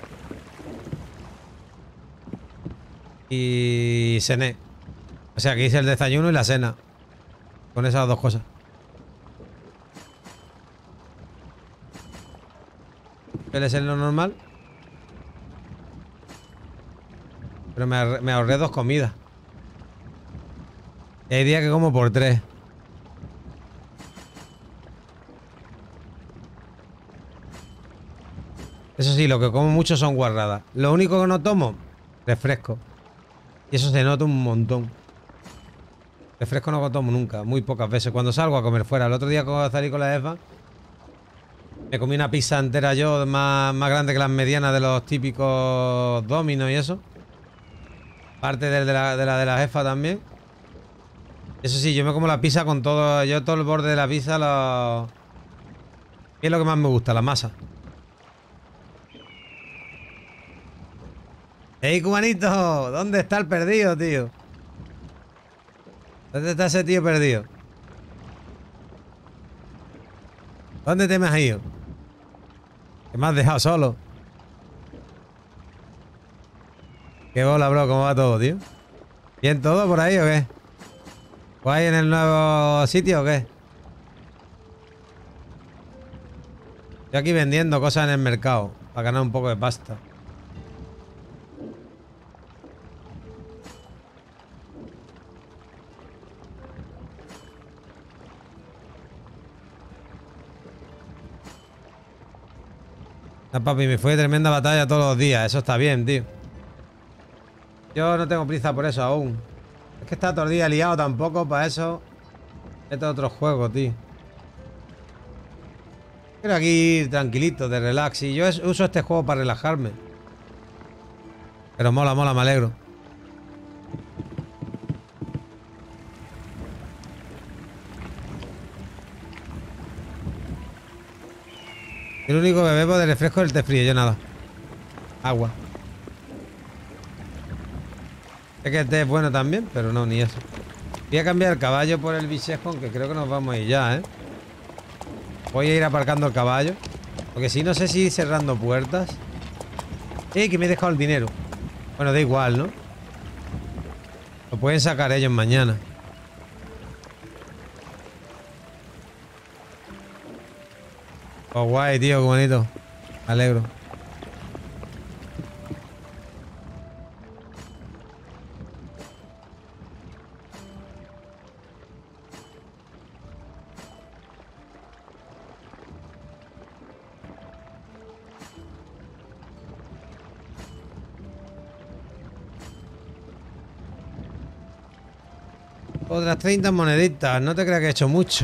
Y cené. O sea que hice el desayuno y la cena. Con esas 2 cosas. Suele ser lo normal. Pero me ahorré 2 comidas. Y hay días que como por 3. Eso sí, lo que como mucho son guarradas. Lo único que no tomo, refresco. Y eso se nota un montón. Refresco no tomo nunca, muy pocas veces. Cuando salgo a comer fuera. El otro día cuando salí con la Eva, me comí una pizza entera yo, más grande que las medianas de los típicos Domino's y eso. Parte de la jefa también. Eso sí, yo me como la pizza con todo. Yo todo el borde de la pizza lo... ¿Qué es lo que más me gusta? La masa. ¡Ey, cubanito! ¿Dónde está el perdido, tío? ¿Dónde está ese tío perdido? ¿Dónde te me has ido? ¿Que me has dejado solo? ¿Qué bola, bro? ¿Cómo va todo, tío? ¿Bien todo por ahí o qué? ¿O hay en el nuevo sitio o qué? Estoy aquí vendiendo cosas en el mercado para ganar un poco de pasta. Ah, papi, me fue tremenda batalla todos los días. Eso está bien, tío. Yo no tengo prisa por eso aún. Es que está todo el día liado tampoco para eso. Este es otro juego, tío. Quiero aquí tranquilito, de relax. Y yo uso este juego para relajarme. Pero mola, mola, me alegro. El único que bebo de refresco es el té frío, yo nada. Agua. Es que el té es bueno también, pero no, ni eso. Voy a cambiar el caballo por el bichejón, que creo que nos vamos a ir ya, ¿eh? Voy a ir aparcando el caballo. Porque si no sé si ir cerrando puertas. Que me he dejado el dinero. Bueno, da igual, ¿no? Lo pueden sacar ellos mañana. Oh, guay, tío, qué bonito. Me alegro. Otras 30 moneditas. No te creas que he hecho mucho.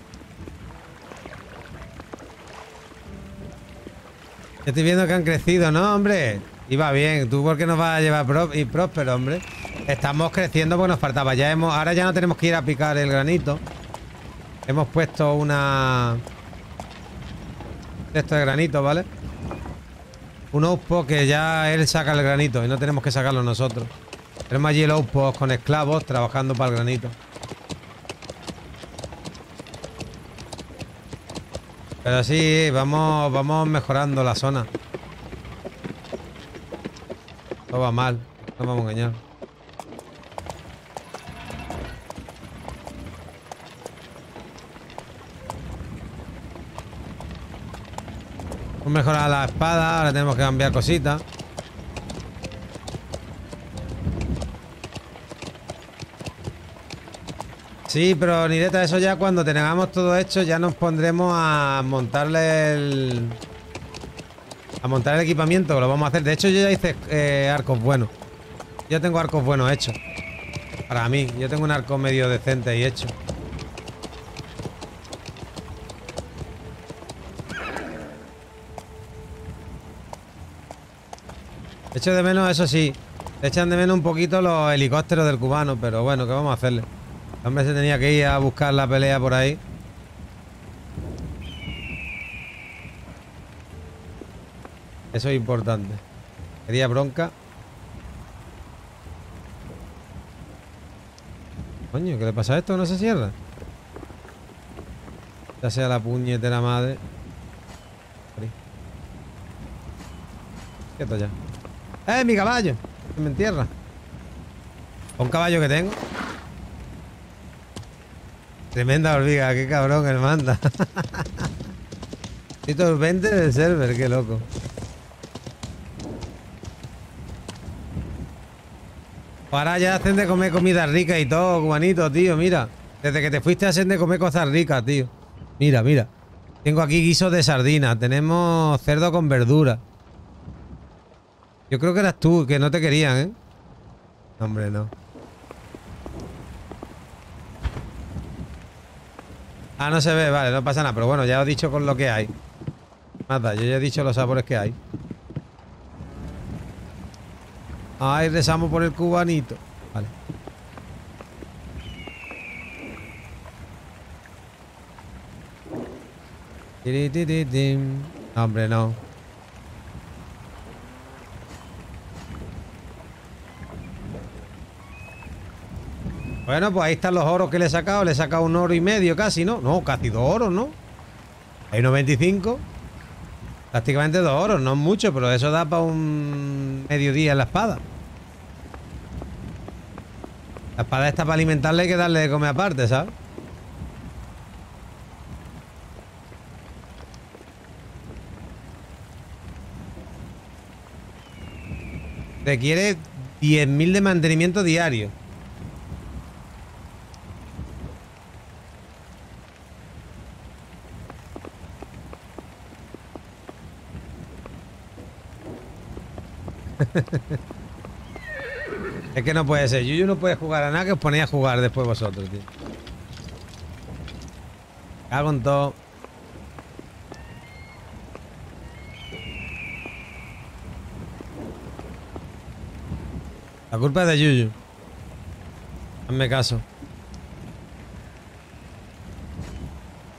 Yo estoy viendo que han crecido, ¿no, hombre? Iba bien. ¿Tú por qué nos vas a llevar próspero, hombre? Estamos creciendo porque nos faltaba. Ahora ya no tenemos que ir a picar el granito. Hemos puesto una... de esto de granito, ¿vale? Un outpost que ya él saca el granito y no tenemos que sacarlo nosotros. Tenemos allí el outpost con esclavos trabajando para el granito. Pero sí, vamos mejorando la zona. No va mal, no vamos a engañar. Hemos mejorado la espada, ahora tenemos que cambiar cositas. Sí, pero Nireta, eso ya cuando tengamos todo hecho ya nos pondremos a montarle a montar el equipamiento, lo vamos a hacer. De hecho yo ya hice arcos buenos. Yo tengo arcos buenos hechos. Para mí, yo tengo un arco medio decente y hecho. Echo de menos, eso sí, echan de menos un poquito los helicópteros del cubano, pero bueno, ¿qué vamos a hacerle? El hombre se tenía que ir a buscar la pelea por ahí. Eso es importante. Quería bronca. Coño, ¿qué le pasa a esto? ¿No se cierra? Ya sea la puñetera madre. Quieto ya. ¡Mi caballo! Que me entierra. Un caballo que tengo. Tremenda hormiga, qué cabrón el manda. Y todo 20 del server, qué loco. Ahora ya hacen de comer comida rica y todo, cubanito, tío, mira. Desde que te fuiste hacen de comer cosas ricas, tío. Mira, mira. Tengo aquí guisos de sardina. Tenemos cerdo con verdura. Yo creo que eras tú, que no te querían, ¿eh? Hombre, no. Ah, no se ve, vale, no pasa nada. Pero bueno, ya os he dicho con lo que hay. Nada, yo ya he dicho los sabores que hay. Ay, rezamos por el cubanito. Vale. No, hombre, no. Bueno, pues ahí están los oros que le he sacado. Le he sacado 1,5 oro casi, ¿no? No, casi 2 oros, ¿no? Hay 95. Prácticamente 2 oros, no es mucho, pero eso da para un mediodía en la espada. La espada está para alimentarle, hay que darle de comer aparte, ¿sabes? Requiere 10.000 de mantenimiento diario. Es que no puede ser. Yuyu no puede jugar a nada, que os ponéis a jugar después vosotros, tío. Cago en todo. La culpa es de Yuyu. Hazme caso.